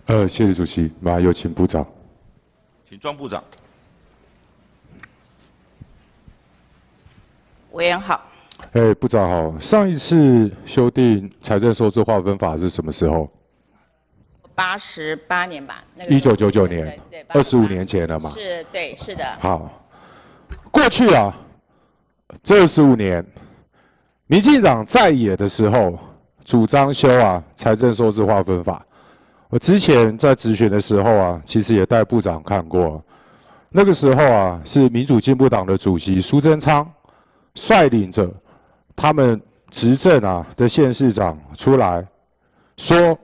谢谢主席，马上有请部长。 请庄部长。 委员好。 部长好。上一次修订财政收支划分法是什么时候 88年吧。那个 1999年， 对 25年前了嘛。 是，对，是的。 好，过去啊，这25年，民进党在野的时候，主张修财政收支划分法。我之前在质询的时候其实也带部长看过。那个时候是民主进步党的主席苏贞昌率领着他们执政的县市长出来说，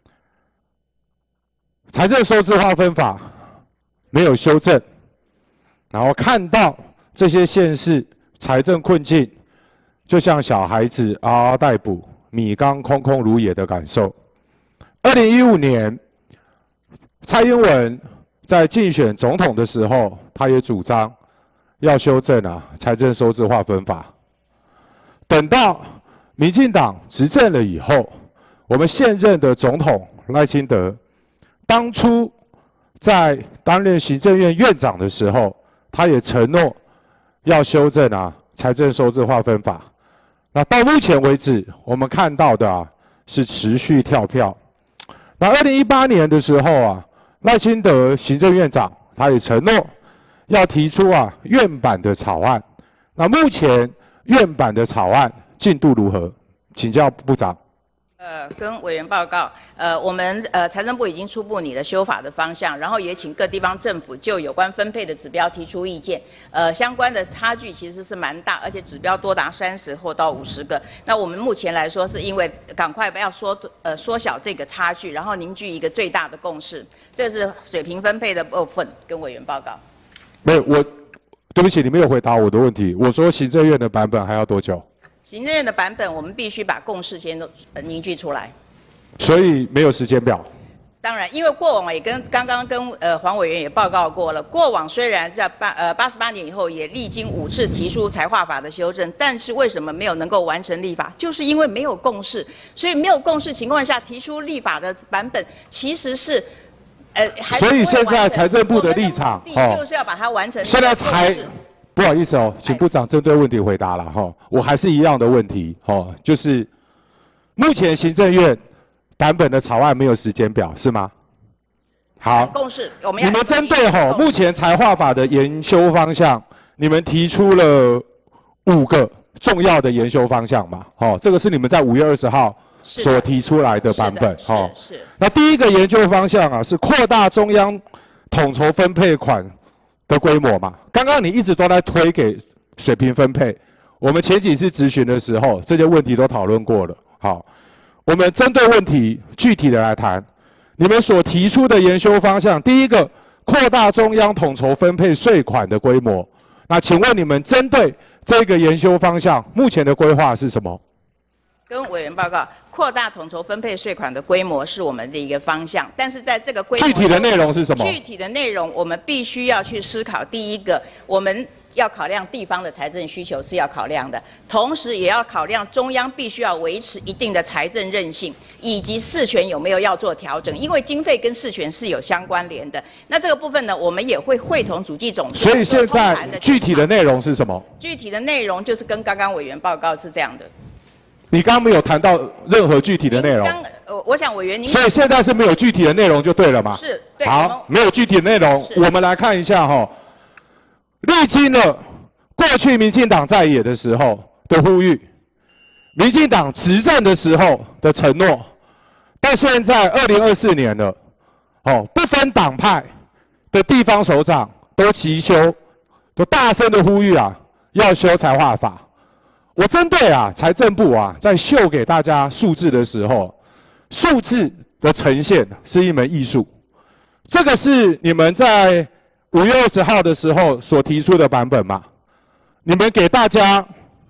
财政收支划分法没有修正，然后看到这些县市财政困境，就像小孩子嗷嗷待哺、米缸空空如也的感受。2015年，蔡英文在竞选总统的时候，他也主张要修正财政收支划分法。等到民进党执政了以后，我们现任的总统赖清德，当初在担任行政院院长的时候，他也承诺要修正财政收支划分法。那到目前为止，我们看到的是持续跳票。那2018年的时候赖清德行政院长他也承诺要提出院版的草案。那目前院版的草案进度如何？请教部长。 跟委员报告，我们财政部已经初步拟了修法的方向，然后也请各地方政府就有关分配的指标提出意见。相关的差距其实是蛮大，而且指标多达30或到50个。那我们目前来说，是因为赶快要缩小这个差距，然后凝聚一个最大的共识。这是水平分配的部分，跟委员报告。 没有，对不起，你没有回答我的问题。我说行政院的版本还要多久？ 行政院的版本，我们必须把共识先都凝聚出来， 所以没有时间表。 当然，因为过往也刚刚跟黄委员也报告过了，过往虽然在88年以后也历经5次提出财划法的修正，但是为什么没有能够完成立法？就是因为没有共识，所以没有共识情况下提出立法的版本其实是所以现在财政部的立场就是要把它完成。 现在才。不好意思请部长针对问题回答了我还是一样的问题就是目前行政院版本的草案没有时间表是吗？好， 共识你们针对目前财划法的研修方向，你们提出了5个重要的研修方向嘛？这个是你们在5月20号所提出来的版本是。 那第一个研究方向是扩大中央统筹分配款的规模嘛，刚刚你一直都在推给水平分配，我们前几次质询的时候，这些问题都讨论过了。好，我们针对问题具体的来谈，你们所提出的研修方向，第一个扩大中央统筹分配税款的规模，那请问你们针对这个研修方向，目前的规划是什么？ 跟委员报告，扩大统筹分配税款的规模是我们的一个方向，但是在这个规模具体的内容是什么？ 具体的内容我们必须要去思考。第一个，我们要考量地方的财政需求是要考量的，同时也要考量中央必须要维持一定的财政韧性，以及事权有没有要做调整，因为经费跟事权是有相关联的。那这个部分呢，我们也会会同主计总处。 所以现在具体的内容是什么？ 具体的内容就是跟刚刚委员报告是这样的。 你刚刚没有谈到任何具体的内容。 我想委员您。 所以现在是没有具体的内容就对了嘛？ 是。对。 好，没有具体的内容，我们来看一下历经了过去民进党在野的时候的呼吁，民进党执政的时候的承诺，到现在2024年了，不分党派的地方首长都齐修，都大声的呼吁要修财划法。我针对财政部在秀给大家数字的时候，数字的呈现是一门艺术。这个是你们在5月20号的时候所提出的版本嘛？你们给大家，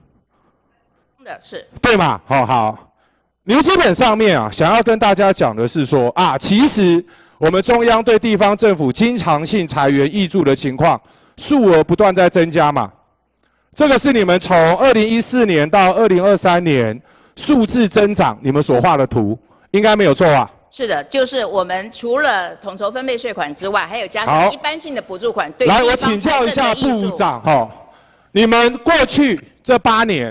是对嘛？好，你们基本上面想要跟大家讲的是说其实我们中央对地方政府经常性裁员挹注的情况，数额不断在增加嘛。这个是你们从2014年到2023年数字增长，你们所画的图，应该没有错是的，就是我们除了统筹分配税款之外，还有加上一般性的补助款。对， 来，我请教一下部长哈，你们过去这8年，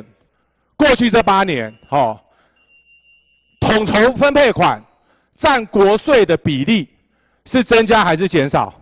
统筹分配款占国税的比例是增加还是减少？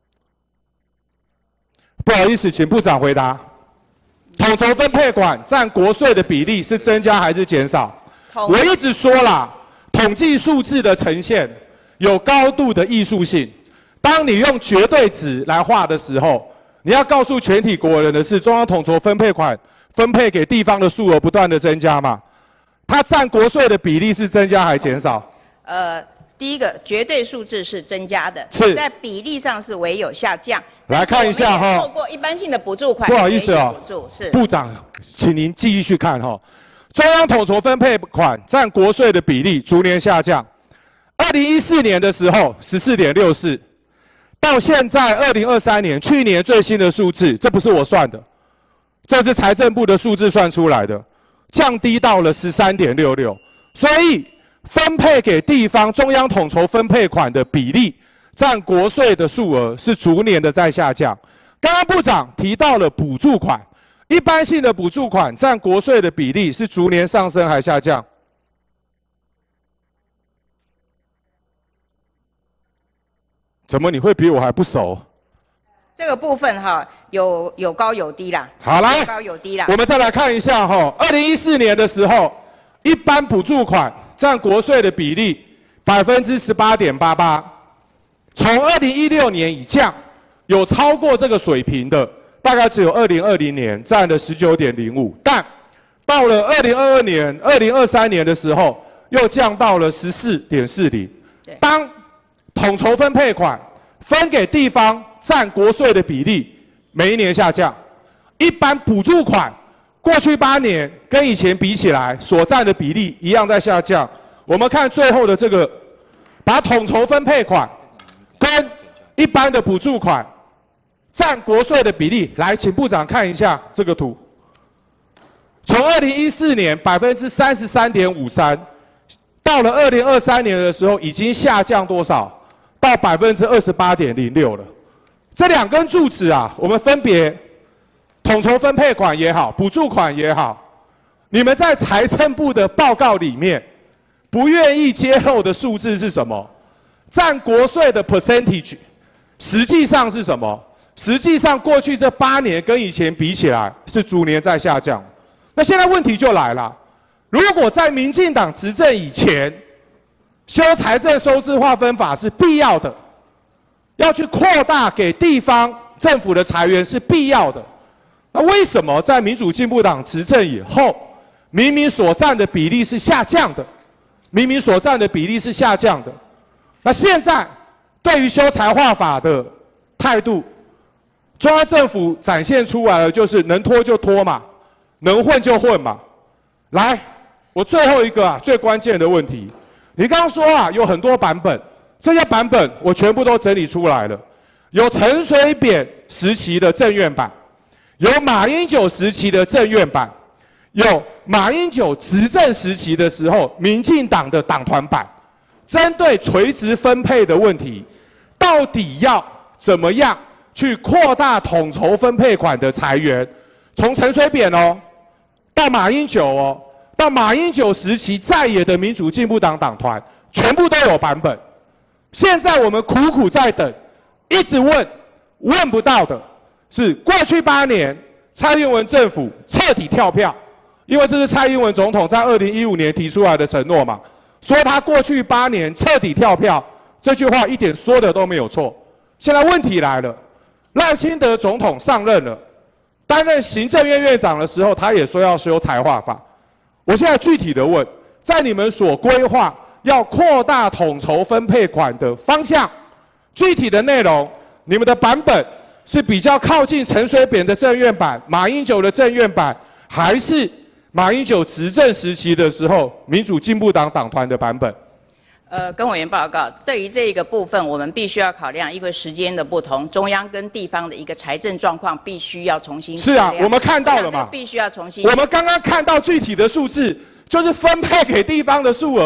不好意思，请部长回答。统筹分配款占国税的比例是增加还是减少？我一直说啦，统计数字的呈现有高度的艺术性。当你用绝对值来画的时候，你要告诉全体国人的是，中央统筹分配款分配给地方的数额不断的增加嘛？它占国税的比例是增加还减少？ 第一个绝对数字是增加的， 是在比例上是唯有下降。 来看一下哈， 透过一般性的补助款， 不好意思哦， 是部长，请您继续看哈。中央统筹分配款占国税的比例逐年下降，2014年的时候14.64%，到现在2023年，去年最新的数字，这不是我算的，这是财政部的数字算出来的，降低到了13.66%，所以分配给地方中央统筹分配款的比例占国税的数额是逐年的在下降。刚刚部长提到了补助款。一般性的补助款占国税的比例是逐年上升还下降？怎么你会比我还不熟？ 这个部分哈，有高有低啦。 好，来， 有高有低啦。 我们再来看一下哈，2014年的时候，一般补助款占国税的比例18.88%，从2016年以降，有超过这个水平的。大概只有2020年占了19.05%，但到了2022年、2023年的时候，又降到了14.40%。当统筹分配款分给地方占国税的比例每一年下降，一般补助款过去8年跟以前比起来所占的比例一样在下降。我们看最后的这个，把统筹分配款跟一般的补助款占国税的比例，来，请部长看一下这个图。从2014年33.53%，到了2023年的时候，已经下降多少？到28.06%了。这2根柱子啊，我们分别统筹分配款也好，补助款也好，你们在财政部的报告里面不愿意揭露的数字是什么？占国税的 percentage， 实际上是什么？实际上，过去这8年跟以前比起来是逐年在下降。那现在问题就来了：如果在民进党执政以前，修财政收支划分法是必要的，要去扩大给地方政府的财源是必要的，那为什么在民主进步党执政以后，明明所占的比例是下降的？明明所占的比例是下降的。那现在对于修财划法的态度，中央政府展现出来了，就是能拖就拖嘛，能混就混嘛。来，我最后一个最关键的问题，你刚刚说有很多版本，这些版本我全部都整理出来了，有陈水扁时期的政院版，有马英九时期的政院版，有马英九执政时期的时候民进党的党团版，针对垂直分配的问题，到底要怎么样去扩大统筹分配款的财源，从陈水扁到马英九到马英九时期在野的民主进步党党团，全部都有版本。现在我们苦苦在等，一直问不到的是过去8年蔡英文政府彻底跳票，因为这是蔡英文总统在2015年提出来的承诺嘛，说他过去8年彻底跳票，这句话一点说的都没有错。现在问题来了。赖清德总统上任了，担任行政院院长的时候，他也说要修财划法。我现在具体的问，在你们所规划要扩大统筹分配款的方向，具体的内容，你们的版本是比较靠近陈水扁的政院版、马英九的政院版，还是马英九执政时期的时候民主进步党党团的版本？ 跟委员报告，对于这一个部分，我们必须要考量，因为时间的不同，中央跟地方的一个财政状况必须要重新。 是啊，我们看到了嘛， 必须要重新。 我们刚刚看到具体的数字，就是分配给地方的数额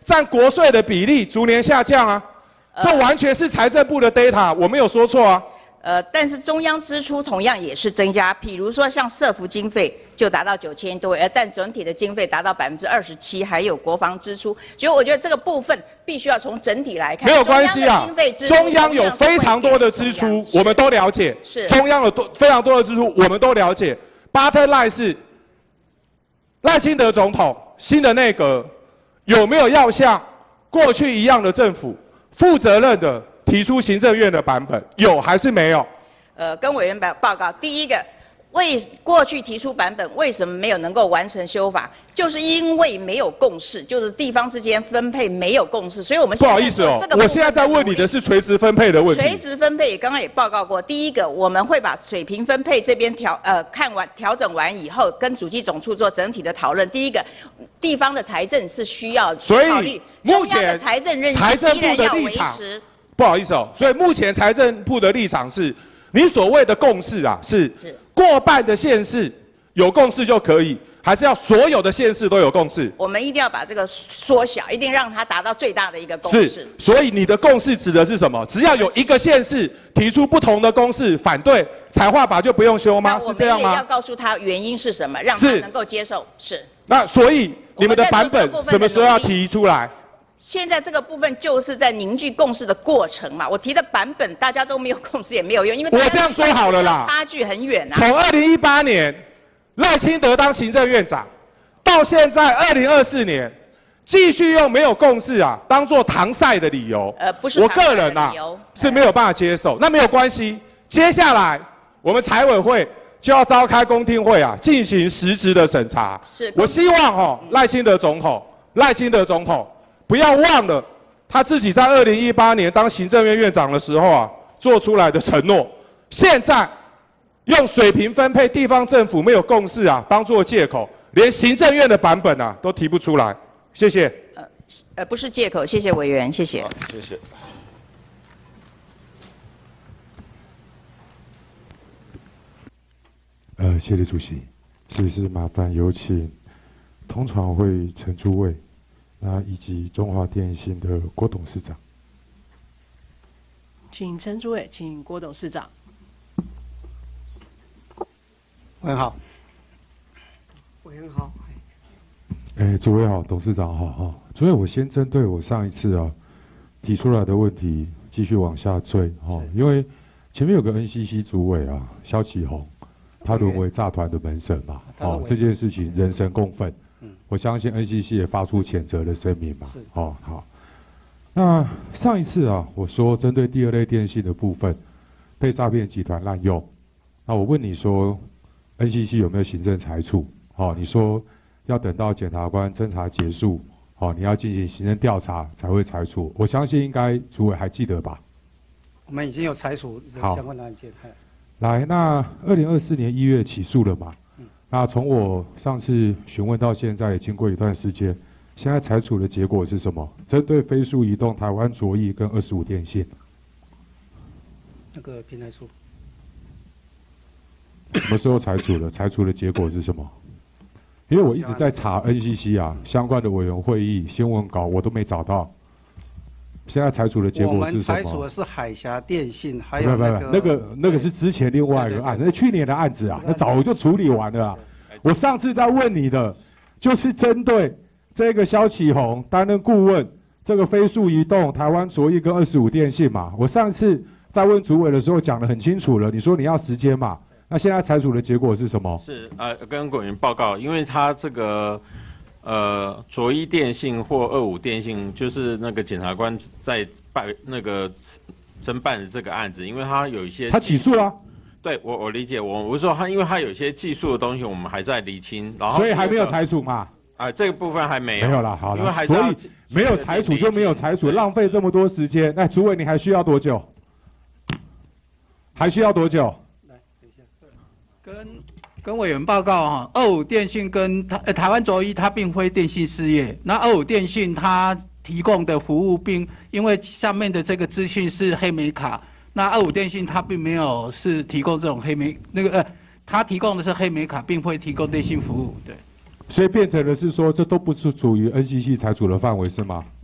占国税的比例逐年下降啊，这完全是财政部的 data， 我没有说错啊。 但是中央支出同样也是增加，比如说像社福经费就达到9000多亿，但整体的经费达到27%，还有国防支出，所以我觉得这个部分必须要从整体来看。 没有关系啊，中央有非常多的支出，我们都了解。是中央有非常多的支出，我们都了解。Bottom line 是赖清德总统新的内阁有没有要像过去一样的政府负责任的提出行政院的版本，有还是没有？ 跟委员报告，第一个，过去提出版本为什么没有能够完成修法，就是因为没有共识，就是地方之间分配没有共识，所以我们不好意思哦，我现在在问你的是垂直分配的问题。 垂直分配刚刚也报告过，第一个我们会把水平分配这边调整完以后，跟主计总处做整体的讨论。第一个，地方的财政是需要考虑， 目前财政韧性财政部的立场，不好意思哦，所以目前财政部的立场是，你所谓的共识啊，是过半的县市有共识就可以，还是要所有的县市都有共识？ 我们一定要把这个缩小，一定让它达到最大的一个共识。 是，所以你的共识指的是什么？只要有一个县市提出不同的公式反对，财划法就不用修吗？是这样吗？ 我们也要告诉他原因是什么，让他能够接受。是。 那所以你们的版本什么时候要提出来？ 现在这个部分就是在凝聚共识的过程嘛。我提的版本大家都没有共识也没有用，因为我这样说好了啦， 差距很远啊。 从2018年赖清德当行政院长，到现在2024年，继续用没有共识啊当做搪塞的理由， 不是我个人啊是没有办法接受。那没有关系，接下来我们财委会就要召开公听会啊，进行实质的审查。我希望赖清德总统不要忘了他自己在2018年当行政院院长的时候啊做出来的承诺，现在用水平分配地方政府没有共识啊当做借口，连行政院的版本啊都提不出来。谢谢。 不是借口，谢谢委员，谢谢。 谢谢。 谢谢主席，是不是麻烦有请通传会陈诸位，以及中华电信的郭董事长。 请陈诸位，请郭董事长。 委员好。委员好。 诸位好，董事长好哈。诸位，我先针对我上一次提出来的问题继续往下追哈，因为前面有个 NCC 主委萧启宏，他沦为诈团的门神嘛，这件事情人神共愤。我相信 NCC 也发出谴责的声明嘛。好。那上一次我说针对第二类电信的部分被诈骗集团滥用，那我问你说 NCC 有没有行政裁处？你说要等到检察官侦查结束，你要进行行政调查才会裁处。我相信应该主委还记得吧？ 我们已经有裁处相关的案件。 来，那2024年1月起诉了嘛？那从我上次询问到现在，也经过一段时间，现在裁处的结果是什么？针对飞速移动、台湾卓翼跟25电信， 那个平台数什么时候裁处的？裁处的结果是什么？因为我一直在查 NCC 相关的委员会议新闻稿，我都没找到。现在裁处的结果是什么？ 我们裁处的是海峡电信，还有那个是之前另外一个案子，那去年的案子那早就处理完了我上次在问你的，就是针对这个萧启宏担任顾问，这个飞速移动、台湾卓翼跟25电信嘛。我上次在问主委的时候讲得很清楚了，你说你要时间嘛？那现在裁处的结果是什么？ 是跟委员报告，因为他这个卓一电信或25电信，就是那个检察官在侦办的这个案子，因为他有一些他起诉了。 对，我理解，我是说他，因为他有一些技术的东西，我们还在厘清，然后所以还没有裁处嘛？ 这个部分还没有。 没有啦，好了， 因为还所以没有裁处就没有裁处，浪费这么多时间。那主委你还需要多久？还需要多久？ 跟委员报告25电信跟台湾卓一它并非电信事业，那25电信它提供的服务因为下面的这个资讯是黑莓卡，那25电信它并没有是提供这种它提供的是黑莓卡，并非提供电信服务，对。 所以变成的是说，这都不是属于 NCC 裁处的范围是吗？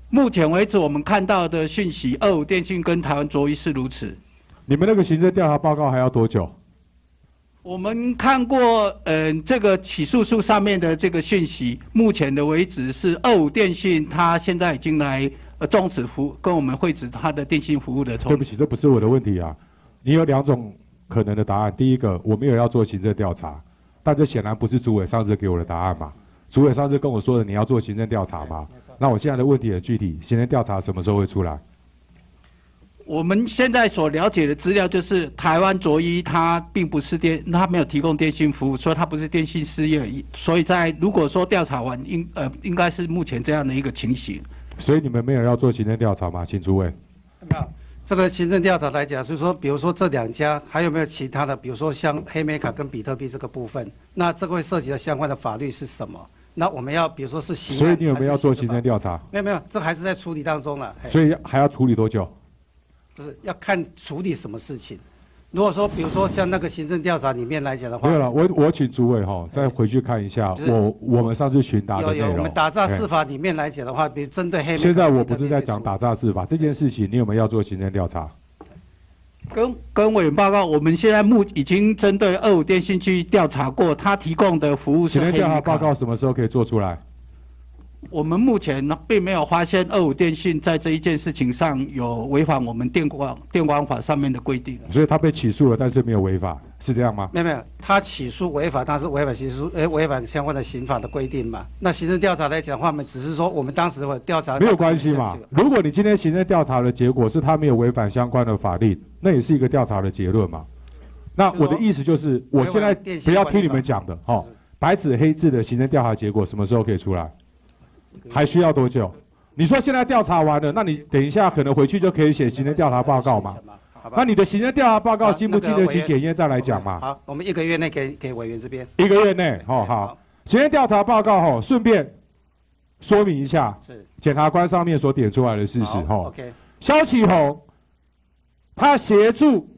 目前为止我们看到的讯息，25电信跟台湾卓一是如此。 你们那个行政调查报告还要多久？ 我们看过，这个起诉书上面的这个讯息，目前的为止是25电信，它现在已经来终止服跟我们会址它的电信服务的充值。 对不起，这不是我的问题啊。你有2种可能的答案，第一个我没有要做行政调查，但这显然不是主委上次给我的答案嘛。主委上次跟我说的你要做行政调查嘛，那我现在的问题很具体，行政调查什么时候会出来？ 我们现在所了解的资料就是台湾卓一它并不是它没有提供电信服务，所以它不是电信事业，所以如果说调查完应该是目前这样的一个情形。 所以你们没有要做行政调查吗？请诸位。 没有，这个行政调查来讲是说，比如说这2家还有没有其他的，比如说像黑莓卡跟比特币这个部分，那这个会涉及到相关的法律是什么？那我们要比如说是刑案， 所以你有没有要做行政调查？ 没有，这还是在处理当中了。 所以还要处理多久？ 不是要看处理什么事情。如果说比如说像那个行政调查里面来讲的话， 没有了，我请诸位再回去看一下我们上次询答的内容。 有我们打诈司法里面来讲的话，比如针对黑莓卡。 现在我不是在讲打诈司法这件事情，你有没有要做行政调查？ 跟委员报告，我们现在已经针对25电信去调查过，他提供的服务是黑莓卡。 行政调查报告什么时候可以做出来？ 我们目前呢，并没有发现25电信在这一件事情上有违反我们电光法上面的规定。 所以他被起诉了，但是没有违法，是这样吗？ 没有，他起诉违法，但是违反相关的刑法的规定嘛。那行政调查来讲的话，我们只是说我们当时会调查。 没有关系嘛。如果你今天行政调查的结果是他没有违反相关的法令，那也是一个调查的结论嘛。那我的意思就是，我现在不要听你们讲的，白纸黑字的行政调查结果什么时候可以出来？还需要多久？你说现在调查完了，那你等一下可能回去就可以写行政调查报告嘛？那你的行政调查报告经不经得起检验再来讲嘛？ 好，我们1个月内给委员这边。 1个月内，好。行政调查报告顺便说明一下，检察官上面所点出来的事实 OK。 萧启宏他协助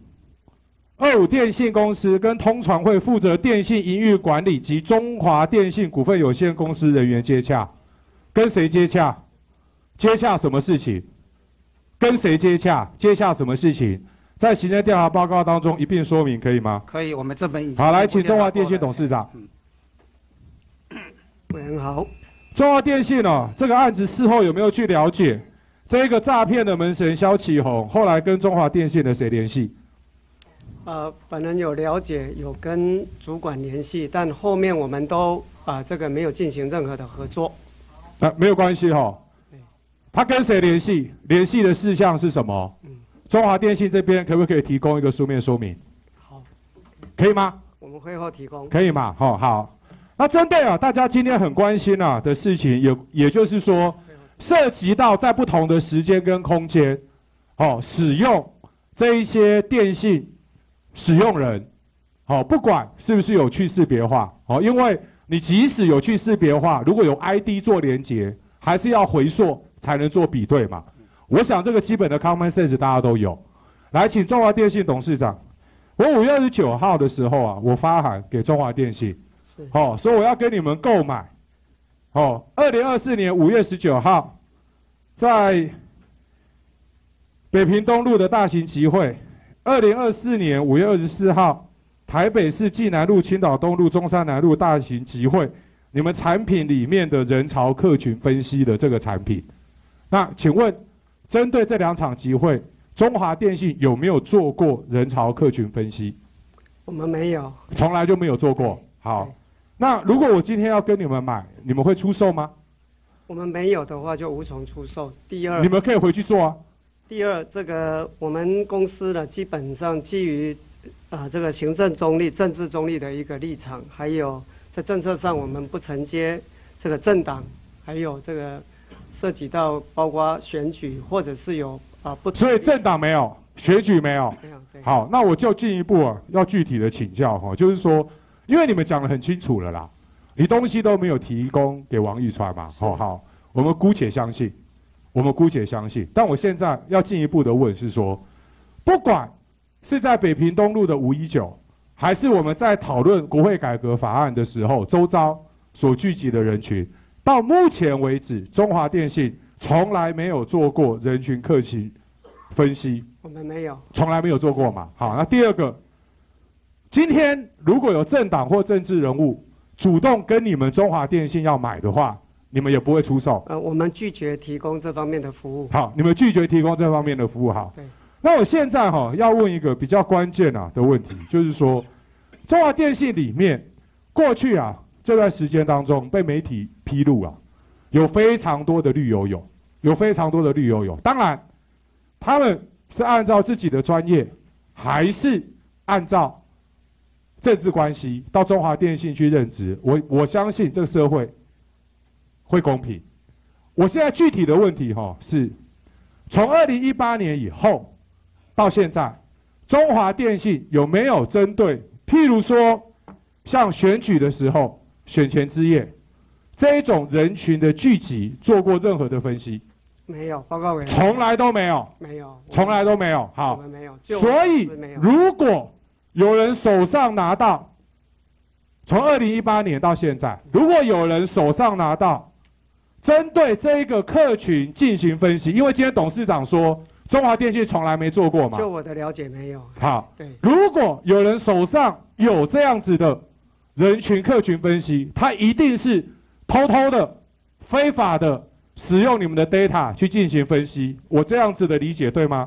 25电信公司跟通传会负责电信营运管理及中华电信股份有限公司人员接洽。跟谁接洽？接洽什么事情？跟谁接洽？接洽什么事情？在行政调查报告当中一并说明，可以吗？ 可以，我们这边已经。 好，来，请中华电信董事长。 委员好。 中华电信这个案子事后有没有去了解这个诈骗的门神萧启宏后来跟中华电信的谁联系？ 本人有了解，有跟主管联系，但后面我们都这个没有进行任何的合作。 没有关系他跟谁联系？联系的事项是什么？中华电信这边可不可以提供一个书面说明？ 好， 可以吗？ 我们会后提供。 可以吗？好。那针对大家今天很关心的事情，也就是说，涉及到在不同的时间跟空间，使用这一些电信使用人，不管是不是有去识别化，因为你即使有去识别化，如果有 ID 做连结，还是要回溯才能做比对嘛。我想这个基本的 common sense 大家都有。来，请中华电信董事长，我5月29号的时候我发函给中华电信，说我要跟你们购买，2024年5月19号，在北平东路的大型集会，2024年5月24号。台北市暨南路、青岛东路、中山南路大型集会，你们产品里面的人潮客群分析的这个产品，那请问，针对这2场集会，中华电信有没有做过人潮客群分析？ 我们没有， 从来就没有做过。好，那如果我今天要跟你们买，你们会出售吗？ 我们没有的话就无从出售。第二， 你们可以回去做啊。 第二，这个我们公司呢，基本上基于这个行政中立、政治中立的一个立场，还有在政策上我们不承接这个政党，还有这个涉及到包括选举或者是有不。 所以政党没有，选举没有。 没有。对。 好，那我就进一步要具体的请教就是说，因为你们讲得很清楚了啦，你东西都没有提供给王一川嘛。好，我们姑且相信，但我现在要进一步的问是说，不管是在北平东路的519，还是我们在讨论国会改革法案的时候，周遭所聚集的人群，到目前为止，中华电信从来没有做过人群客群分析， 我们没有， 从来没有做过嘛。好，那第二个，今天如果有政党或政治人物主动跟你们中华电信要买的话，你们也不会出售。 我们拒绝提供这方面的服务。 好，你们拒绝提供这方面的服务。好， 对。 那我现在要问一个比较关键的问题，就是说，中华电信里面过去这段时间当中被媒体披露有非常多的绿油油，有非常多的绿油油。当然，他们是按照自己的专业，还是按照政治关系到中华电信去任职？我相信这个社会会公平。我现在具体的问题是，从2018年以后到现在，中华电信有没有针对，譬如说像选举的时候选前之夜这一种人群的聚集做过任何的分析？ 没有，报告委员。 从来都没有。 没有。 从来都没有。好， 我们没有。 所以如果有人手上拿到，从2018年到现在，如果有人手上拿到针对这一个客群进行分析，因为今天董事长说中华电信从来没做过嘛。 就我的了解没有。 好， 对。 如果有人手上有这样子的人群客群分析，他一定是偷偷的、非法的使用你们的 data 去进行分析。我这样子的理解对吗？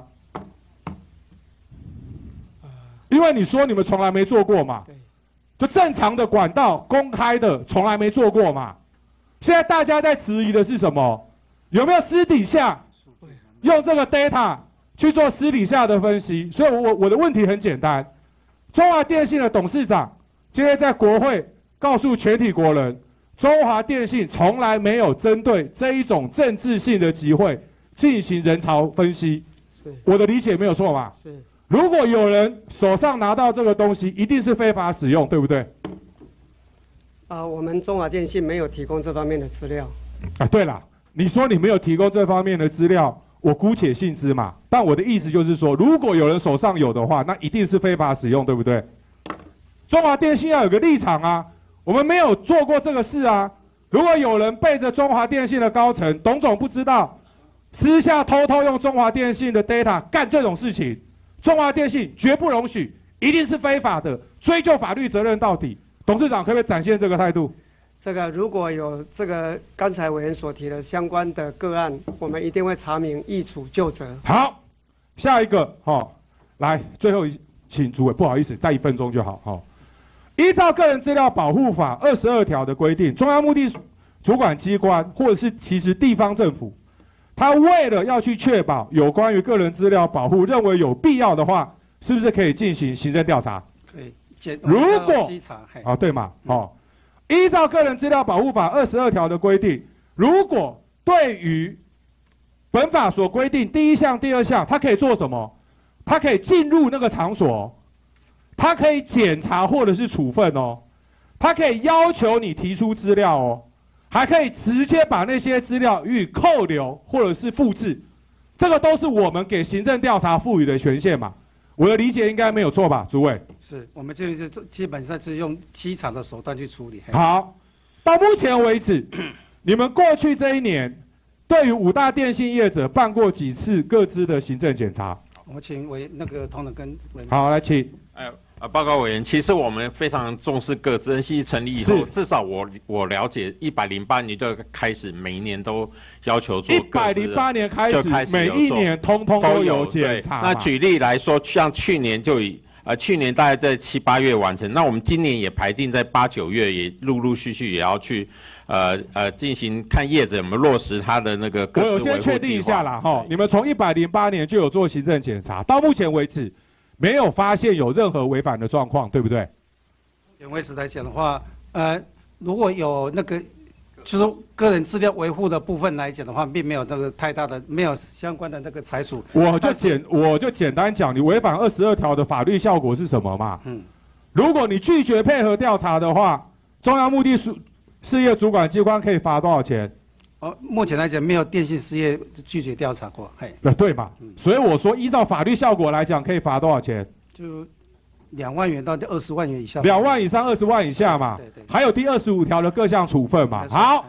因为你说你们从来没做过嘛，就正常的管道、公开的，从来没做过嘛。现在大家在质疑的是什么？有没有私底下用这个 data 去做私底下的分析？所以我的问题很简单：中华电信的董事长今天在国会告诉全体国人，中华电信从来没有针对这一种政治性的集会进行人潮分析。 是， 我的理解没有错吧？ 是。 如果有人手上拿到这个东西，一定是非法使用，对不对？ 我们中华电信没有提供这方面的资料。 对了，你说你没有提供这方面的资料，我姑且信之嘛。但我的意思就是说，如果有人手上有的话，那一定是非法使用，对不对？中华电信要有个立场啊，我们没有做过这个事啊。如果有人背着中华电信的高层，董总不知道，私下偷偷用中华电信的 data 干这种事情，中华电信绝不容许，一定是非法的，追究法律责任到底。董事长可不可以展现这个态度？ 这个如果有这个刚才委员所提的相关的个案，我们一定会查明，议处究责。 好，下一个来，最后请主委，不好意思，再1分钟就好依照个人资料保护法22条的规定，中央目的主管机关或者是其实地方政府，他为了要去确保有关于个人资料保护，认为有必要的话，是不是可以进行行政调查？ 对。 如果对嘛，依照个人资料保护法22条的规定，如果对于本法所规定第1项、第2项，他可以做什么？他可以进入那个场所，他可以检查或者是处分他可以要求你提出资料还可以直接把那些资料予以扣留或者是复制，这个都是我们给行政调查赋予的权限嘛。我的理解应该没有错吧，主委？ 是我们这边是基本上是用稽查的手段去处理。 好，到目前为止，你们过去这1年，对于5大电信业者办过几次各自的行政检查？ 我请同仁跟委员。 好，来请。 报告委员，其实我们非常重视个资，系成立以后，至少我了解，108年就开始，每一年都要求做个资。 108年开始，每一年通通都有检查。 那举例来说，像去年去年大概在7、8月完成，那我们今年也排定在8、9月，也陆续也要去进行看业者有没有落实他的那个个资维护计划。 我先确定一下啦，你们从108年就有做行政检查，到目前为止。没有发现有任何违反的状况，对不对？ 目前为止来讲的话，如果有就是个人资料维护的部分来讲的话，并没有这个太大的，没有相关的那个裁处。我就简单讲，你违反22条的法律效果是什么嘛？如果你拒绝配合调查的话，中央目的事业主管机关可以罚多少钱？ 目前来讲，没有电信事业拒绝调查过。 对嘛？所以我说，依照法律效果来讲，可以罚多少钱？ 就2万元到20万元以下。 2万以上20万以下嘛。对。还有第25条的各项处分嘛。好，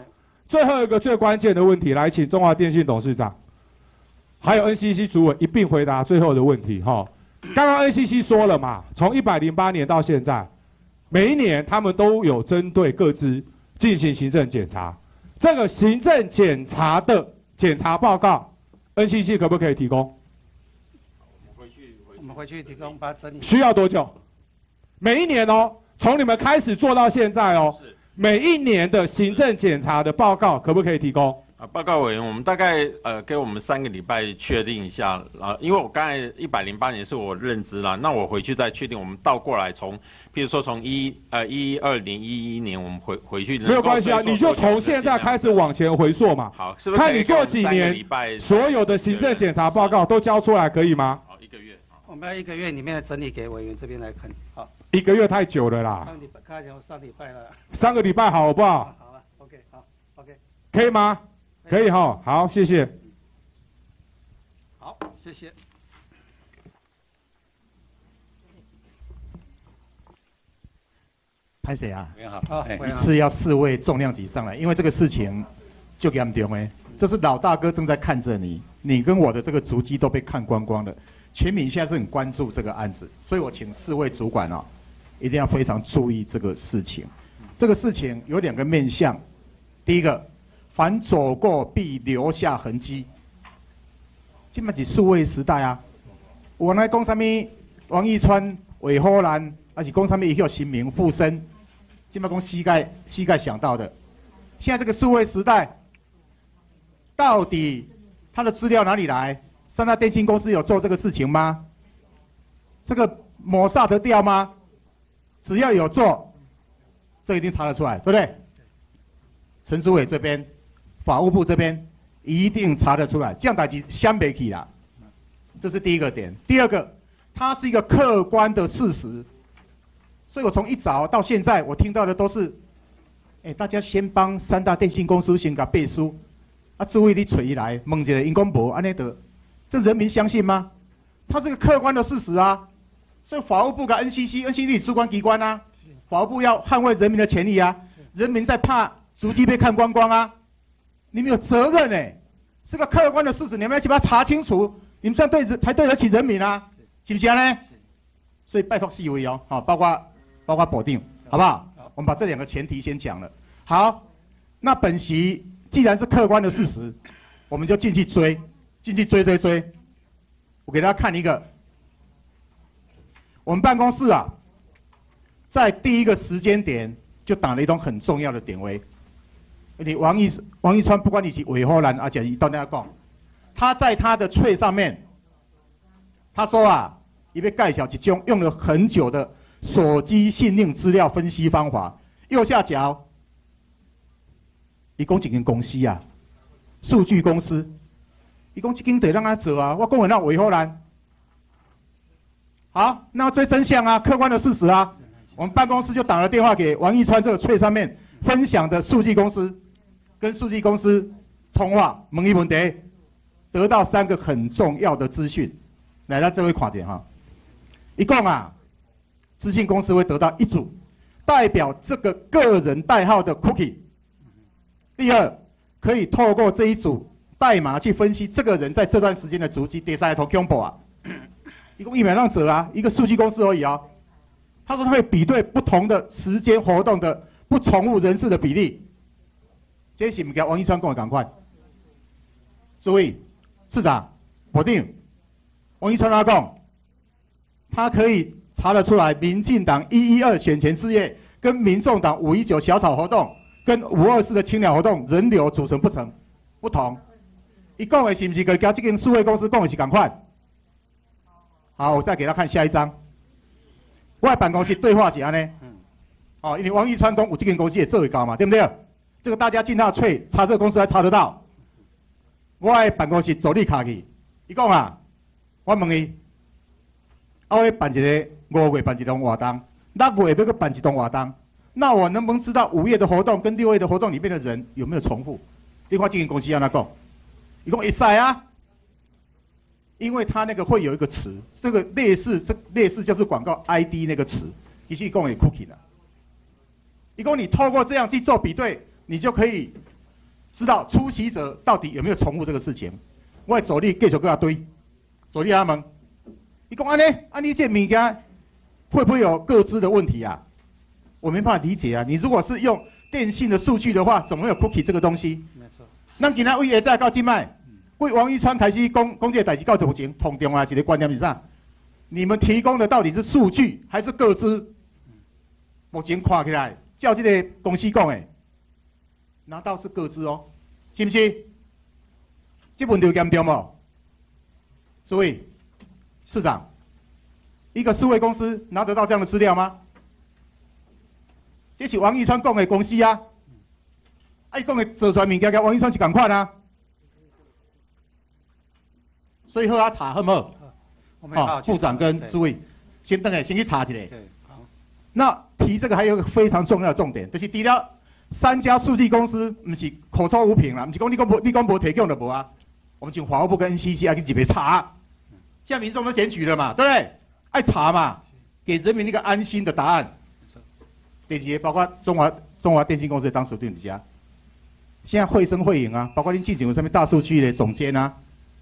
最后一个最关键的问题，来请中华电信董事长，还有 NCC 主委一并回答最后的问题哈。刚刚 NCC 说了嘛，从108年到现在，每一年他们都有针对各自进行行政检查。这个行政检查的检查报告 ，NCC 可不可以提供？ 我们回去提供把它整理。 需要多久？每一年哦，从你们开始做到现在哦，每一年的行政检查的报告可不可以提供？ 报告委员，我们大概给我们3个礼拜确定一下因为我刚才108年是我认知啦，那我回去再确定，我们倒过来从，譬如说从2020年、11年，我们回去没有关系啊，你就从现在开始往前回溯嘛。 好，是不是看你做几年，所有的行政检查报告都交出来，可以吗？ 好，1个月。 我们要1个月里面的整理给委员这边来看。好 ，1个月太久了啦。 上礼拜，看起来上礼拜了。 3个礼拜好不好？ 好了 ，OK， 好 ，OK， 可以吗？可以哈，好，谢谢。 好，谢谢。 拍谁啊？ 委员好， 一次要4位重量级上来，因为这个事情就严重哎，这是老大哥正在看着你，你跟我的这个足迹都被看光光了。全民现在是很关注这个案子，所以我请4位主管一定要非常注意这个事情。这个事情有2个面向，第一个。凡走过必留下痕迹。这嘛是数位时代啊！我来讲什么王义川、韦荷兰，还是讲什么伊叫新民附身？这嘛讲膝盖想到的。现在这个数位时代，到底他的资料哪里来？3大电信公司有做这个事情吗？这个抹杀得掉吗？只要有做，这一定查得出来，对不对？陈主委这边。法务部这边一定查得出来，这样代志相别起啦。这是第一个点。第二个，它是一个客观的事实，所以我从一早到现在，我听到的都是，大家先帮3大电信公司先给背书，注意你找伊来，问一下，因讲无安尼的，这人民相信吗？它是个客观的事实啊，所以法务部跟 NCC 主管机关啊，法务部要捍卫人民的权利啊，人民在怕足迹被看光光啊。你们有责任是个客观的事实，你们要去把它查清楚，你们这样才对得起人民啊，是不是呢？所以拜托4位包括保定，好不好？我们把这2个前提先讲了。好，那本席既然是客观的事实，我们就进去追。我给大家看一个，我们办公室在第一个时间点就打了一通很重要的点位。你王一川，不管你是韦荷兰，而且到那讲，他在他的脆上面，他说他要介绍一种用了很久的手机信令资料分析方法。右下角，他讲一间公司数据公司，他讲这间得让他做我讲的那韦荷兰。好，那追真相客观的事实我们办公室就打了电话给王一川这个脆上面分享的数据公司。跟数据公司通话，问一问题，得到3个很重要的资讯。来，让这位看一下一共资讯公司会得到1组代表这个个人代号的 cookie。第二，可以透过这一组代码去分析这个人在这段时间的足迹。第三，投 combo 一共100让者一个数据公司而已他说他会比对不同的时间活动的不重复人士的比例。这是不是王一川跟我赶快？注意，市长，保定，王一川讲，他可以查得出来，民进党112选前之夜跟民众党519小草活动跟524的青鸟活动人流组成不同。他讲的是不是跟这间数位公司讲的是赶快？好，我再给他看下一张。我的办公室对话是安尼，因为王一川讲有这间公司也做会到嘛，对不对？这个大家进他的脆查这个公司还查得到。我的办公室助理卡去，他讲我问他，我要办一个5月办一档活动，6月要去办一档活动，那我能不能知道5月的活动跟6月的活动里面的人有没有重复？你看这间公司安怎讲？他讲会使因为他那个会有一个词，这个类似就是广告 ID 那个词，其实讲会 cookie 的。他讲你透过这样去做比对。你就可以知道出席者到底有没有重复这个事情。我的助理继续跟他堆，助理阿问，伊讲安尼这物件会不会有个资的问题啊？我没办法理解啊！你如果是用电信的数据的话，怎么会有 cookie 这个东西？ 没错。 咱今仔为下早到今摆，为王一川开始讲这个代志到目前，通重要一个观念是啥？你们提供的到底是数据还是个资？目前看起来，照这个公司讲的，难道是个资哦？是不是？这问题有严重不？所以，市长，一个数位公司拿得到这样的资料吗？这是王一川讲的公司啊，伊讲的做出来物件，跟王一川是同款啊。所以好啊，查好不好？ 我们好， 部长跟诸位先等下先去查一下。 对，好。 那提这个还有一个非常重要的重点，就是除了3家数据公司，不是口说无凭啦，不是讲你讲无提供就无啊。我们请法务部跟 NCC 去这边查，现在民众都检举了嘛，对不对？爱查嘛，给人民一个安心的答案。第几个包括中华电信公司的当时对子家，现在绘声绘影啊，包括您进警上面大数据的总监啊，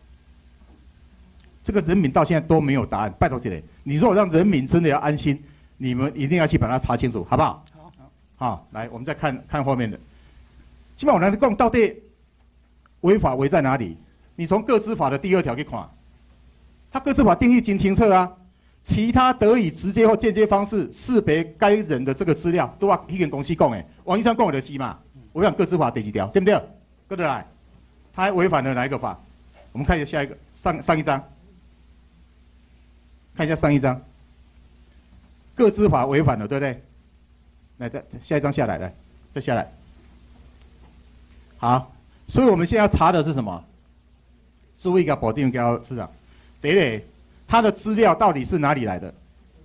这个人民到现在都没有答案。拜托谁嘞？你如果让人民真的要安心，你们一定要去把它查清楚，好不好？好，来，我们再看后面的。基本上我来讲，到底违法违在哪里？你从个资法的第2条去看，它个资法定义真清楚啊。其他得以直接或间接方式识别该人的这个资料，都要迄间公司讲的。王一川讲的就是嘛，违反个资法第几条，对不对？跟着来，他还违反了哪一个法？我们看一下下一个上一章，看一下上一章，个资法违反了，对不对？来，再下一章下来，来，再下来。好，所以我们现在要查的是什么？注意一个保定高市长，第一个。他的资料到底是哪里来的？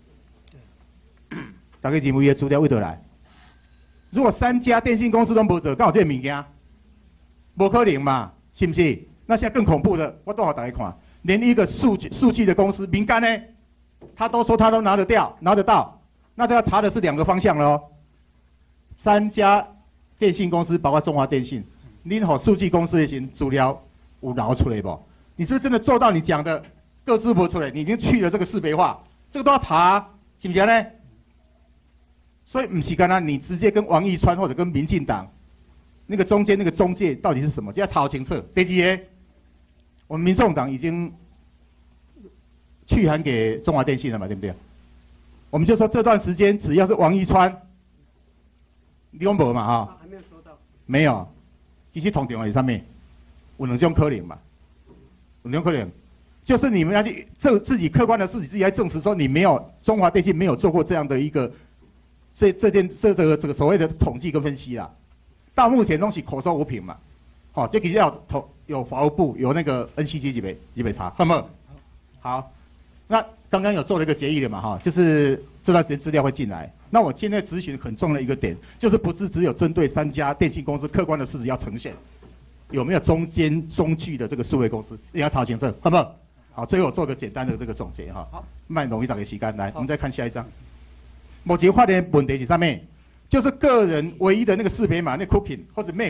大概节目的资料为何来？如果3家电信公司都没做，刚好这个物件，不可能嘛，是不是？那现在更恐怖的，我都好大家看，连一个数据的公司民间呢，他都说他都拿得到，那这要查的是2个方向了哦。3家电信公司，包括中华电信，恁好数据公司的资料有捞出来不？你是不是真的做到你讲的？个资不出来，你已经去了这个识别化，这个都要查，是不是呢？所以不是干那你直接跟王一川或者跟民进党那个中间那个中介到底是什么，这要查清楚。第几个，我们民众党已经去函给中华电信了嘛，对不对？我们就说这段时间只要是王一川，你讲无嘛哈？ 还没有收到。 没有，其实通电话上面有2种可能嘛，有2种可能。就是你们要去自己客观的事情，自己来证实说你没有中华电信没有做过这样的一个这个所谓的统计跟分析啦。到目前东西口说无凭嘛，好，这个要有法务部有那个 NCC 几杯查，好不好？好，那刚刚有做了一个决议了嘛哈，就是这段时间资料会进来。那我现在咨询很重要的一个点，就是不是只有针对3家电信公司客观的事实要呈现，有没有中距的这个数位公司也要查清楚，好不好？好，最后我做个简单的这个总结哈，慢容易打给时间来，我们再看下一章。目前发现问题是上面，就是个人唯一的那个识别码，那 cookie 或者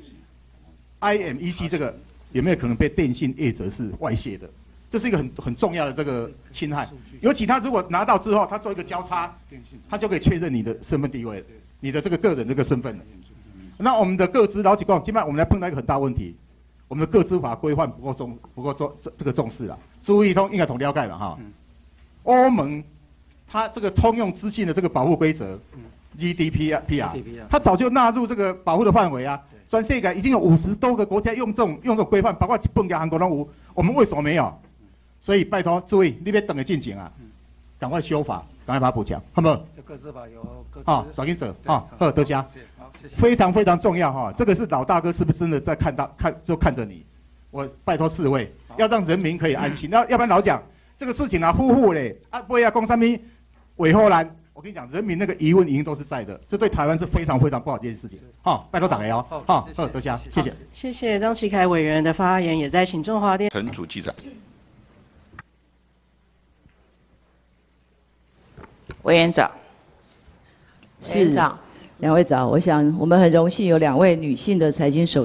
IMEC 这个有没有可能被电信业者是外泄的？这是一个很重要的这个侵害。尤其他如果拿到之后，他做一个交叉，他就可以确认你的身份地位，你的这个个人这个身份了。那我们的个资老实讲，今晚我们来碰到一个很大问题。我们的个资法规范不够这个重视了，注意应该同了解了哈。欧盟它这个通用资讯的这个保护规则 GDPR， 它早就纳入这个保护的范围啊。全世界已经有50多个国家用这种规范，包括日本跟韩国都有，我们为什么没有？所以拜托注意，你别等着进行啊，赶快修法，赶快把它补强，好不好？ 这个资法有各啊，小心者啊，好，德家。非常非常重要哈，这个是老大哥是不是真的在看着你？我拜托4位，要让人民可以安心。要不然老讲这个事情啊，呼呼嘞啊，不要讲什么尾后兰。我跟你讲，人民那个疑问已经都是在的，这对台湾是非常非常不好的一件事情。好，拜托大家哦，好，德家，谢谢。 谢谢张启凯委员的发言，也在请中华电。 陈主机长。 委员长。 委员长。2位早，我想我们很荣幸有2位女性的财经首长，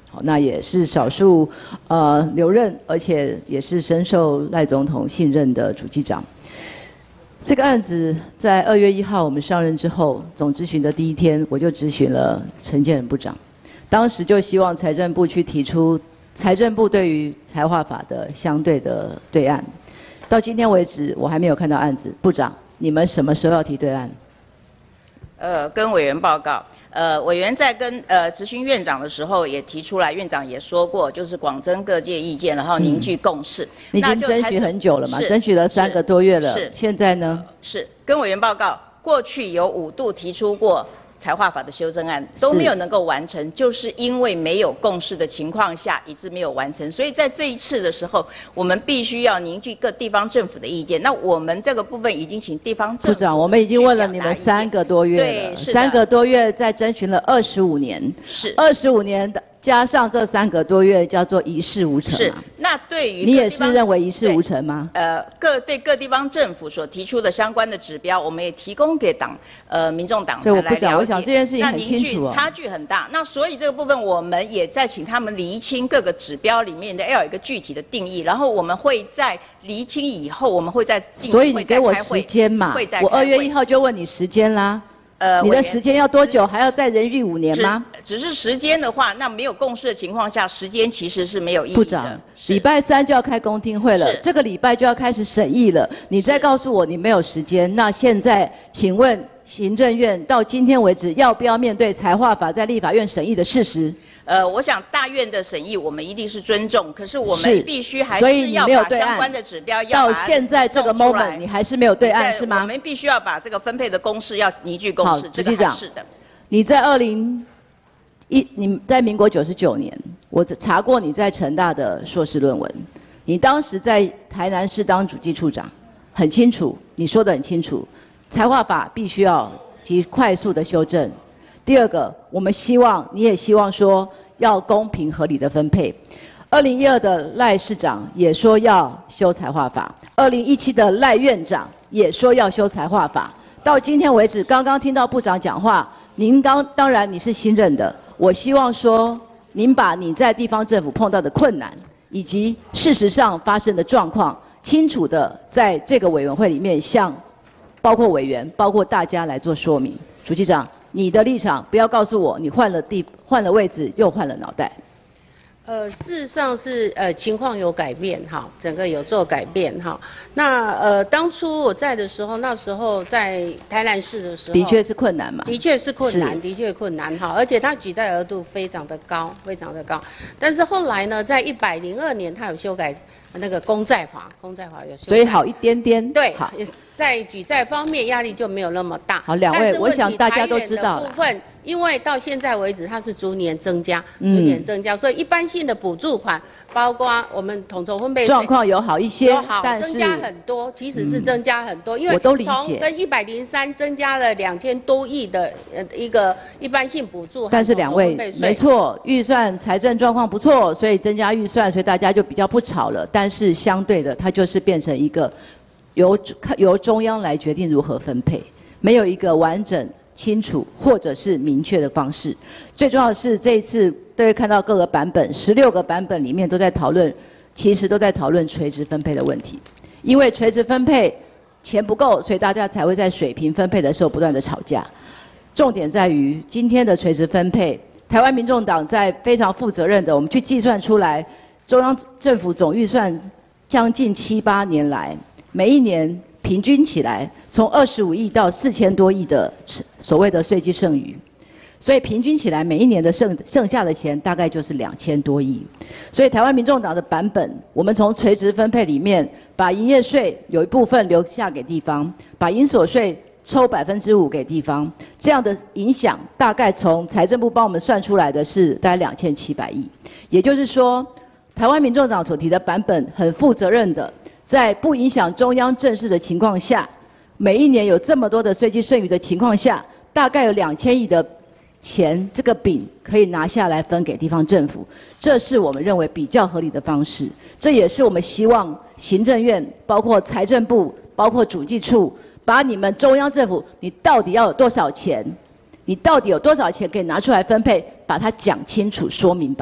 好，那也是少数留任，而且也是深受赖总统信任的主计长。这个案子在2月1号我们上任之后，总质询的第一天，我就质询了陈建仁部长，当时就希望财政部去提出财政部对于财化法的相对的对案。到今天为止，我还没有看到案子。部长，你们什么时候要提对案？ 跟委员报告。委员在跟质询院长的时候也提出来，院长也说过，就是广征各界意见，然后凝聚共识。 你已经争取很久了嘛？争取了3个多月了。 是。 现在呢？ 是跟委员报告，过去有5度提出过财化法的修正案，都没有能够完成，就是因为没有共识的情况下，以致没有完成。所以在这一次的时候，我们必须要凝聚各地方政府的意见。那我们这个部分已经请地方政府。 部长，我们已经问了你们3个多月了，3个多月再征询了25年， 是 25年的。加上这3个多月叫做一事无成是，那对于你也是认为一事无成吗？ 对各地方政府所提出的相关的指标，我们也提供给民众党所以我不讲，我想这件事情很清楚那差距很大。那所以这个部分我们也在请他们厘清各个指标里面的要有一个具体的定义，然后我们会在厘清以后，我们会再进行所以你给我时间嘛，我2月1号就问你时间啦。你的时间要多久？还要再延续5年吗？ 只是时间的话，那没有共识的情况下，时间其实是没有意义的。 部长，礼拜3就要开公听会了，这个礼拜就要开始审议了。你再告诉我你没有时间，那现在请问行政院到今天为止，要不要面对财化法在立法院审议的事实？ 我想大院的审议我们一定是尊重，可是我们必须还是要把相关的指标到现在这个 moment 你还是没有对案是吗？ 我们必须要把这个分配的公式要凝聚共识。 好，主计长， 是的。 你在你在民国99年，我查过你在成大的硕士论文，你当时在台南市当主计处长，很清楚，你说得很清楚，财化法必须要快速的修正。第二个，我们希望你也希望说要公平合理的分配。2012的赖市长也说要修财化法，2017的赖院长也说要修财化法。到今天为止，刚刚听到部长讲话，您当然你是新任的，我希望说您把你在地方政府碰到的困难以及事实上发生的状况，清楚的在这个委员会里面向包括委员、包括大家来做说明。主计长。你的立场不要告诉我你换了位置又换了脑袋。 事实上是情况有改变哈，整个有做改变哈。那当初我在的时候，那时候在台南市的时候， 的确是困难嘛， 的确是困难，的确困难哈。而且它举债额度非常的高，非常的高。但是后来呢，在102年，它有修改那个公债法有修改， 所以好一点点。 对，在举债方面压力就没有那么大。 好，两位，我想大家都知道了。 因为到现在为止，它是逐年增加，所以一般性的补助款，包括我们统筹分配状况有好一些， 但是增加很多，其实是增加很多，因为从跟103增加了2000多亿的一个一般性补助。 但是两位没错，预算财政状况不错，所以增加预算，所以大家就比较不吵了。但是相对的，它就是变成一个由中央来决定如何分配，没有一个完整。清楚或者是明确的方式，最重要的是这一次都会看到各个版本，16个版本里面都在讨论，其实都在讨论垂直分配的问题。因为垂直分配钱不够，所以大家才会在水平分配的时候不断的吵架。重点在于今天的垂直分配，台湾民众党在非常负责任的，我们去计算出来，中央政府总预算将近7、8年来，每一年。平均起来，从25亿到4000多亿的所谓的税基剩余，所以平均起来每一年的剩下的钱大概就是2000多亿。所以台湾民众党的版本，我们从垂直分配里面，把营业税有一部分留下给地方，把营所税抽5%给地方，这样的影响大概从财政部帮我们算出来的是大概2700亿。也就是说，台湾民众党所提的版本很负责任的。在不影响中央政事的情况下，每一年有这么多的税基剩余的情况下，大概有2000亿的钱，这个饼可以拿下来分给地方政府，这是我们认为比较合理的方式。这也是我们希望行政院、包括财政部、包括主计处，把你们中央政府，你到底要有多少钱，你到底有多少钱可以拿出来分配，把它讲清楚、说明白。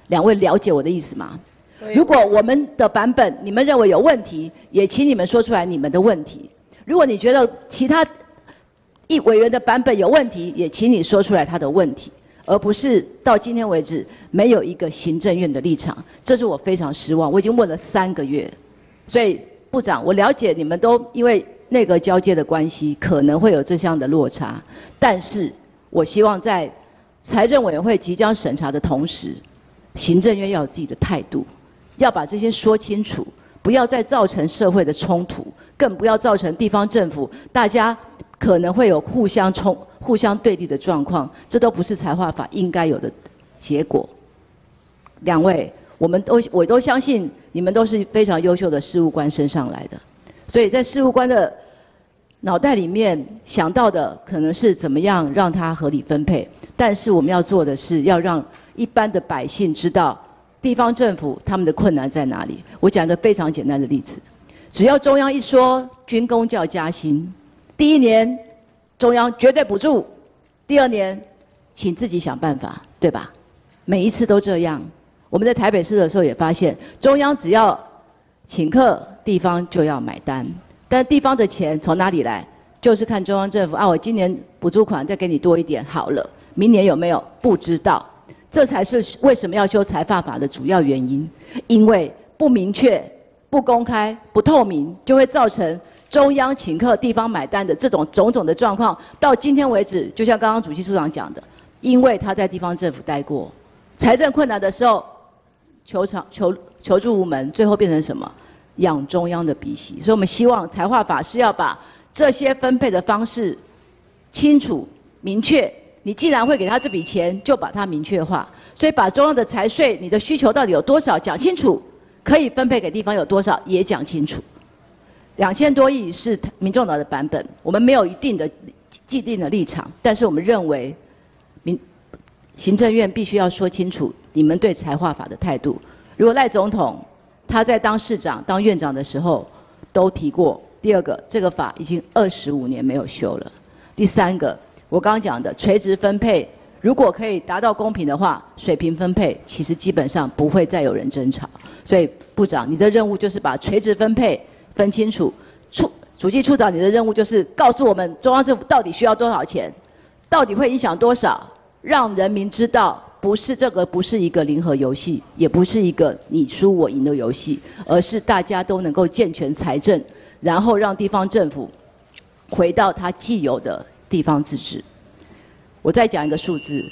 两位了解我的意思吗？如果我们的版本你们认为有问题，也请你们说出来你们的问题。如果你觉得其他委员的版本有问题，也请你说出来他的问题，而不是到今天为止没有一个行政院的立场，这是我非常失望。我已经问了3个月，所以部长，我了解你们都因为内阁交接的关系，可能会有这项的落差，但是我希望在财政委员会即将审查的同时，行政院要有自己的态度，要把这些说清楚，不要再造成社会的冲突，更不要造成地方政府大家可能会有互相对立的状况，这都不是财划法应该有的结果。两位，我都相信你们都是非常优秀的事务官升上来的，所以在事务官的脑袋里面想到的可能是怎么样让它合理分配，但是我们要做的是要让一般的百姓知道地方政府他们的困难在哪里。我讲一个非常简单的例子，只要中央一说军公教加薪，第1年中央绝对补助，第2年请自己想办法，对吧？每一次都这样。我们在台北市的时候也发现，中央只要请客，地方就要买单。但地方的钱从哪里来？就是看中央政府啊，我今年补助款再给你多一点好了，明年有没有不知道。这才是为什么要修财法法的主要原因，因为不明确、不公开、不透明，就会造成中央请客、地方买单的这种种种的状况。到今天为止，就像刚刚主计处长讲的，因为他在地方政府待过，财政困难的时候求助无门，最后变成什么？养中央的鼻息。所以我们希望财划法是要把这些分配的方式清楚明确。你既然会给他这笔钱，就把它明确化。所以把中央的财税，你的需求到底有多少讲清楚，可以分配给地方有多少也讲清楚。2000多亿是民众党的版本，我们没有既定的立场，但是我们认为行政院必须要说清楚你们对财划法的态度。如果赖总统他在当市长、当院长的时候都提过，第2个，这个法已经25年没有修了；第3个，我刚刚讲的垂直分配，如果可以达到公平的话，水平分配其实基本上不会再有人争吵。所以部长，你的任务就是把垂直分配分清楚。主计处长，你的任务就是告诉我们中央政府到底需要多少钱，到底会影响多少，让人民知道，这个不是一个零和游戏，也不是一个你输我赢的游戏，而是大家都能够健全财政，然后让地方政府回到它既有的地方自治。我再讲一个数字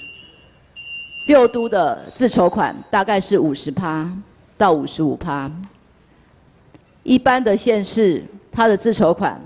，6都的自筹款大概是50%到55%，一般的县市它的自筹款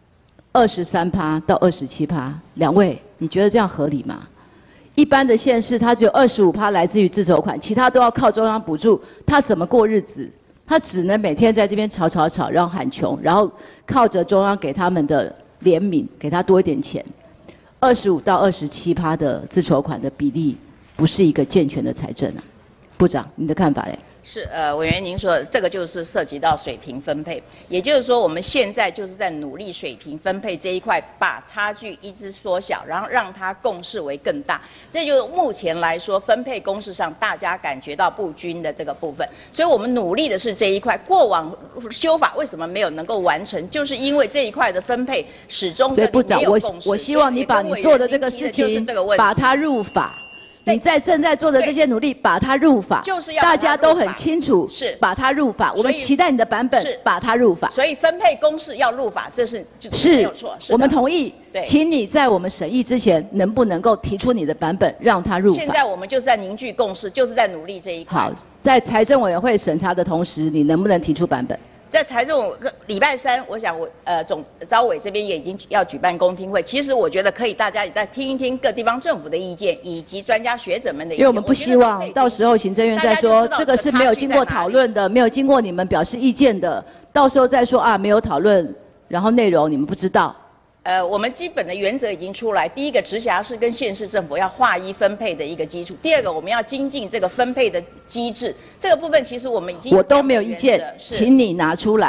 23%到27%。两位，你觉得这样合理吗？一般的县市它只有25%来自于自筹款，其他都要靠中央补助，它怎么过日子？它只能每天在这边吵，然后喊穷，然后靠着中央给他们的怜悯，给他多一点钱。25%到27%的自筹款的比例，不是一个健全的财政啊。部长，你的看法嘞？ 是委员您说的这个就是涉及到水平分配，也就是说我们现在就是在努力水平分配这一块，把差距一直缩小，然后让它共识为更大。这就目前来说分配公式上大家感觉到不均的这个部分，所以我们努力的是这一块。过往修法为什么没有能够完成，就是因为这一块的分配始终所以部长，我希望你把你做的这个事情把它入法。你正在做的这些努力，把它入法， 就是要大家都很清楚， 是把它入法。我们期待你的版本把它入法。 所以分配公式要入法，这是没有错。 我们同意。请你在我们审议之前，能不能够提出你的版本，让它入法？ 现在我们就是在凝聚共识，就是在努力这一块。 好，在财政委员会审查的同时，你能不能提出版本？ 在财政礼拜3，我想总召委这边也已经要举办公听会。其实我觉得可以，大家也再听一听各地方政府的意见，以及专家学者们的意见。 因为我们不希望到时候行政院再说这个是没有经过讨论的，没有经过你们表示意见的，到时候再说啊没有讨论，然后内容你们不知道。 我们基本的原则已经出来。第一个，直辖市跟县市政府要划一分配的一个基础；第二个，我们要精进这个分配的机制。这个部分其实我们已经我都没有意见，请你拿出来，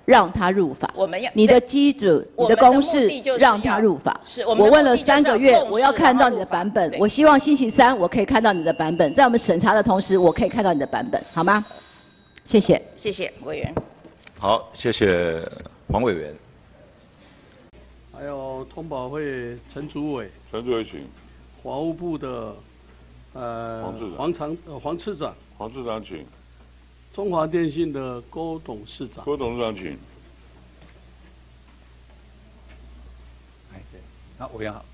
让他入法。 我们要你的基准、你的公式让他入法。 是我问了3个月，我要看到你的版本。我希望星期3我可以看到你的版本，在我们审查的同时，我可以看到你的版本，好吗？谢谢。 谢谢委员。 好，谢谢黄委员。 还有通保会陈主委， 陈主委请。 法务部的黄次长， 黄次长请。 中华电信的郭董事长， 郭董事长请。 哎，对，好，委员好。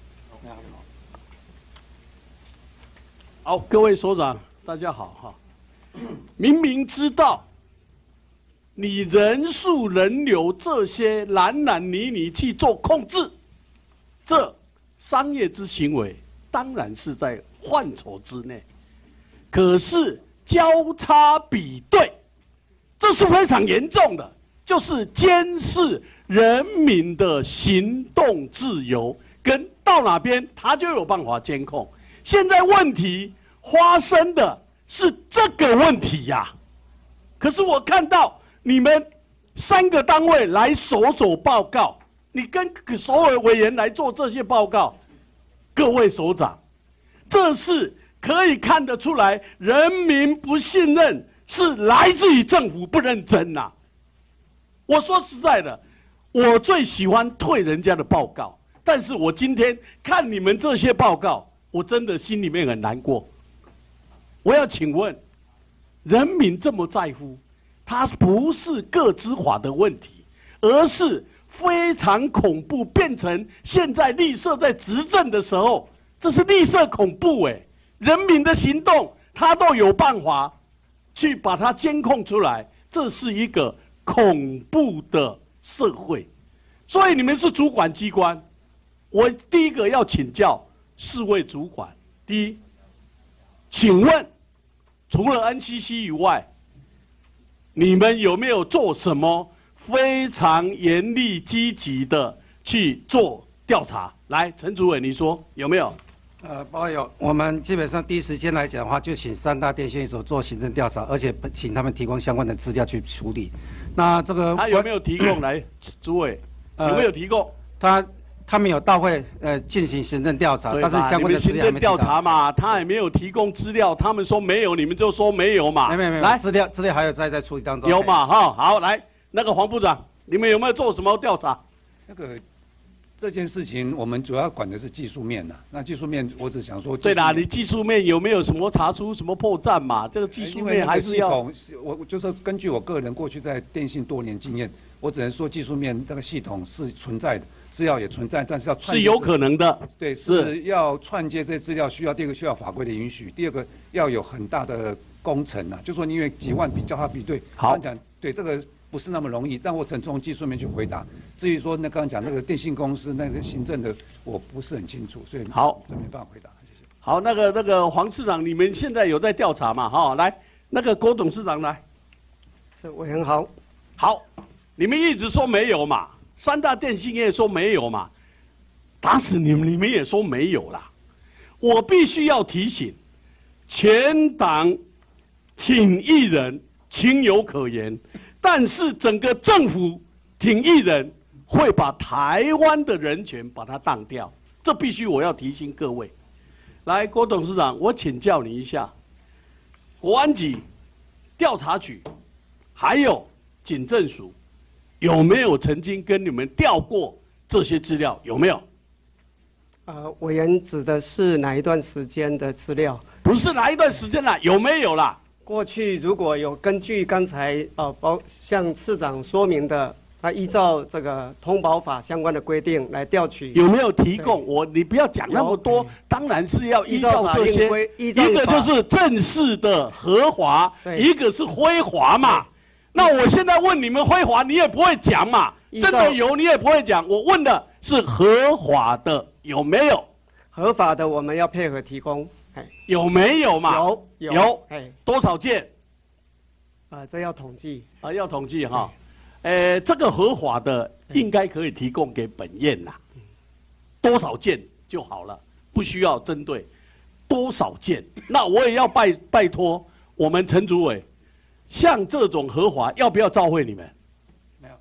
好，各位首长，大家好哈。明明知道你人数人流这些男女去做控制，这商业之行为当然是在范畴之内。可是交叉比对，这是非常严重的，就是监视人民的行动自由，跟到哪边他就有办法监控。现在问题发生的是这个问题呀，可是我看到你们3个单位来手报告，你跟所有委员来做这些报告，各位首长，这是可以看得出来，人民不信任是来自于政府不认真呐。我说实在的，我最喜欢退人家的报告，但是我今天看你们这些报告，我真的心里面很难过。我要请问，人民这么在乎，它不是个资法的问题，而是非常恐怖，变成现在绿色在执政的时候，这是绿色恐怖哎。人民的行动，他都有办法去把它监控出来，这是一个恐怖的社会。所以你们是主管机关，我第一个要请教4位主管。第一，请问除了 NCC 以外，你们有没有做什么非常严厉积极的去做调查？来，陈主委，你说有没有？ 包括有，我们基本上第一时间来讲的话，就请3大电信所做行政调查，而且请他们提供相关的资料去处理。那这个他有没有提供来？主委有没有提供？ 他们有到会进行行政调查，但是相关的资料行政调查嘛，他也没有提供资料，他们说没有，你们就说没有嘛。 没有，来资料还有在处理当中。 有嘛哈？好，来那个黄部长，你们有没有做什么调查？ 那个。这件事情我们主要管的是技术面呐。那技术面，我只想说， 对啦，你技术面有没有什么查出什么破绽嘛？这个技术面还是要。 我就说根据我个人过去在电信多年经验，我只能说技术面那个系统是存在的，资料也存在，但是要是有可能的。 对，是要串接这些资料，需要第一个需要法规的允许，第二个要有很大的工程啊，就说因为几万笔交叉比对， 好讲对这个。不是那么容易，但我只能从技术面去回答。至于说那刚刚讲那个电信公司那个行政的，我不是很清楚，所以好， 这没办法回答。谢谢。 好，那个黄市长，你们现在有在调查嘛？哈，来，那个郭董事长来。 是委员好。 好，你们一直说没有嘛，3大电信业说没有嘛，打死你们也说没有啦。我必须要提醒，全党挺艺人，情有可原。但是整个政府挺艺人，会把台湾的人权把它当掉，这必须我要提醒各位。来，郭董事长，我请教你一下，国安局、调查局，还有警政署，有没有曾经跟你们调过这些资料？有没有？ 委员指的是哪一段时间的资料？ 不是哪一段时间啦，有没有啦？ 过去如果有根据刚才向市长说明的，他依照这个通保法相关的规定来调取， 有没有提供？你不要讲那么多，当然是要依照这些。一个就是正式的合法，一个是非法嘛。那我现在问你们非法，你也不会讲嘛。真的有你也不会讲。我问的是合法的，有没有？ 合法的我们要配合提供。 有没有嘛？ 有， 多少件？ 这要统计要统计哈。这个合法的应该可以提供给本院啦，多少件就好了，不需要针对多少件。那我也要拜托我们陈主委，像这种合法要不要召会你们？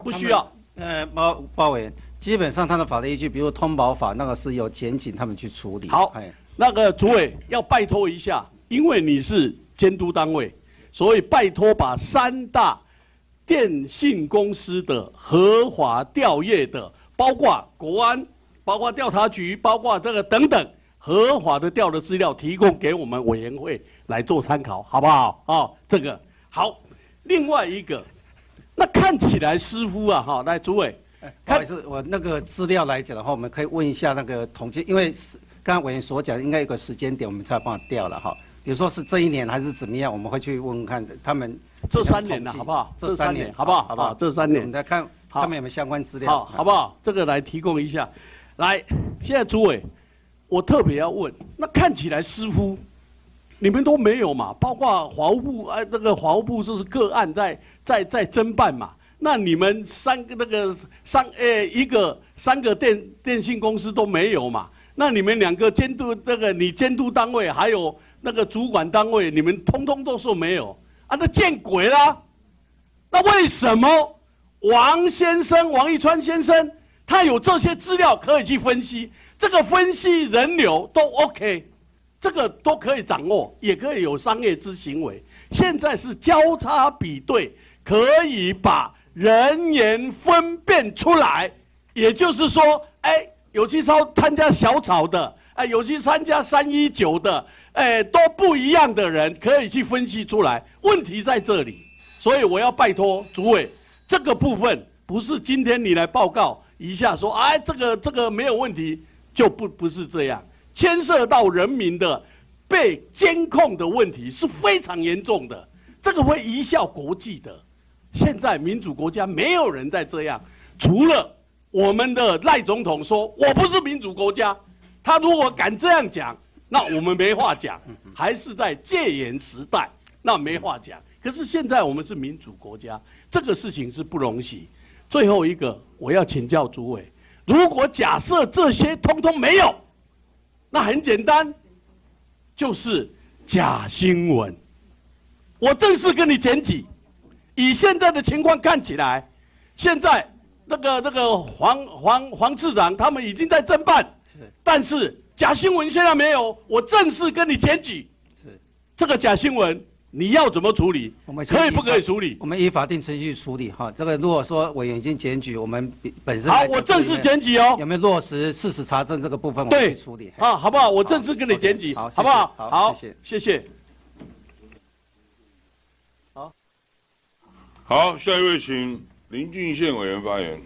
不需要。 包委员，基本上他的法律依据，比如通保法，那个是由检警他们去处理。 好，那个主委要拜托一下，因为你是监督单位，所以拜托把3大电信公司的合法调业的，包括国安、包括调查局、包括这个等等合法的调的资料，提供给我们委员会来做参考，好不好？哦，这个好。另外一个，那看起来师傅啊，哈，来主委， 不好意思，我那个资料来讲的话，我们可以问一下那个统计，因为刚刚委员所讲，应该有个时间点，我们才帮他调了哈。比如说是这1年还是怎么样，我们会去问问看他们这3年了，好不好？这3年，好不好？好不好？这3年， 我们再看他们有没有相关资料， 好不好？这个来提供一下。来，现在主委，我特别要问，那看起来师傅，你们都没有嘛？包括法务部，那个法务部就是个案在侦办嘛。那你们3个电信公司都没有嘛？那你们2个监督你监督单位还有那个主管单位，你们通通都说没有啊？那见鬼啦！那为什么王义川先生他有这些资料可以去分析？这个分析人流都 OK， 这个都可以掌握，也可以有商业之行为。现在是交叉比对，可以把人员分辨出来，也就是说，有去参加小草的，有去参加319的，都不一样的人，可以去分析出来。问题在这里，所以我要拜托主委，这个部分不是今天你来报告一下说，这个没有问题，就不是这样，牵涉到人民的被监控的问题是非常严重的，这个会贻笑国际的。现在民主国家没有人在这样，除了我们的赖总统说我不是民主国家，他如果敢这样讲，那我们没话讲，还是在戒严时代，那没话讲。可是现在我们是民主国家，这个事情是不容许。最后一个，我要请教主委，如果假设这些通通没有，那很简单，就是假新闻。我正式跟你检举，以现在的情况看起来，现在那个黄次长他们已经在侦办，但是假新闻现在没有，我正式跟你检举。这个假新闻你要怎么处理？可以不可以处理？ 我们依法定程序处理哈。这个如果说委员已经检举，我们本身好，我正式检举哦。 有没有落实事实查证这个部分，我们去处理。 啊，好不好？我正式跟你检举，好不好？好，谢谢。 好，下一位请林俊宪委员发言。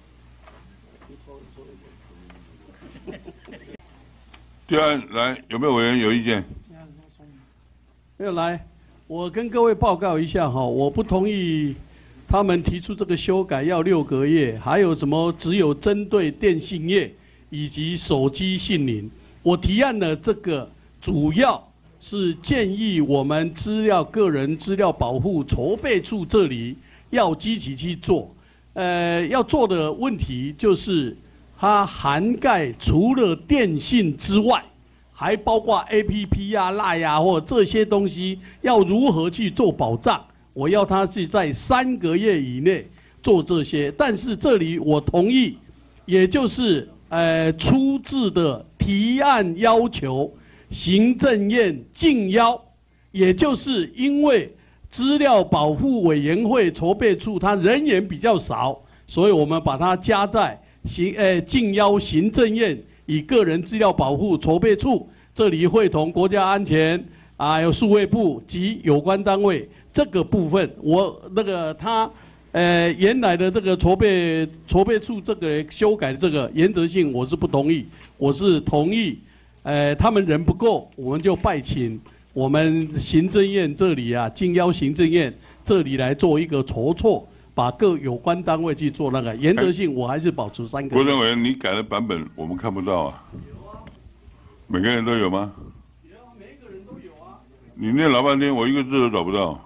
第二，来，有没有委员有意见？ 没有来，我跟各位报告一下哈，我不同意他们提出这个修改要6个月，还有什么只有针对电信业以及手机信领。我提案的这个主要是建议我们个人资料保护筹备处这里要积极去做。要做的问题就是它涵盖除了电信之外，还包括 APP 啊、LINE 啊或这些东西要如何去做保障。我要它是在3个月以内做这些，但是这里我同意，也就是出自的提案要求。行政院禁邀，也就是因为资料保护委员会筹备处它人员比较少，所以我们把它加在禁邀行政院以个人资料保护筹备处，这里会同国家安全还有数位部及有关单位这个部分，我原来的这个筹备处这个修改的这个原则性我是不同意，我是同意。他们人不够，我们就拜请我们行政院这里啊，经邀行政院这里来做一个筹措，把各有关单位去做那个原则性，我还是保持3个月。 国政委员，你改的版本我们看不到啊。有啊。每个人都有吗？有啊，每一个人都有啊。你念老半天，我一个字都找不到。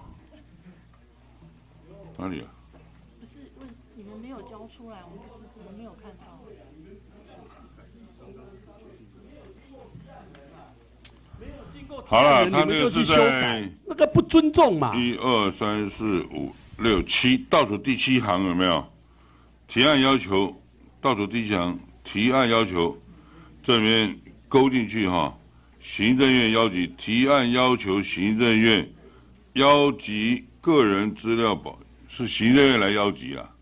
哪里啊？ 不是，你们没有交出来，我们没有看到。 好了，他那个是在那个不尊重嘛。 1、2、3、4、5、6、7，倒数第7行有没有？ 提案要求倒数第一项提案要求，这里面勾进去哈，行政院邀集提案要求行政院邀集个人资料保，是行政院来邀集啊。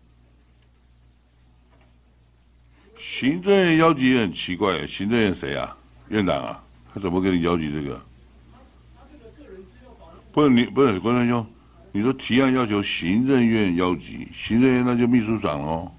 行政院邀集也很奇怪，行政院谁啊？院长啊，他怎么给你邀集这个？不是郭正兄，你说提案要求行政院邀集，行政院那就秘书长哦。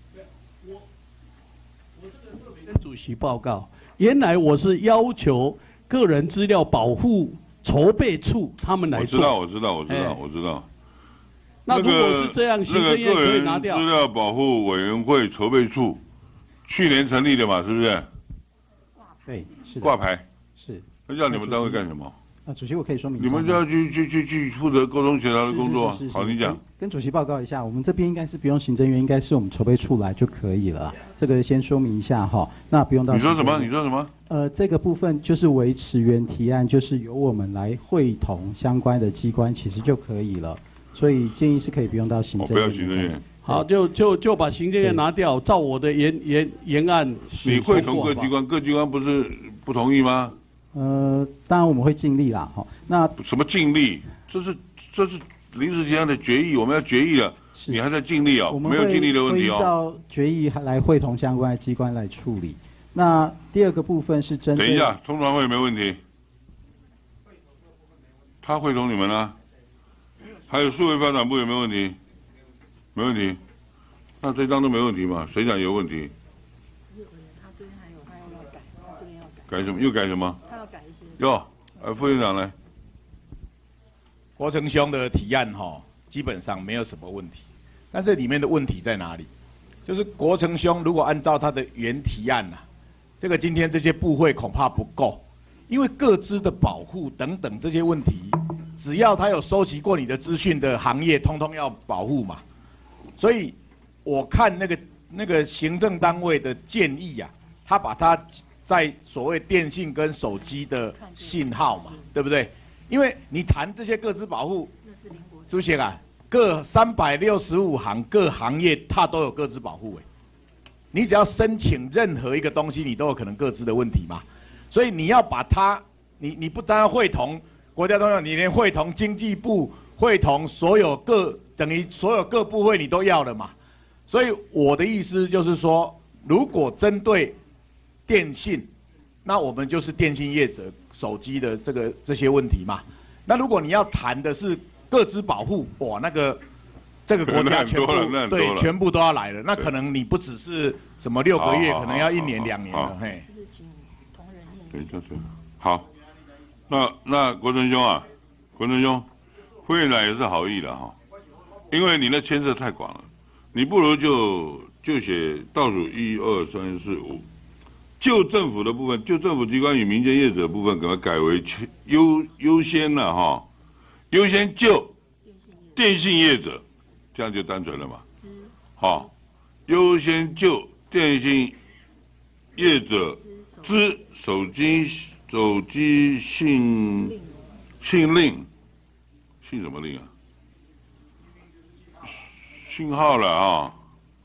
跟主席报告，原来我是要求个人资料保护筹备处他们来做。 我知道。 那如果是这样，行政院可以拿掉。 资料保护委员会筹备处，去年成立的嘛，是不是？ 对，是的。 挂牌。 是。 那叫你们单位干什么？ 主席，我可以说明一下。 你们就要去负责沟通协调的工作。好，你讲。 跟主席报告一下，我们这边应该是不用行政院，应该是我们筹备处来就可以了。这个先说明一下哈，那不用到。你说什么？ 这个部分就是维持原提案，就是由我们来会同相关的机关，其实就可以了。所以建议是可以不用到行政院。 不要行政院。 好，就把行政院拿掉，照我的原案。 你会同各机关，各机关不是不同意吗？ 当然我们会尽力啦，哈。那什么尽力？这是临时提案的决议，我们要决议了，你还在尽力哦，没有尽力的问题哦。 依照决议来会同相关的机关来处理。那第二个部分是针对。 等一下，通传会没问题，他会同你们啊。还有数位发展部有没有问题？没问题。那这张都没问题嘛？谁讲有问题？改什么？又改什么？他要改一些。哟，副院长来。 国成兄的提案基本上没有什么问题，但这里面的问题在哪里？就是国成兄如果按照他的原提案这个今天这些部会恐怕不够，因为各资的保护等等这些问题，只要他有收集过你的资讯的行业，通通要保护嘛。所以我看那个行政单位的建议他把它在所谓电信跟手机的信号嘛，对不对？因为你谈这些各自保护，主席各365行各行业它都有各自保护你只要申请任何一个东西，你都有可能各自的问题嘛。所以你要把它，你不单要会同国家通用，你连会同经济部、会同所有等于所有各部会你都要了嘛。所以我的意思就是说，如果针对电信，那我们就是电信业者手机的这些问题嘛。那如果你要谈的是个资保护，哇，这个国家全部都要来了。那可能你不只是什么6个月，可能要1年2年了，嘿。 对，就是好。那国成兄，副院长也是好意的因为你的牵涉太广了，你不如就写倒数1、2、3、4、5。就政府的部分，就政府机关与民间业者的部分，给它改为优先了优先就电信业者，这样就单纯了嘛。优先就电信业者之手机信令，信什么令啊？信号了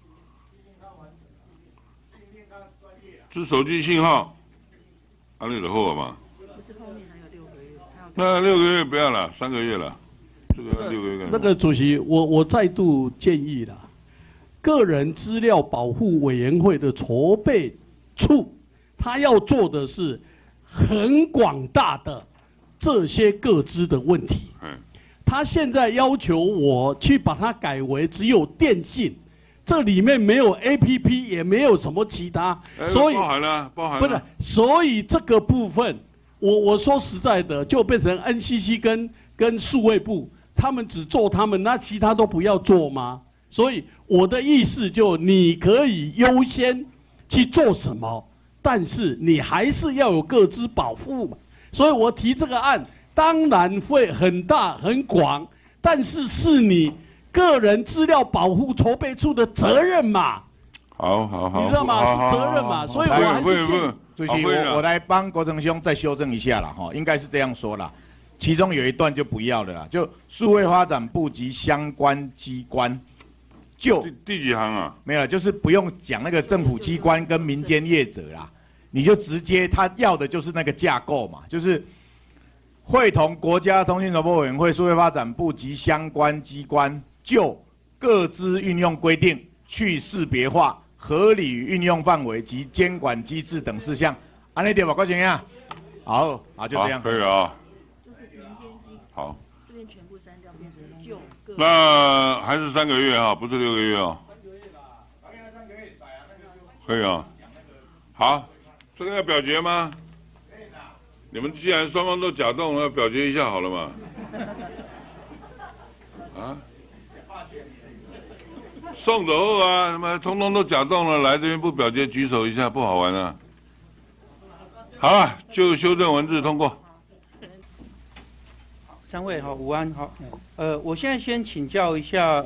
是手机信号，安利的后嘛？不是后面还有6个月，那6个月不要了，3个月了，这个6个月干什么？ 那个主席，我再度建议了，个人资料保护委员会的筹备处，他要做的是很广大的这些个资的问题。他现在要求我去把它改为只有电信。这里面没有 APP， 也没有什么其他，所以包含了， 不是，所以这个部分，我说实在的，就变成 NCC 跟数位部，他们只做他们，那其他都不要做吗？所以我的意思就，你可以优先去做什么，但是你还是要有个资保护嘛。所以我提这个案，当然会很大很广，但是是你个人资料保护筹备处的责任嘛。 好， 你知道吗？是责任嘛，所以我还是建议。 主席，我来帮国成兄再修正一下啦，应该是这样说啦。其中有一段就不要了啦，就数位发展部及相关机关就第几行啊？ 没有了，就是不用讲那个政府机关跟民间业者啦，你就直接他要的就是那个架构嘛，就是会同国家通信传播委员会、数位发展部及相关机关就各资运用规定、去识别化、合理运用范围及监管机制等事项，安内对吧？郭先生，好，就这样， 可以了啊。 就是民间机。 好。 这边全部删掉，变成就个。 那还是3个月啊，不是6个月啊。可以啊。好，这个要表决吗？你们既然双方都假动，那表决一下好了嘛。啊？送走后啊，他妈通通都假动了，来这边不表决举手一下，不好玩啊。好了，就修正文字通过。 3位好，午安好。我现在先请教一下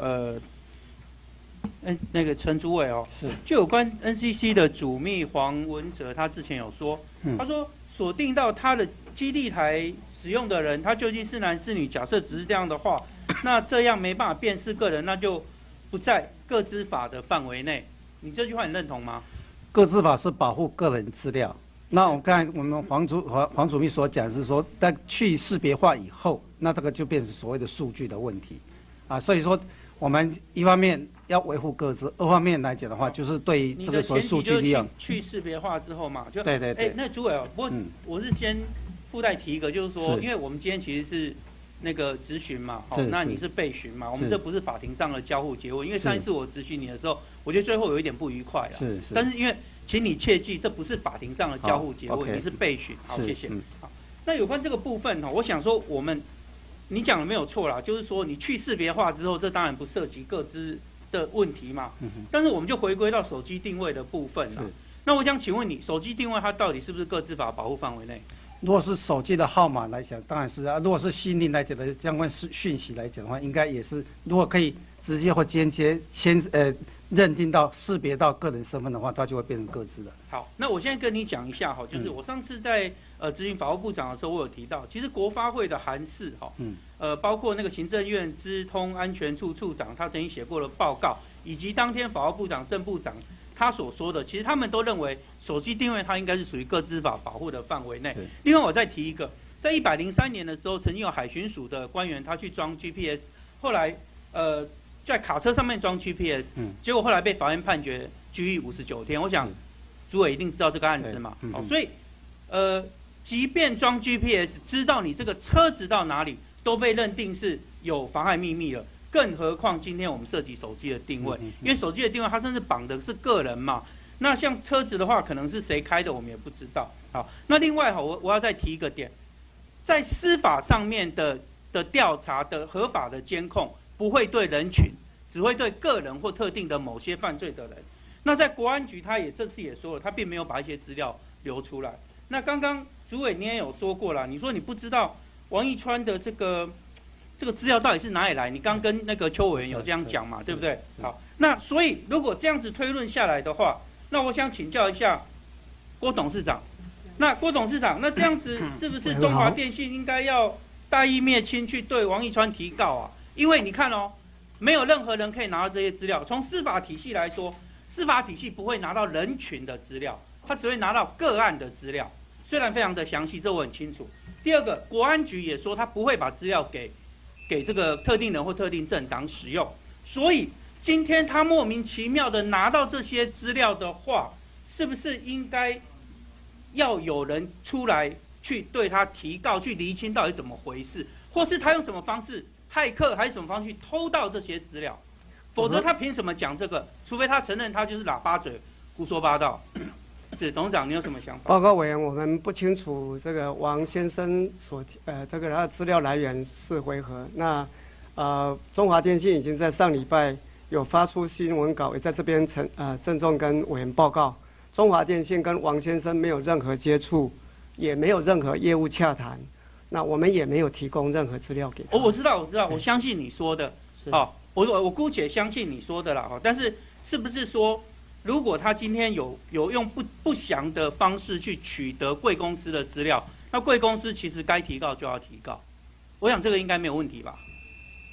那个陈主委哦， 是就有关 NCC 的主秘黄文哲，他之前有说，他说锁定到他的基地台使用的人，他究竟是男是女？假设只是这样的话，那这样没办法辨识个人，那就不在个资法的范围内。你这句话你认同吗？ 个资法是保护个人资料。那我刚才我们黄主秘所讲是说，在去识别化以后，那这个就变成所谓的数据的问题，啊，所以说我们一方面要维护个资，二方面来讲的话，就是对这个所谓数据利用。 去识别化之后嘛，就对对对。 那主委哦，不过我是先附带提一个，就是说，因为我们今天其实是那个质询嘛，那你是被询嘛，我们这不是法庭上的交互诘问，因为上一次我质询你的时候，我觉得最后有一点不愉快了，但是因为请你切记，这不是法庭上的交互诘问，你是被询。好，谢谢。好，那有关这个部分哈，我想说你讲的没有错啦，就是说你去识别化之后，这当然不涉及个资的问题嘛。但是我们就回归到手机定位的部分啦。那我想请问你，手机定位它到底是不是个资法保护范围内？ 如果是手机的号码来讲，当然是啊；如果是心灵来讲的相关讯息来讲的话，应该也是。如果可以直接或间接认定到识别到个人身份的话，它就会变成个资了。 好，那我现在跟你讲一下哈，就是我上次在咨询法务部长的时候，我有提到，其实国发会的函释哈，包括那个行政院资通安全处处长他曾经写过的报告，以及当天法务部长郑部长他所说的，其实他们都认为手机定位它应该是属于个资法保护的范围内。另外我再提一个，在103年的时候，曾经有海巡署的官员他去装 GPS， 后来在卡车上面装 GPS， 结果后来被法院判决拘役59天。我想主委一定知道这个案子嘛，所以即便装 GPS， 知道你这个车子到哪里，都被认定是有妨害秘密了。更何况今天我们涉及手机的定位，因为手机的定位它甚至绑的是个人嘛。那像车子的话，可能是谁开的我们也不知道。好，那另外我要再提一个点，在司法上面的调查的合法的监控，不会对人群，只会对个人或特定的某些犯罪的人。那在国安局，他也这次也说了，他并没有把一些资料流出来。那刚刚主委你也有说过了，你说你不知道王一川的这个资料到底是哪里来？你刚跟那个邱委员有这样讲嘛，对不对？好，那所以如果这样子推论下来的话，那我想请教一下郭董事长。那郭董事长，那这样子是不是中华电信应该要大义灭亲去对王一川提告啊？因为你看哦，没有任何人可以拿到这些资料。从司法体系来说，司法体系不会拿到人群的资料，它只会拿到个案的资料，虽然非常的详细，这我很清楚。第二个，国安局也说他不会把资料给这个特定人或特定政党使用，所以今天他莫名其妙的拿到这些资料的话，是不是应该要有人出来去对他提告，去厘清到底怎么回事，或是他用什么方式，骇客还是什么方式去偷到这些资料？否则他凭什么讲这个？除非他承认他就是喇叭嘴、胡说八道。是董事长，你有什么想法？ 报告委员，我们不清楚这个王先生这个他的资料来源是为何。那中华电信已经在上礼拜有发出新闻稿，也在这边郑重跟委员报告，中华电信跟王先生没有任何接触，也没有任何业务洽谈，那我们也没有提供任何资料给他。 我知道，我相信你说的。好，我姑且相信你说的啦。但是是不是说？如果他今天有用不详的方式去取得贵公司的资料，那贵公司其实该提告就要提告，我想这个应该没有问题吧？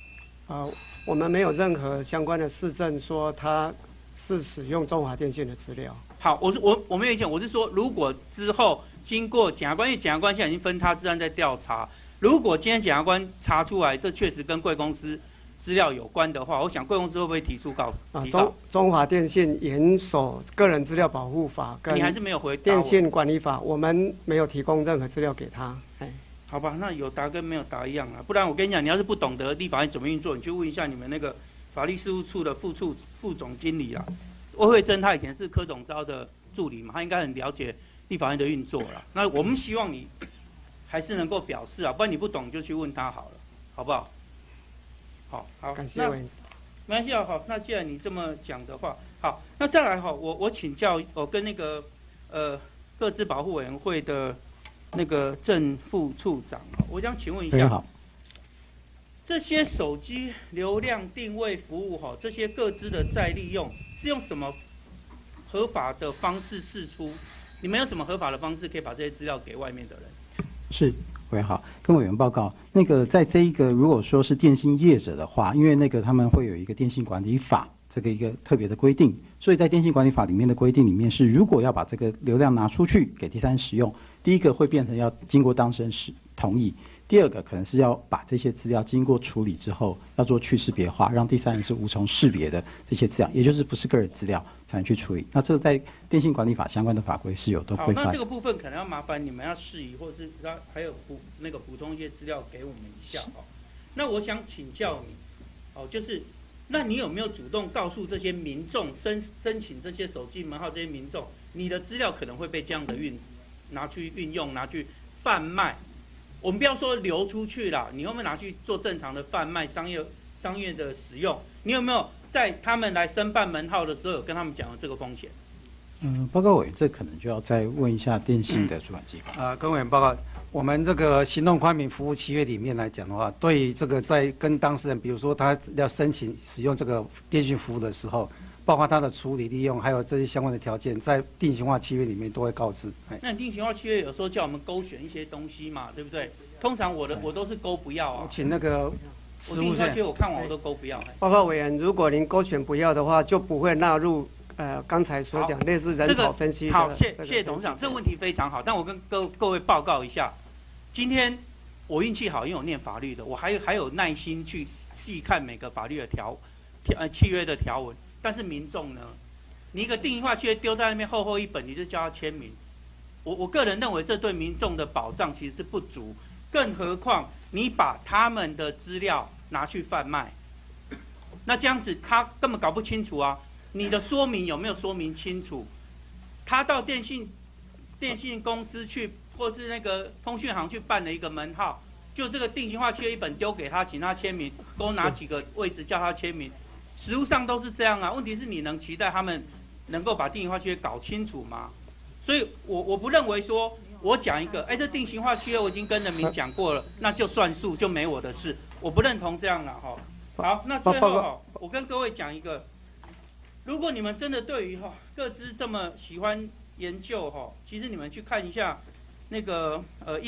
我们没有任何相关的事证说他是使用中华电信的资料。 好，我没有意见，我是说，如果之后经过检察官，因为检察官现在已经分他治安在调查，如果今天检察官查出来这确实跟贵公司资料有关的话，我想贵公司会不会提告？ 中华电信严守个人资料保护法跟你还是没有回答电信管理法，我们没有提供任何资料给他。 好吧，那有答跟没有答一样啊。不然我跟你讲，你要是不懂得立法院怎么运作，你去问一下你们那个法律事务处的副总经理啦。魏慧珍他以前是柯总召的助理嘛，他应该很了解立法院的运作啦。那我们希望你还是能够表示啊，不然你不懂你就去问他好了，好不好？好， 感谢委员。 没关系啊，好，那既然你这么讲的话，好，那再来哈，我请教，我跟那个个资保护委员会的那个正副处长，我想请问一下，这些手机流量定位服务哈，这些个资的再利用是用什么合法的方式释出？你们有什么合法的方式可以把这些资料给外面的人？ 是，委员好，跟委员报告，那个在这一个如果说是电信业者的话，因为那个他们会有一个电信管理法这个一个特别的规定，所以在电信管理法里面的规定里面是，如果要把这个流量拿出去给第三人使用，第一个会变成要经过当事人同意，第二个可能是要把这些资料经过处理之后要做去识别化，让第三人是无从识别的这些资料，也就是不是个人资料才能去处理。那这个在电信管理法相关的法规是有都规范。 那这个部分可能要麻烦你们要释疑，或者是还有补充一些资料给我们一下哦。那我想请教你，就是那你有没有主动告诉这些民众申请这些手机门号这些民众，你的资料可能会被这样的拿去运用，拿去贩卖？我们不要说流出去啦，你有没有拿去做正常的贩卖、商业的使用？你有没有在他们来申办门号的时候有跟他们讲这个风险？ 报告委员，这可能就要再问一下电信的主管机关。 跟委员报告，我们这个行动宽频服务契约里面来讲的话，对于这个在跟当事人，比如说他要申请使用这个电信服务的时候，包括他的处理利用，还有这些相关的条件，在定型化契约里面都会告知。 那定型化契约有时候叫我们勾选一些东西嘛，对不对？通常我都是勾不要啊。 请那个我定型化契约我看完我都勾不要。 报告委员，如果您勾选不要的话，就不会纳入刚才所讲类似人口分析的。 好，谢谢董事长，这个问题非常好。但我跟各位报告一下，今天我运气好，因为我念法律的，我还有耐心去细看每个法律的契约的条文。但是民众呢，你一个定型化契约丢在那边厚厚一本，你就叫他签名，我个人认为这对民众的保障其实是不足，更何况你把他们的资料拿去贩卖，那这样子他根本搞不清楚啊，你的说明有没有说明清楚？他到电信公司去，或是那个通讯行去办了一个门号，就这个定型化契约一本丢给他，请他签名，勾哪几个位置叫他签名。实务上都是这样啊，问题是你能期待他们能够把定型化契约搞清楚吗？所以我不认为说我讲一个，这定型化契约我已经跟人民讲过了，那就算数就没我的事，我不认同这样了哈。好，那最后我跟各位讲一个，如果你们真的对于各自这么喜欢研究其实你们去看一下那个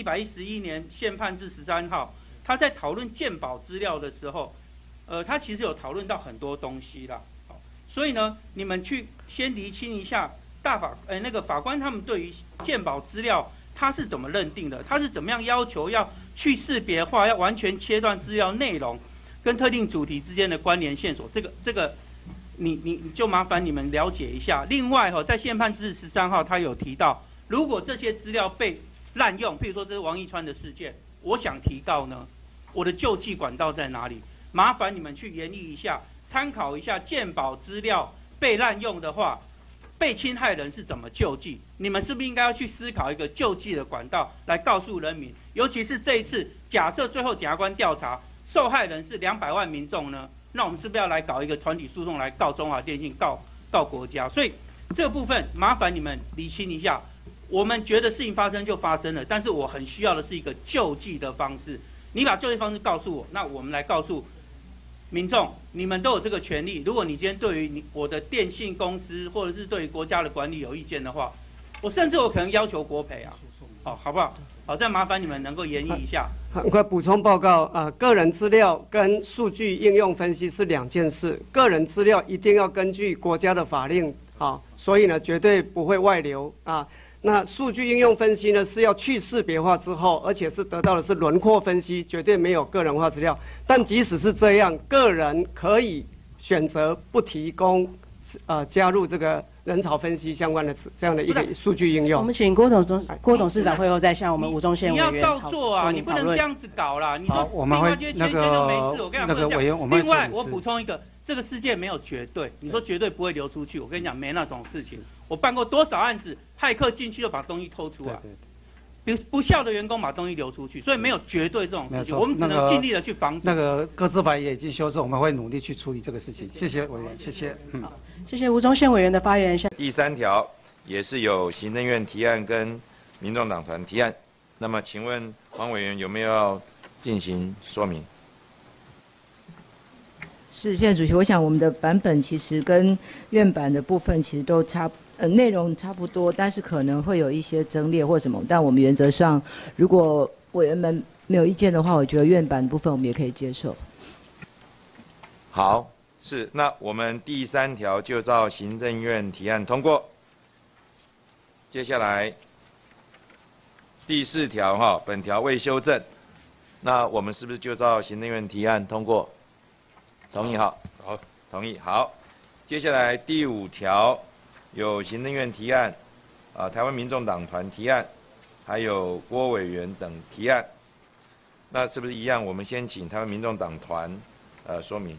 111年宪判字13号，他在讨论健保资料的时候。他其实有讨论到很多东西啦，所以呢，你们去先厘清一下那个法官他们对于健保资料他是怎么认定的，他是怎么样要求要去识别化，要完全切断资料内容跟特定主题之间的关联线索，这个你就麻烦你们了解一下。另外在宪判字13号他有提到，如果这些资料被滥用，譬如说这是王一川的事件，我想提告呢，我的救济管道在哪里？麻烦你们去研议一下，参考一下健保资料被滥用的话，被侵害人是怎么救济？你们是不是应该要去思考一个救济的管道，来告诉人民？尤其是这一次，假设最后检察官调查受害人是200万民众呢，那我们是不是要来搞一个团体诉讼来告中华电信、告国家？所以这个部分麻烦你们厘清一下。我们觉得事情发生就发生了，但是我很需要的是一个救济的方式。你把救济方式告诉我，那我们来告诉民众，你们都有这个权利。如果你今天对于我的电信公司或者是对于国家的管理有意见的话，我甚至可能要求国赔啊，好不好？ 好，再麻烦你们能够研议一下。 很快补充报告个人资料跟数据应用分析是两件事。个人资料一定要根据国家的法令所以呢绝对不会外流那数据应用分析呢是要去识别化之后，而且是得到的是轮廓分析，绝对没有个人化资料。但即使是这样，个人可以选择不提供加入这个人潮分析相关的这样的一个数据应用。 我们请郭董事长会后再向我们吴宗宪委员你要照做啊，你不能这样子搞啦。你说我们会那个就没事，我跟你讲不能这样。另外，我补充一个，这个世界没有绝对，你说绝对不会流出去，我跟你讲没那种事情。我办过多少案子，骇客进去就把东西偷出来。不孝的员工把东西流出去，所以没有绝对这种事情，我们只能尽力的去防堵。 那个各自法也已经修正，我们会努力去处理这个事情。谢谢委员，谢谢。 谢谢吴宗宪委员的发言。 第3条也是有行政院提案跟民众党团提案，那么请问黄委员有没有要进行说明？ 是，现在主席，我想我们的版本其实跟院版的部分其实都内容差不多，但是可能会有一些增列或什么。但我们原则上，如果委员们没有意见的话，我觉得院版的部分我们也可以接受。 好，是，那我们第3条就照行政院提案通过。接下来第4条本条未修正，那我们是不是就照行政院提案通过？同意好，同意好。接下来第5条。有行政院提案，台湾民众党团提案，还有郭委员等提案，那是不是一样？我们先请台湾民众党团说明。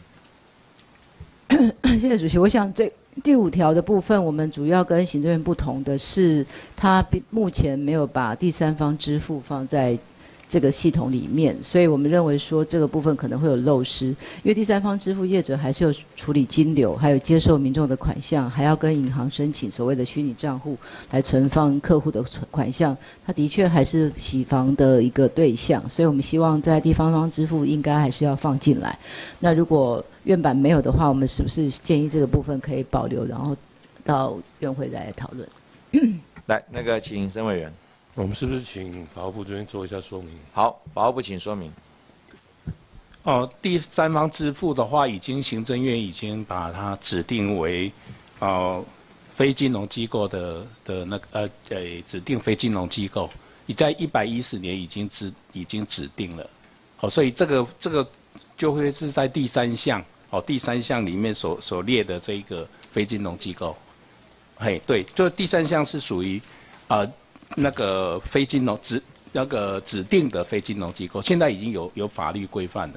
谢谢主席，我想这第5条的部分，我们主要跟行政院不同的是，它目前没有把第三方支付放在这个系统里面，所以我们认为说这个部分可能会有漏失，因为第三方支付业者还是有处理金流，还有接受民众的款项，还要跟银行申请所谓的虚拟账户来存放客户的款项，它的确还是洗房的一个对象，所以我们希望在第三方支付应该还是要放进来。那如果院版没有的话，我们是不是建议这个部分可以保留，然后到院会再来讨论？ 来，那个请申委员。 我们是不是请法务部这边做一下说明？ 好，法务部请说明。 第三方支付的话，行政院已经把它指定为非金融机构的指定非金融机构，已在110年已经指定了。所以这个就会是在第3项第3项里面所列的这个非金融机构。对，就第3项是属于那个非金融指定的非金融机构，现在已经有法律规范了。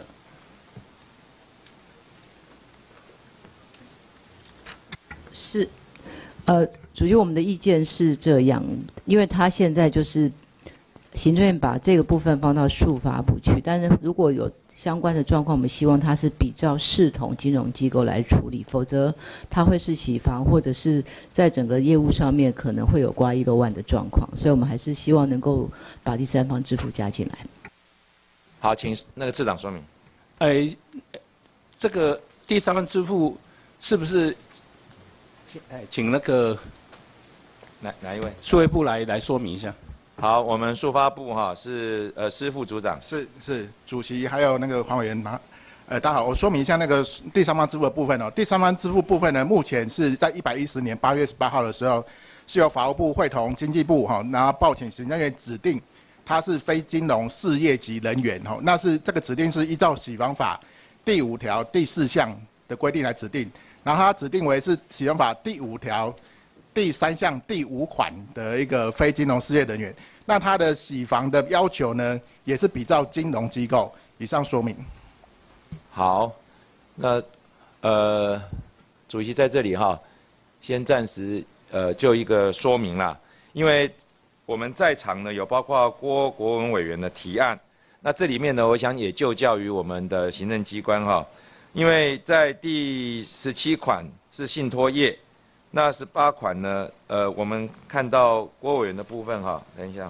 是，主席，我们的意见是这样，因为他现在就是行政院把这个部分放到数发部去，但是如果有相关的状况，我们希望它是比较视同金融机构来处理，否则它会是洗房，或者是在整个业务上面可能会有刮一漏万的状况，所以我们还是希望能够把第三方支付加进来。 好，请那个次长说明。 这个第三方支付是不是？请那个哪一位？ 数位部来说明一下。 好，我们数发部是师副组长。 是主席，还有那个黄委员大家好，我说明一下那个第三方支付的部分哦。第三方支付部分呢，目前是在110年8月18号的时候，是由法务部会同经济部然后报请行政院指定他是非金融事业级人员那是这个指定是依照洗房法第5条第4项的规定来指定，然后他指定为是洗房法第5条。第3项第5款的一个非金融事业人员，那他的洗房的要求呢，也是比照金融机构。以上说明。 好，那主席在这里先暂时就一个说明啦，因为我们在场呢有包括郭国文委员的提案，那这里面呢，我想也就教于我们的行政机关因为在第17款是信托业。那18款呢？我们看到郭委员的部分等一下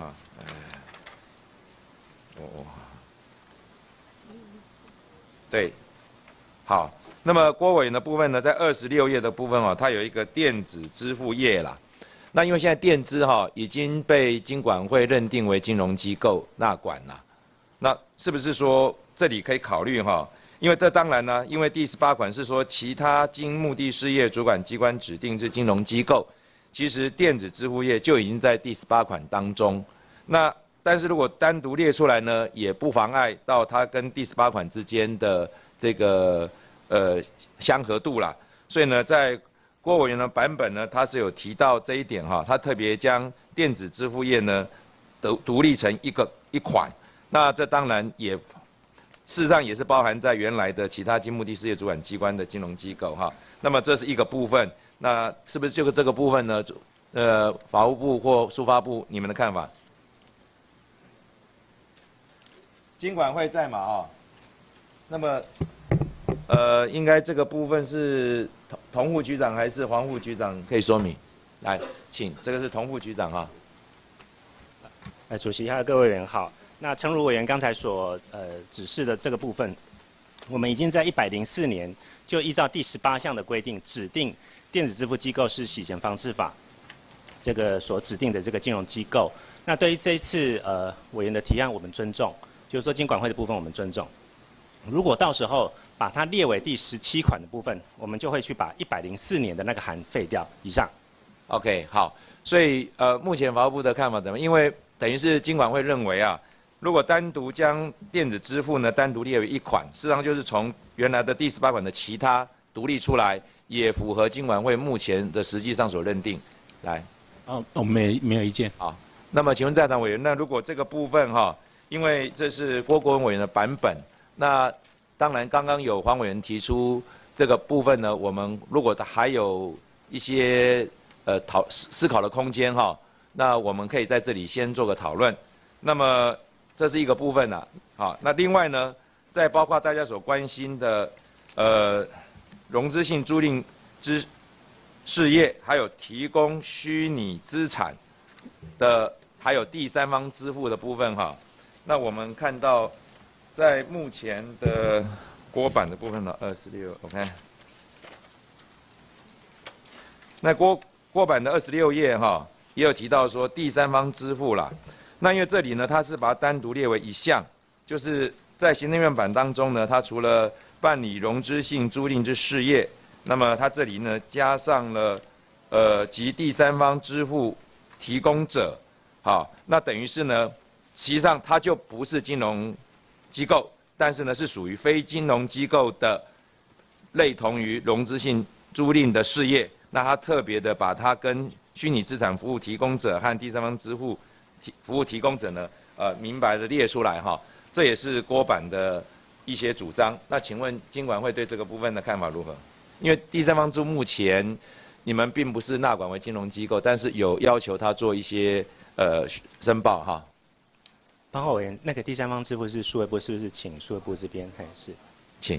对，好，那么郭委员的部分呢，在26页的部分它有一个电子支付页啦。 那因为现在电资哈已经被金管会认定为金融机构纳管了，那是不是说这里可以考虑哈？因为这当然呢，因为第18款是说其他经目的事业主管机关指定之金融机构，其实电子支付业就已经在第18款当中。那但是如果单独列出来呢，也不妨碍到它跟第18款之间的这个相合度啦。所以呢，在郭委员的版本呢，他是有提到这一点哈，他特别将电子支付业呢独立成一款。那这当然也事实上也是包含在原来的其他经目的事业主管机关的金融机构哈。那么这是一个部分，那是不是就这个部分呢？法务部或书发部，你们的看法？金管会在嘛啊？那么应该这个部分是同副局长还是黄副局长可以说明？来，请，这个是同副局长哈。 主席还有各位委员好。那诚如委员刚才所指示的这个部分，我们已经在104年就依照第18项的规定，指定电子支付机构是洗钱防治法这个所指定的这个金融机构。那对于这一次委员的提案，我们尊重，就是说金管会的部分我们尊重。如果到时候把它列为第17款的部分，我们就会去把104年的那个函废掉。以上。 OK， 好，所以目前法务部的看法怎么样？因为等于是金管会认为啊，如果单独将电子支付呢单独列为一款，事实上就是从原来的第18款的其他独立出来，也符合金管会目前的实际上所认定。来， 没有意见。 好，那么请问在场委员，那如果这个部分哈，因为这是郭国文委员的版本，那当然刚刚有黄委员提出这个部分呢，我们如果还有一些思考的空间哈，那我们可以在这里先做个讨论。那么这是一个部分呐，好，那另外呢，在包括大家所关心的融资性租赁之事业，还有提供虚拟资产的，还有第三方支付的部分哈。那我们看到，在目前的郭版的部分呢，26 ，OK。那郭版的26页哈，也有提到说第三方支付啦。那因为这里呢，它是把它单独列为一项，就是在行政院版当中呢，它除了办理融资性租赁之事业，那么它这里呢加上了及第三方支付提供者，好，那等于是呢，实际上它就不是金融机构，但是呢是属于非金融机构的，类同于融资性租赁的事业，那它特别的把它跟虚拟资产服务提供者和第三方支付服务提供者呢，明白的列出来哈，这也是郭版的一些主张。那请问金管会对这个部分的看法如何？因为第三方支付目前你们并不是纳管为金融机构，但是有要求他做一些申报哈。 报告委员，那个第三方支付是数位部，是不是请数位部这边？还是， 请。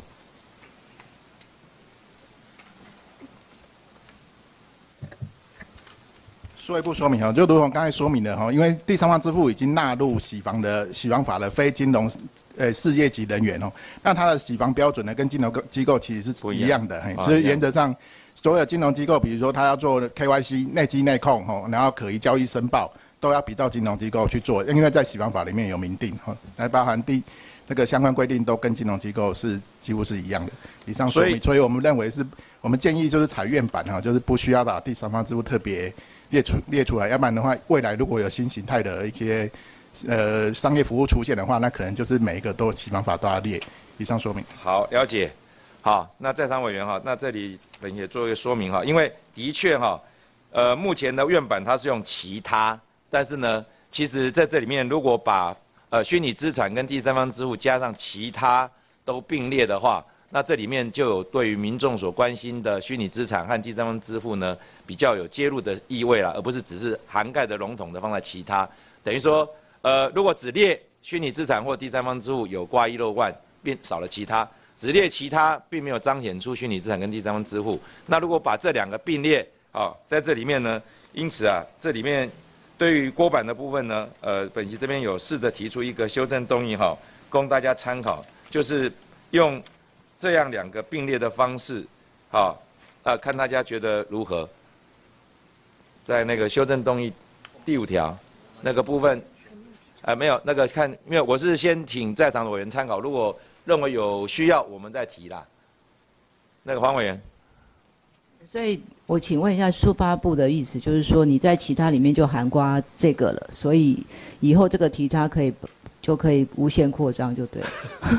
数位部说明哈，就如同刚才说明的哈，因为第三方支付已经纳入洗房法的非金融事业级人员哦，那它的洗房标准呢跟金融机构其实是一样的，所以原则上所有金融机构，比如说他要做 KYC 内稽内控哈，然后可疑交易申报，都要比照金融机构去做，因为在洗房法里面有明定哈，来包含那个相关规定都跟金融机构是几乎是一样的。以上说明，所以我们认为我们建议就是采院版哈，就是不需要把第三方支付特别列出来，要不然的话，未来如果有新形态的一些商业服务出现的话，那可能就是每一个都洗房法都要列。以上说明。 好，了解。好，那在场委员哈，那这里本也做一个说明哈，因为的确哈，目前的院版它是用其他，但是呢，其实在这里面如果把虚拟资产跟第三方支付加上其他都并列的话，那这里面就有对于民众所关心的虚拟资产和第三方支付呢，比较有介入的意味啦，而不是只是涵盖的笼统的放在其他。等于说，如果只列虚拟资产或第三方支付有挂一漏万，变少了其他，只列其他，并没有彰显出虚拟资产跟第三方支付。那如果把这两个并列，在这里面呢，因此啊，这里面对于郭版的部分呢，本席这边有试着提出一个修正动议哈，供大家参考，就是用这样两个并列的方式，看大家觉得如何？ 在那个修正动议第5条那个部分，没有那个看，因为我是先请在场的委员参考，如果认为有需要，我们再提啦。那个黄委员。 所以我请问一下，速发部的意思就是说，你在其他里面就含括这个了，所以以后这个题它就可以无限扩张，就对了。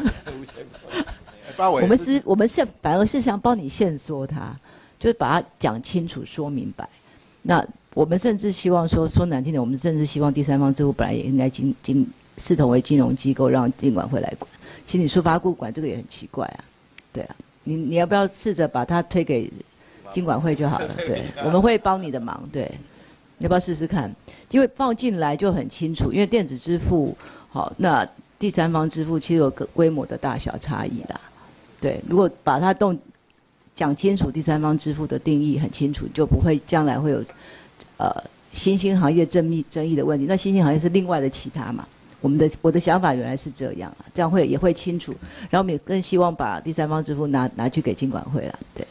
我们反而是想帮你限缩它，就是把它讲清楚、说明白。那我们甚至希望说难听点，我们甚至希望第三方支付本来也应该视同为金融机构，让金管会来管。其实你速发部管这个也很奇怪啊，对啊，你要不要试着把它推给金管会就好了？对，我们会帮你的忙，对，要不要试试看？因为放进来就很清楚，因为电子支付好，那第三方支付其实有个规模的大小差异啦。对，如果把它讲清楚，第三方支付的定义很清楚，就不会将来会有新兴行业争议的问题。那新兴行业是另外的其他嘛？我的想法原来是这样啊，这样也会清楚。然后我们也更希望把第三方支付拿去给金管会啦，对。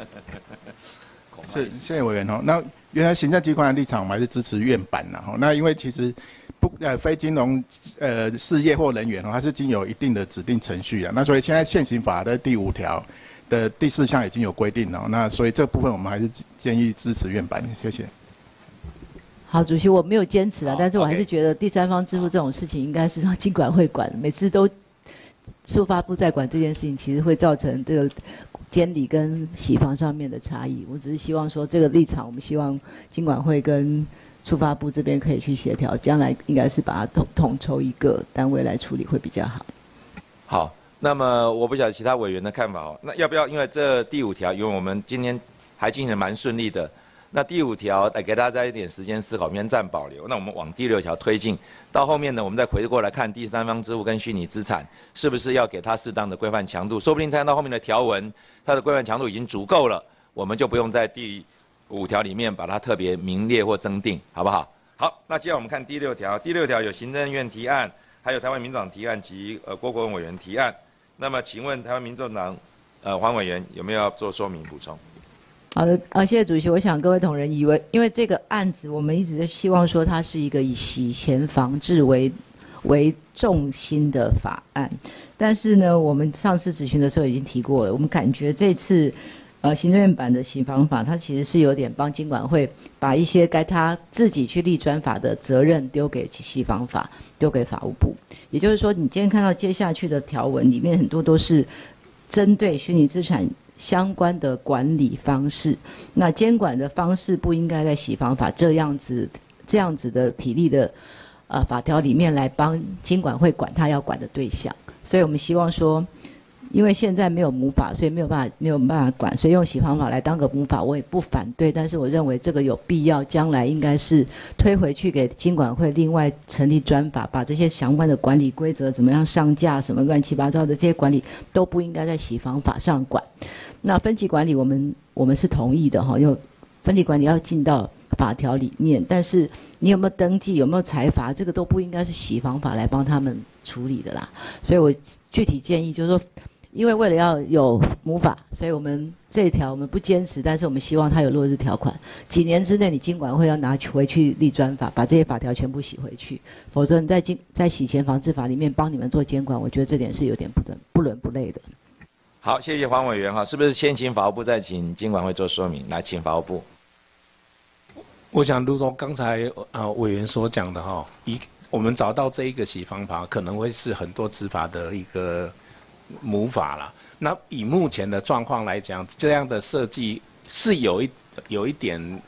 谢谢委员哦。那原来行政机关的立场，我们还是支持院版啦。那因为其实非金融事业或人员它是经有一定的指定程序啊。那所以现在现行法的第5条的第4项已经有规定了。那所以这部分我们还是建议支持院版。谢谢。 好，主席，我没有坚持啊，但是我还是觉得第三方支付这种事情应该是让金管会管，每次都速发部在管这件事情，其实会造成这个监理跟洗房上面的差异。我只是希望说这个立场，我们希望金管会跟速发部这边可以去协调，将来应该是把它统筹一个单位来处理会比较好。 好，那么我不晓得其他委员的看法哦。那要不要因为这第5条，因为我们今天还进行得蛮顺利的。那第5条给大家一点时间思考，免暂保留。那我们往第6条推进，到后面呢，我们再回过来看第三方支付跟虚拟资产是不是要给它适当的规范强度，说不定看到后面的条文，它的规范强度已经足够了，我们就不用在第5条里面把它特别明列或增订，好不好？好，那接下来我们看第6条，第6条有行政院提案，还有台湾民众党提案及郭国文委员提案。那么请问台湾民众党黄委员有没有要做说明补充？ 好的，谢谢主席。我想各位同仁因为这个案子，我们一直希望说它是一个以洗钱防治为重心的法案，但是呢，我们上次质询的时候已经提过了，我们感觉这次行政院版的洗房法，它其实是有点帮金管会把一些该他自己去立专法的责任丢给洗房法，丢给法务部。也就是说，你今天看到接下去的条文里面很多都是针对虚拟资产相关的管理方式，那监管的方式不应该在洗房法这样子的体例的法条里面来帮金管会管他要管的对象。所以我们希望说，因为现在没有母法，所以没有办法管，所以用洗房法来当个母法，我也不反对。但是我认为这个有必要，将来应该是推回去给金管会另外成立专法，把这些相关的管理规则怎么样上架，什么乱七八糟的这些管理都不应该在洗房法上管。那分级管理我们是同意的哈，因为分级管理要进到法条里面，但是你有没有登记，有没有裁罚，这个都不应该是洗房法来帮他们处理的啦。所以我具体建议就是说，因为为了要有母法，所以我们这一条我们不坚持，但是我们希望它有落日条款，几年之内你金管会要拿回去立专法，把这些法条全部洗回去，否则你在洗钱防治法里面帮你们做监管，我觉得这点是有点不伦不类的。 好，谢谢黄委员哈，是不是先请法务部再请金管会做说明？来，请法务部。 我想如同刚才委员所讲的哈，我们找到这一个洗房法，可能会是很多执法的一个母法啦。那以目前的状况来讲，这样的设计是有一点，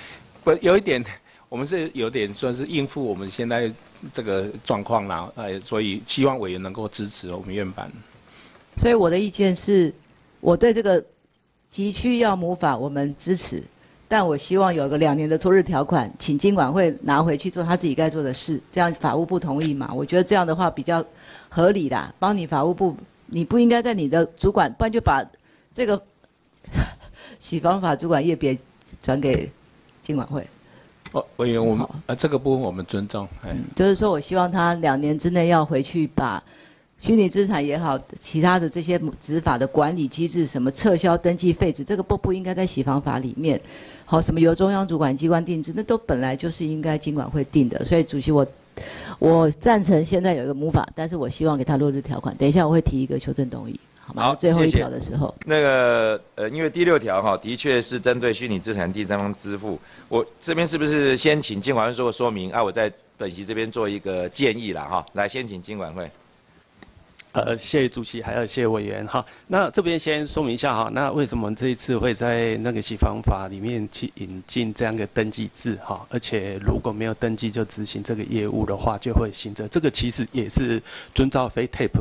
我们是有点算是应付我们现在这个状况啦，所以希望委员能够支持我们院版。 所以我的意见是，我对这个急需要母法我们支持，但我希望有个2年的脱日条款，请金管会拿回去做他自己该做的事，这样法务部同意嘛？我觉得这样的话比较合理啦，帮你法务部，你不应该在你的主管，不然就把这个洗房法主管业别转给金管会。 委员，我们这个部分我们尊重。 就是说我希望他2年之内要回去把虚拟资产也好，其他的这些执法的管理机制，什么撤销登记废止，这个不应该在洗房法里面。好，什么由中央主管机关定制，那都本来就是应该金管会定的。所以主席我赞成现在有一个母法，但是我希望给他落日条款。等一下我会提一个修正动议，好吗？ 好， 最后一谢谢条的时候， 那个因为第6条哈，的确是针对虚拟资产第三方支付，我这边是不是先请金管会做个说明啊？我在本席这边做一个建议啦哈，来先请金管会。 谢谢主席，还有谢谢委员哈。那这边先说明一下哈，那为什么这一次会在那个洗房法里面去引进这样一个登记制哈？而且如果没有登记就执行这个业务的话，就会刑责。这个其实也是遵照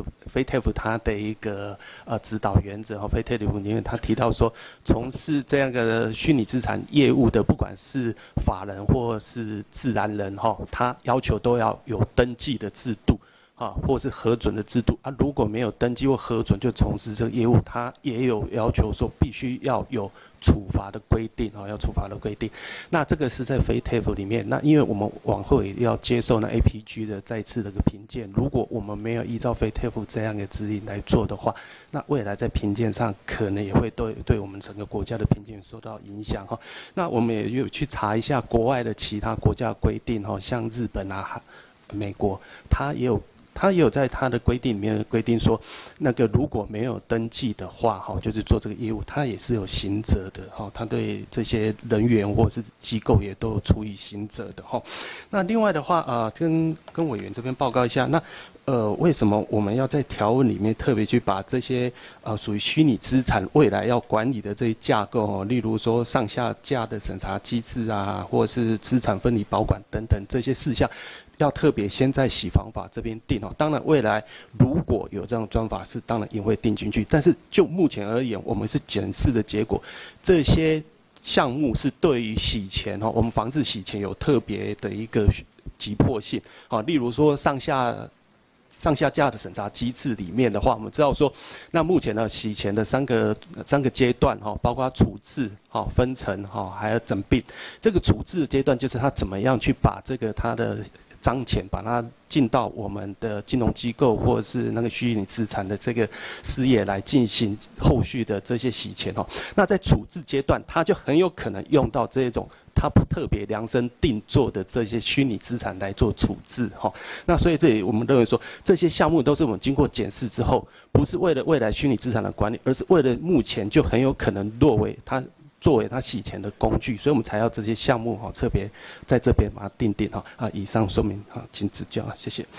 FATF 它的一个指导原则哈。FATF 里面他提到说，从事这样的虚拟资产业务的，不管是法人或是自然人哈，他要求都要有登记的制度。或是核准的制度啊，如果没有登记或核准就从事这个业务，它也有要求说必须要有处罚的规定要处罚的规定。那这个是在FATF里面，那因为我们往后也要接受那 APG 的再次的一个评鉴，如果我们没有依照FATF这样的指引来做的话，那未来在评鉴上可能也会对我们整个国家的评鉴受到影响哈。那我们也有去查一下国外的其他国家的规定像日本啊、美国，它也有在它的规定里面规定说，那个如果没有登记的话，就是做这个业务，它也是有刑责的，它对这些人员或是机构也都有处以刑责的，那另外的话，跟委员这边报告一下，那为什么我们要在条文里面特别去把这些属于虚拟资产未来要管理的这些架构例如说上下架的审查机制啊，或者是资产分离保管等等这些事项，要特别先在洗房法这边定当然未来如果有这样的专法是当然也会定进去，但是就目前而言，我们是检视的结果，这些项目是对于洗钱我们防治洗钱有特别的一个急迫性例如说上下架的审查机制里面的话，我们知道说，那目前呢洗钱的三个阶段包括处置分层还有整并。这个处置的阶段就是他怎么样去把这个他的脏钱把它进到我们的金融机构或者是那个虚拟资产的这个事业来进行后续的这些洗钱那在处置阶段，它就很有可能用到这种它特别量身定做的这些虚拟资产来做处置那所以这里我们认为说，这些项目都是我们经过检视之后，不是为了未来虚拟资产的管理，而是为了目前就很有可能作为他洗钱的工具，所以我们才要这些项目特别在这边把它定以上说明请指教，谢谢。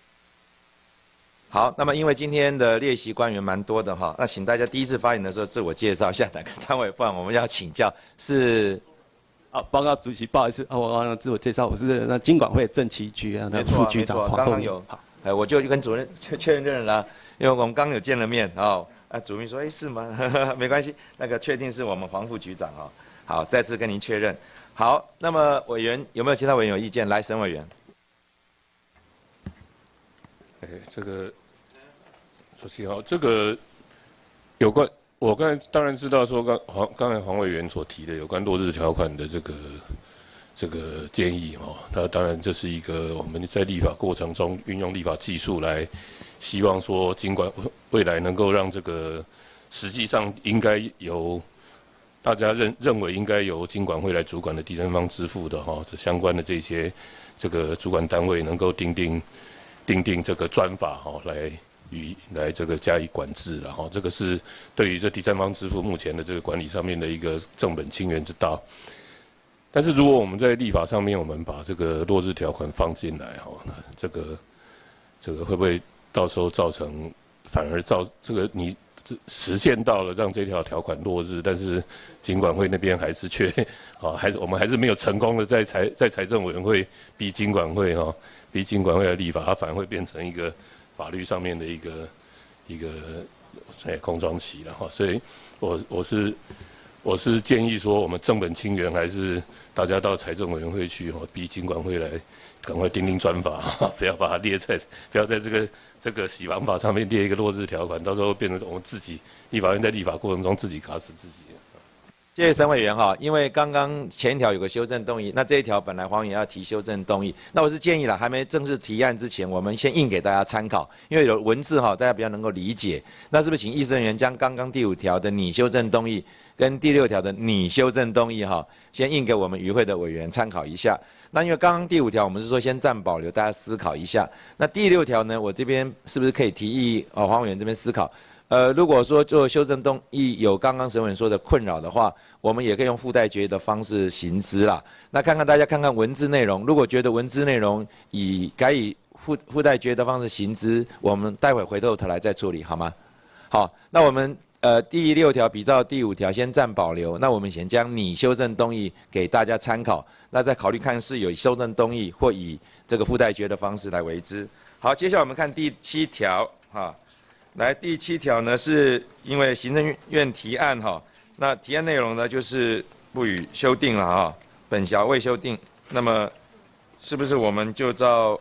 好，那么因为今天的列席官员蛮多的那请大家第一次发言的时候自我介绍一下哪个单位，不然我们要请教是。 报告主席，不好意思我忘了自我介绍，我是那金管会政企局的副局长黄厚有。 我就跟主任确认了，因为我们刚有见了面主任说是吗？没关系，那个确定是我们黄副局长好，再次跟您确认。好，那么委员有没有其他委员有意见？来，沈委员。 这个主席好，这个有关。我刚才当然知道说刚才黄委员所提的有关落日条款的这个建议那当然这是一个我们在立法过程中运用立法技术来希望说尽管未来能够让这个实际上应该由大家认为应该由金管会来主管的第三方支付的这相关的这些这个主管单位能够订定这个专法来这个加以管制了这个是对于这第三方支付目前的这个管理上面的一个正本清源之道。但是如果我们在立法上面我们把这个落日条款放进来那这个会不会到时候造成反而这个你实现到了让这条条款落日，但是金管会那边还是我们还是没有成功的在财政委员会逼金管会的立法，它反而会变成一个法律上面的一个空窗期了所以我是建议说，我们正本清源还是大家到财政委员会去逼金管会来赶快订专法不要把它不要在这个洗房法上面列一个落日条款，到时候变成我们自己立法院在立法过程中自己卡死自己。 谢谢沈委员哈，因为刚刚前一条有个修正动议，那这一条本来黄委员要提修正动议，那我是建议了，还没正式提案之前，我们先印给大家参考，因为有文字哈，大家比较能够理解。那是不是请议事人员将刚刚第5条的拟修正动议跟第6条的拟修正动议哈，先印给我们与会的委员参考一下。那因为刚刚第5条我们是说先暂保留，大家思考一下。那第6条呢，我这边是不是可以提议黄委员这边思考？如果说做修正动议有刚刚沈委员说的困扰的话，我们也可以用附带决议的方式行之啦。那大家看看文字内容，如果觉得文字内容改以附带决议的方式行之，我们待会回头来再处理好吗？好，那我们第6条比照第5条先暂保留，那我们先将拟修正动议给大家参考，那再考虑看是有修正动议或以这个附带决议的方式来为之。好，接下来我们看第7条哈。来，第7条呢，是因为行政院提案哈，那提案内容呢就是不予修订了哈，本条未修订。那么，是不是我们就照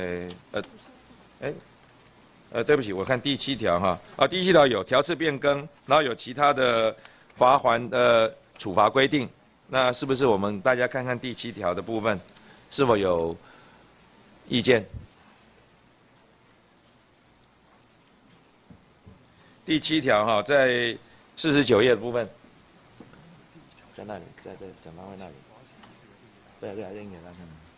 对不起，我看第7条哈，第7条有条次变更，然后有其他的罚锾的处罚规定，那是不是我们大家看看第7条的部分，是否有意见？第7条哈，在49页的部分，在那里，在审判会那里。对，印给大家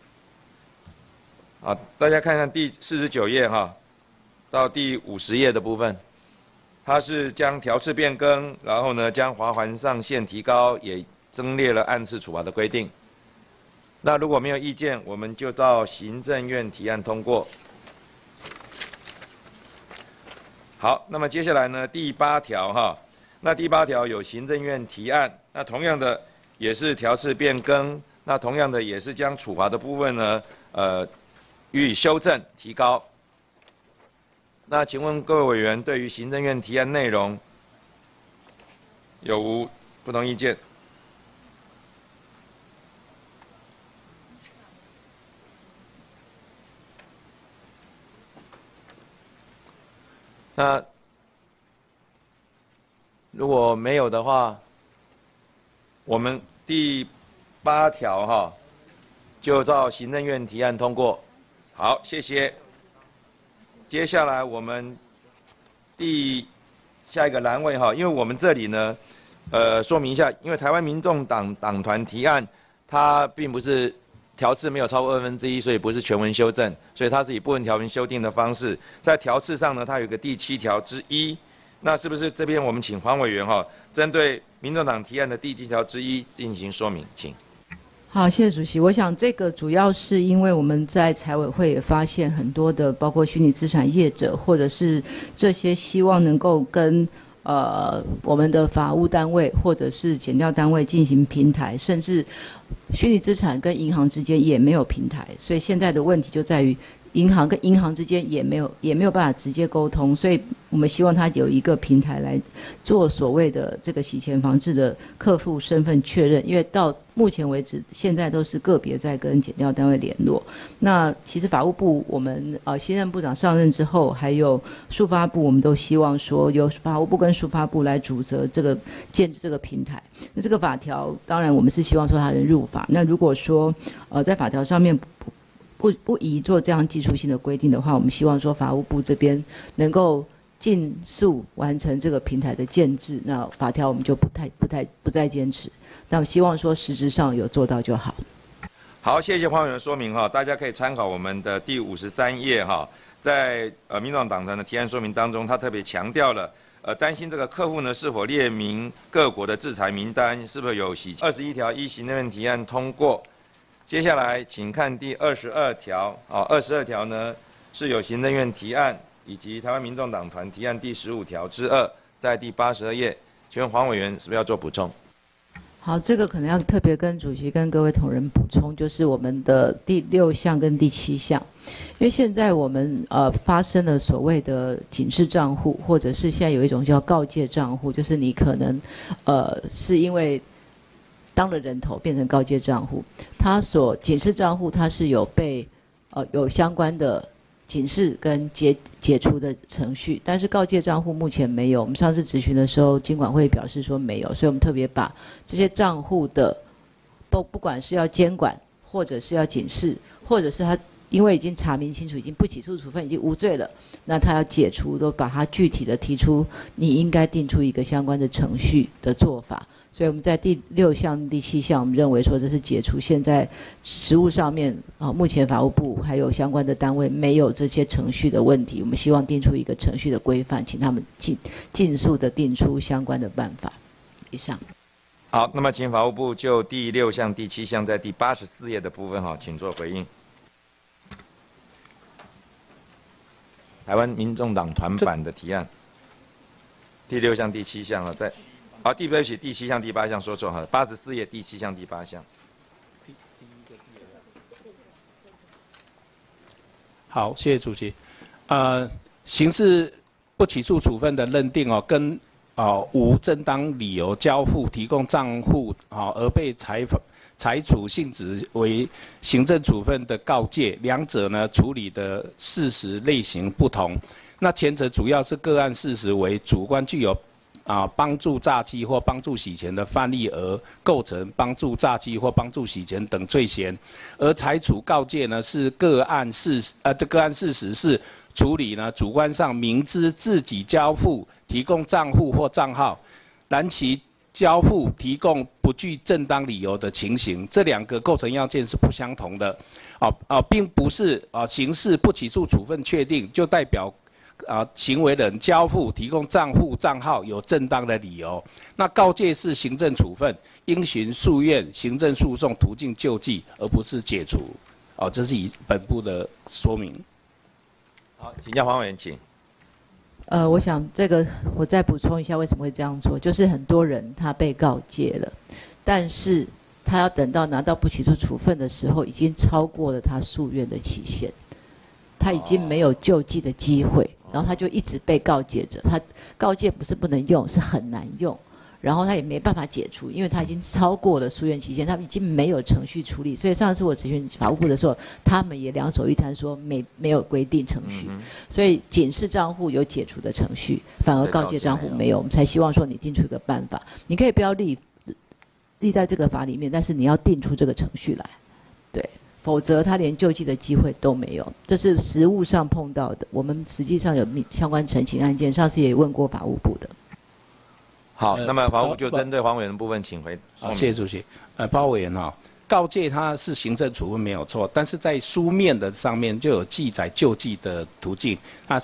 看。好，大家看看第49页哈，到第50页的部分，它是将条次变更，然后呢将罚锾上限提高，也增列了按次处罚的规定。那如果没有意见，我们就照行政院提案通过。好，那么接下来呢，第8条哈，那第8条有行政院提案，那同样的也是条次变更，那同样的也是将处罚的部分呢，予以修正提高。那请问各位委员对于行政院提案内容有无不同意见？那如果没有的话，我们第8条哈，就照行政院提案通过。好，谢谢。接下来我们下一个栏位哈，因为我们这里呢，说明一下，因为台湾民众党党团提案，它并不是条次没有超过1/2，所以不是全文修正，所以它是以部分条文修订的方式。在条次上呢，它有个第7条之1，那是不是这边我们请黄委员哈，针对民众党提案的第7条之1进行说明，请。 好，谢谢主席。我想这个主要是因为我们在财委会也发现很多的，包括虚拟资产业者，或者是这些希望能够跟我们的法务单位或者是检调单位进行平台，甚至虚拟资产跟银行之间也没有平台，所以现在的问题就在于银行跟银行之间也没有办法直接沟通，所以我们希望它有一个平台来做所谓的这个洗钱防治的客户身份确认，因为到目前为止现在都是个别在跟检调单位联络。那其实法务部我们新任部长上任之后，还有数发部，我们都希望说由法务部跟数发部来主责这个建制这个平台。那这个法条当然我们是希望说它能入法，那如果说在法条上面不宜做这样技术性的规定的话，我们希望说法务部这边能够尽速完成这个平台的建制，那法条我们就不再坚持。那我希望说实质上有做到就好。 好，谢谢黄委员说明哈，大家可以参考我们的第53页哈，在民众党团的提案说明当中，他特别强调了担心这个客户呢是否列明各国的制裁名单，是否有洗21条依行政院提案通过。接下来请看第22条22条呢是有行政院提案以及台湾民众党团提案第15条之2，在第82页，请问黄委员是不是要做补充？ 好，这个可能要特别跟主席跟各位同仁补充，就是我们的第6项跟第7项，因为现在我们发生了所谓的警示账户，或者是现在有一种叫告诫账户，就是你可能是因为当了人头变成告诫账户，它所警示账户它是有被有相关的警示跟解除的程序，但是告诫账户目前没有。我们上次质询的时候，金管会表示说没有，所以我们特别把这些账户的，不管是要监管，或者是要警示，或者是他因为已经查明清楚，已经不起诉处分，已经无罪了，那他要解除，都把他具体的提出，你应该定出一个相关的程序的做法。所以我们在第6项、第7项，我们认为说这是解除现在实务上面目前法务部还有相关的单位没有这些程序的问题，我们希望定出一个程序的规范，请他们尽速的定出相关的办法。以上。 好，那么请法务部就第6项、第7项在第84页的部分请做回应。台湾民众党团版的提案，第6项、第7项在。对不起，第7项、第8项说错哈，84页第7项、第8项。 好，谢谢主席。刑事不起诉处分的认定跟无正当理由交付提供账户而被裁处性质为行政处分的告诫，两者呢处理的事实类型不同。那前者主要是个案事实为主观具有帮助诈欺或帮助洗钱的范例而构成帮助诈欺或帮助洗钱等罪嫌，而裁处告诫呢是个案事实是处理呢主观上明知自己交付提供账户或账号，然其交付提供不具正当理由的情形，这两个构成要件是不相同的。并不是刑事不起诉处分确定就代表行为人交付提供账户账号有正当的理由。那告诫是行政处分，应循诉愿行政诉讼途径救济，而不是解除。这是以本部的说明。 好，请教黄委员，请。 我想这个我再补充一下，为什么会这样做？就是很多人他被告诫了，但是他要等到拿到不起诉处分的时候，已经超过了他诉愿的期限，他已经没有救济的机会。然后他就一直被告诫着，他告诫不是不能用，是很难用，然后他也没办法解除，因为他已经超过了诉愿期限，他们已经没有程序处理。所以上次我咨询法务部的时候，他们也两手一摊说没有规定程序，所以警示账户有解除的程序，反而告诫账户没有，我们才希望说你定出一个办法，你可以不要立在这个法里面，但是你要定出这个程序来，对。否则他连救济的机会都没有，这是实务上碰到的。我们实际上有相关陈情案件，上次也问过法务部的。 好，那么法务部就针对黄委员的部分，请回。 谢谢主席。包委员告诫他是行政处分没有错，但是在书面的上面就有记载救济的途径，那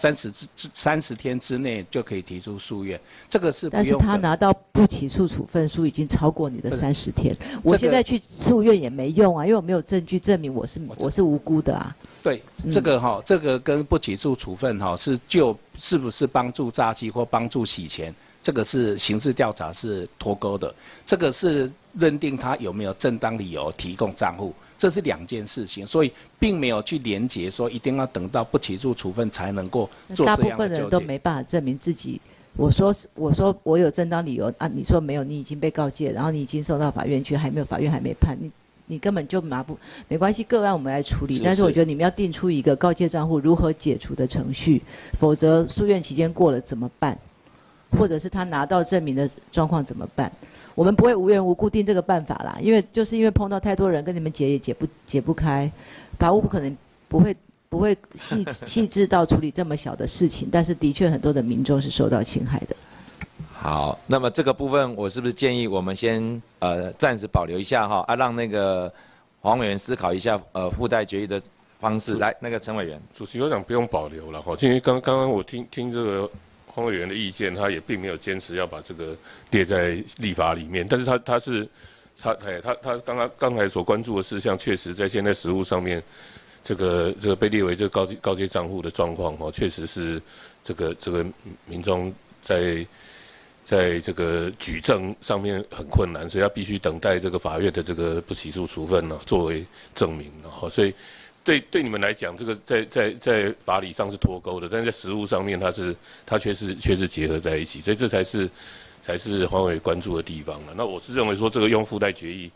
30天之内就可以提出诉愿，这个是不用的。 但是他拿到不起诉处分书已经超过你的30天，我现在去诉愿也没用啊，因为我没有证据证明我是无辜的啊。 对，这个跟不起诉处分是不是帮助诈欺或帮助洗钱，这个是刑事调查是脱钩的，这个是认定他有没有正当理由提供账户，这是2件事情，所以并没有去连结说一定要等到不起诉处分才能够做这样的大部分人都没办法证明自己。我说我有正当理由啊，你说没有，你已经被告诫，然后你已经送到法院去，法院还没判，你根本就没关系，个案我们来处理。但是我觉得你们要定出一个告诫账户如何解除的程序，否则诉愿期间过了怎么办？或者是他拿到证明的状况怎么办？我们不会无缘无故定这个办法啦，因为碰到太多人跟你们解也解不开，法务部可能不会细致到处理这么小的事情，但是的确很多的民众是受到侵害的。 好，那么这个部分我是不是建议我们先暂时保留一下让那个黄委员思考一下附带决议的方式。来，那个陈委员， 主席我想不用保留了因为刚刚我听这个黄委员的意见，他也并没有坚持要把这个列在立法里面，但是他刚才所关注的事项，确实在现在实务上面，这个被列为这个高阶账户的状况确实是这个民众在这个举证上面很困难，所以他必须等待这个法院的这个不起诉处分作为证明所以对你们来讲，这个在法理上是脱钩的，但是在实务上面它却是结合在一起，所以这才是黄委关注的地方了。那我是认为说这个用附带决议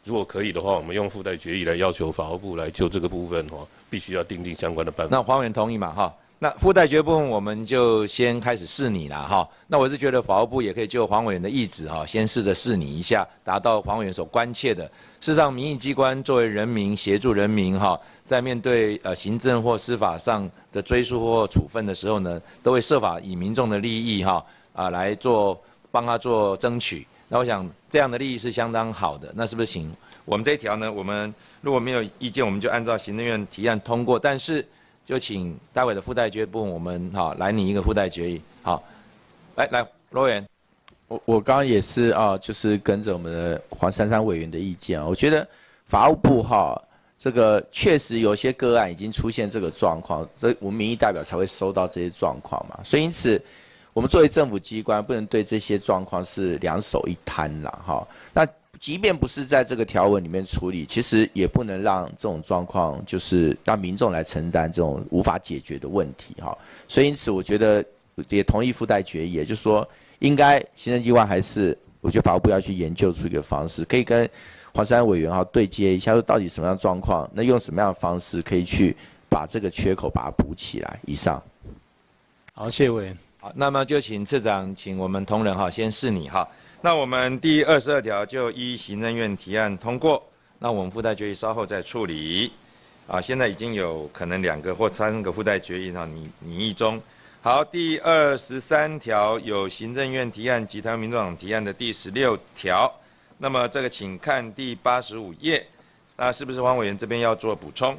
如果可以的话，我们用附带决议来要求法务部来就这个部分必须要订定相关的办法。 那黄委员同意嘛？哈，那附带决议部分我们就先开始试拟啦。哈，那我是觉得法务部也可以就黄委员的意志先试着试拟一下，达到黄委员所关切的。事实上，民意机关作为人民协助人民在面对行政或司法上的追诉或处分的时候呢，都会设法以民众的利益来帮他做争取。那我想这样的利益是相当好的。那是不是请我们这一条呢？我们如果没有意见，我们就按照行政院提案通过。但是就请待会的附带决议部分，我们来拟一个附带决议。好，来罗委员。 我刚刚也是就是跟着我们的黄珊珊委员的意见我觉得法务部这个确实有些个案已经出现这个状况，所以我们民意代表才会收到这些状况嘛。所以因此，我们作为政府机关，不能对这些状况是两手一摊啦那即便不是在这个条文里面处理，其实也不能让这种状况就是让民众来承担这种无法解决的问题所以因此，我觉得也同意附带决议，也就是说，应该行政机关还是我觉得法务部要去研究出一个方式，可以跟黄珊珊委员对接一下，说到底什么样的状况，那用什么样的方式可以去把这个缺口把它补起来。以上。 好，谢谢委员。 好，那么就请次长，请我们同仁先试拟那我们第22条就依行政院提案通过，那我们附带决议稍后再处理。现在已经有可能2个或3个附带决议拟议中。好，第23条有行政院提案及台湾民众党提案的第16条，那么这个请看第85页，那是不是黄委员这边要做补充？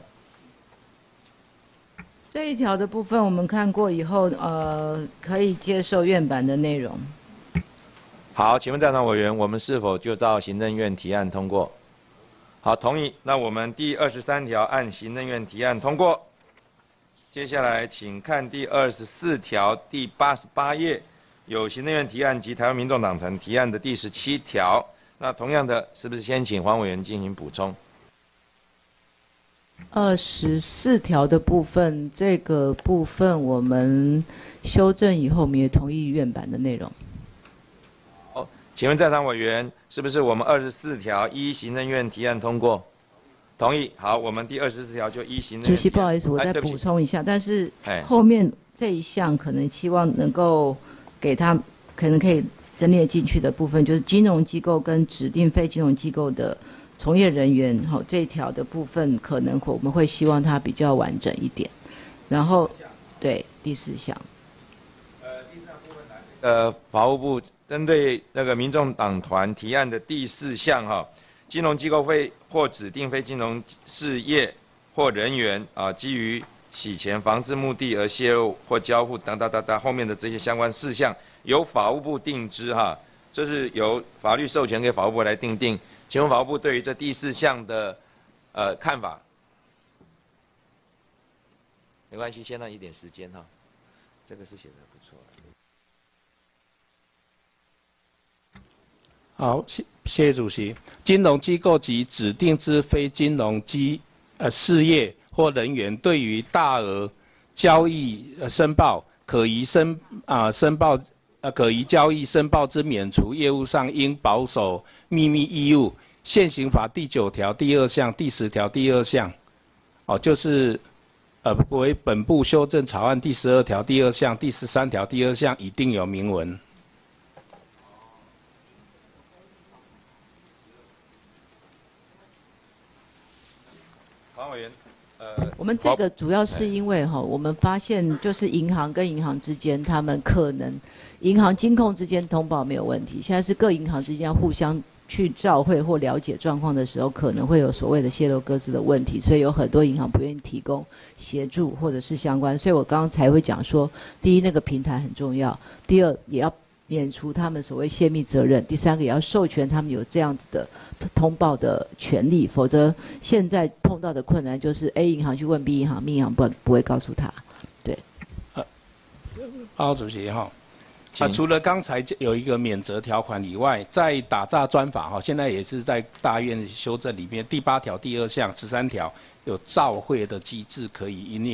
这一条的部分我们看过以后，可以接受院版的内容。 好，请问在场委员，我们是否就照行政院提案通过？好，同意。那我们第23条按行政院提案通过。接下来，请看第24条第88页，有行政院提案及台湾民众党团提案的第17条。那同样的，是不是先请黄委员进行补充 ？24条的部分，这个部分我们修正以后，我们也同意院版的内容。 好，请问在场委员，是不是我们24条依行政院提案通过？同意。好，我们第24条就依行政院。 主席，不好意思，我再补充一下，但是后面这一项可能希望能够给他，可能可以整理进去的部分，就是金融机构跟指定非金融机构的从业人员，这一条的部分，可能我们会希望它比较完整一点。然后，对第4项。 法务部针对那个民众党团提案的第4项金融机构或指定非金融事业或人员基于洗钱防治目的而泄露或交付等后面的这些相关事项，由法务部定之这是由法律授权给法务部来订定。请问法务部对于这第4项的看法？没关系，先让一点时间这个是写的不错。 好，谢谢主席。金融机构及指定之非金融事业或人员，对于大额交易申报可疑交易申报之免除业务上应保守秘密义务，现行法第9条第2项、第10条第2项，就是为本部修正草案第12条第2项、第13条第2项已定有明文。 我们这个主要是因为我们发现就是银行跟银行之间，他们可能银行金控之间通报没有问题，现在是各银行之间要互相去照会或了解状况的时候，可能会有所谓的泄露各自的问题，所以有很多银行不愿意提供协助或者是相关，所以我刚刚才会讲说，第一那个平台很重要，第二也要免除他们所谓泄密责任，第3个也要授权他们有这样子的通报的权利，否则现在碰到的困难就是 A 银行去问 B 银行，B 银行不会告诉他。对。 主席除了刚才有一个免责条款以外，在打诈专法现在也是在大院修正里面第8条第2项、13条有照会的机制可以因应。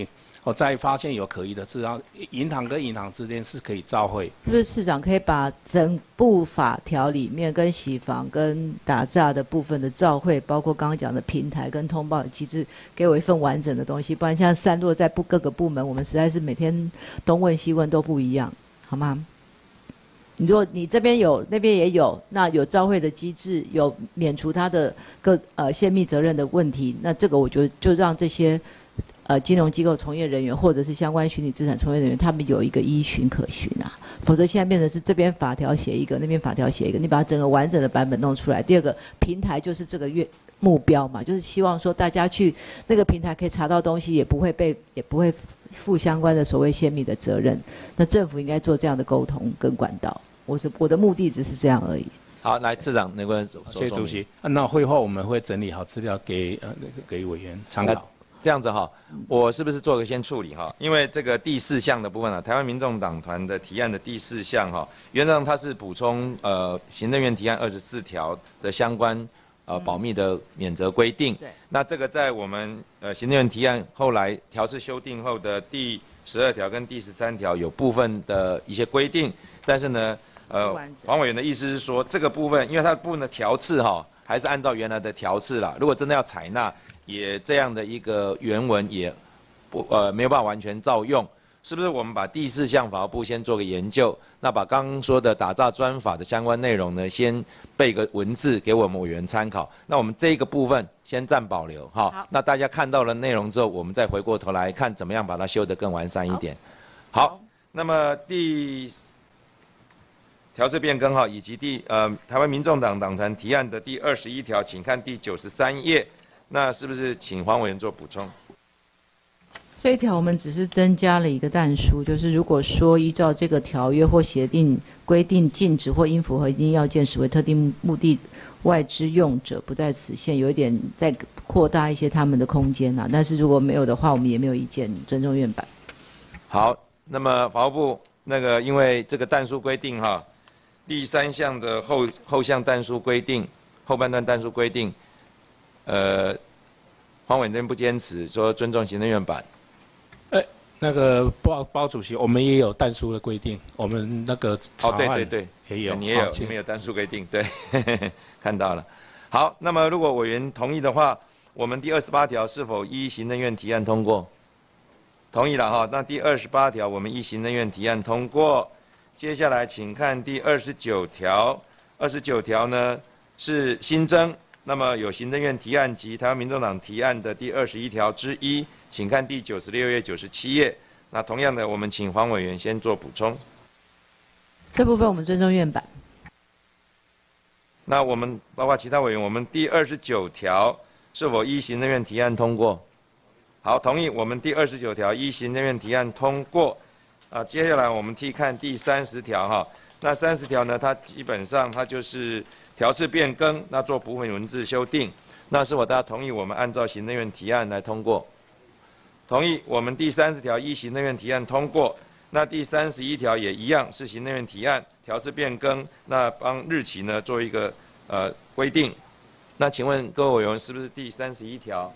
再发现有可疑的事，然后银行跟银行之间是可以照会。 是不是市长可以把整部法条里面跟洗房跟打诈的部分的照会，包括刚刚讲的平台跟通报的机制，给我一份完整的东西，不然像散落在各个部门，我们实在是每天东问西问都不一样，好吗？如果你这边有，那边也有，那有照会的机制，有免除他的泄密责任的问题，那这个我觉得就让这些金融机构从业人员或者是相关虚拟资产从业人员，他们有一个依循可循啊，否则现在变成是这边法条写一个，那边法条写一个，你把整个完整的版本弄出来。第二个平台就是这个目标嘛，就是希望说大家去那个平台可以查到东西，也不会负相关的所谓泄密的责任。那政府应该做这样的沟通跟管道。我的目的只是这样而已。 好，来次长，那个谢谢主席。那会后我们会整理好资料给委员参考。 这样子哈，我是不是做个先处理哈？因为这个第4项的部分啊，台湾民众党团的提案的第4项哈，原则上它是补充行政院提案24条的相关保密的免责规定。对。那这个在我们行政院提案后来调制修订后的第12条跟第13条有部分的一些规定，但是呢。黄委员的意思是说，这个部分，因为它的部分的条次哈，还是按照原来的条次啦。如果真的要采纳，也这样的一个原文也没有办法完全照用，是不是？我们把第4项法务部先做个研究，那把刚刚说的打诈专法的相关内容呢，先背个文字给我们委员参考。那我们这个部分先暂保留哈。那大家看到了内容之后，我们再回过头来看怎么样把它修得更完善一点。好，那么条次变更哈，以及台湾民众党党团提案的第21条，请看第93页。那是不是请黄委员做补充？ 这一条我们只是增加了一个但书，就是如果说依照这个条约或协定规定禁止或应符合一定要件视为特定目的外之用者，不在此限，有一点再扩大一些他们的空间啊。但是如果没有的话，我们也没有意见，尊重院版。 好，那么法务部那个因为这个但书规定哈。第3项的后项但书规定，后半段但书规定，黄委员不坚持说尊重行政院版。 那个包主席，我们也有但书的规定，我们那个对， 也有， 你也有，你们有但书规定，对，看到了。好，那么如果委员同意的话，我们第28条是否依行政院提案通过？同意了哈，那第28条我们依行政院提案通过。接下来，请看第29条。29条呢是新增，那么有行政院提案及台湾民众党提案的第21条之一，请看第96页、97页。那同样的，我们请黄委员先做补充。 这部分我们尊重院版。 那我们包括其他委员，我们第29条是否依行政院提案通过？好，同意。我们第29条依行政院提案通过。接下来我们看第30条哈，那30条呢，它基本上它就是条次变更，那做部分文字修订，那是否大家同意我们按照行政院提案来通过？同意，我们第30条依行政院提案通过。那第31条也一样是行政院提案，条次变更，那帮日期呢做一个规定。那请问各位委员是不是第31条？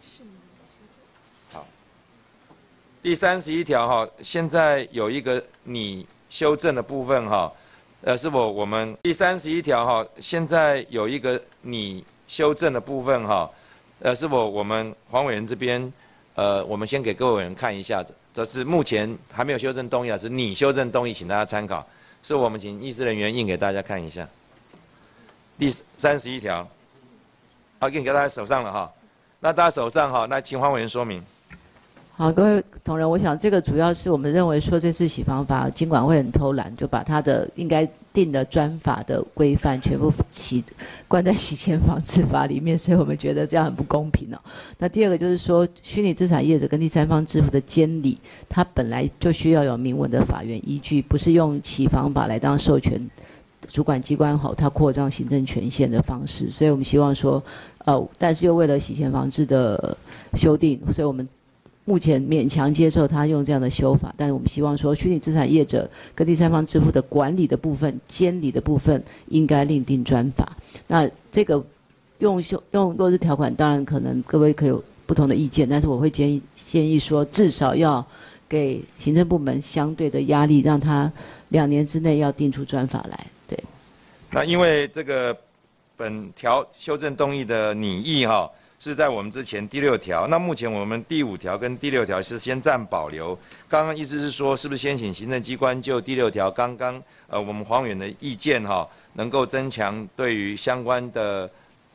第31条哈，现在有一个拟修正的部分哈，是否我们第31条哈，现在有一个拟修正的部分哈，是否我们黄委员这边我们先给各位委员看一下，这是目前还没有修正动议啊，是拟修正动议，请大家参考，是我们请议事人员印给大家看一下。第31条，好，印给大家手上了哈，那大家手上哈，那请黄委员说明。 好，各位同仁，我想这个主要是我们认为说这次洗房法金管会很偷懒，就把它的应该定的专法的规范全部关在洗钱防治法里面，所以我们觉得这样很不公平哦。那第二个就是说，虚拟资产业者跟第三方支付的监理，它本来就需要有明文的法源依据，不是用洗房法来当授权主管机关后它扩张行政权限的方式，所以我们希望说，但是又为了洗钱防治的修订，所以我们目前勉强接受他用这样的修法，但是我们希望说，虚拟资产业者跟第三方支付的管理的部分、监理的部分，应该另定专法。那这个用落日条款，当然可能各位可以不同的意见，但是我会建议说，至少要给行政部门相对的压力，让他2年之内要定出专法来。对。 那因为这个本条修正动议的拟议哈，是在我们之前第6条，那目前我们第5条跟第6条是先暂保留。刚刚意思是说，是不是先请行政机关就第6条刚刚我们黄委员的意见哈，能够增强对于相关的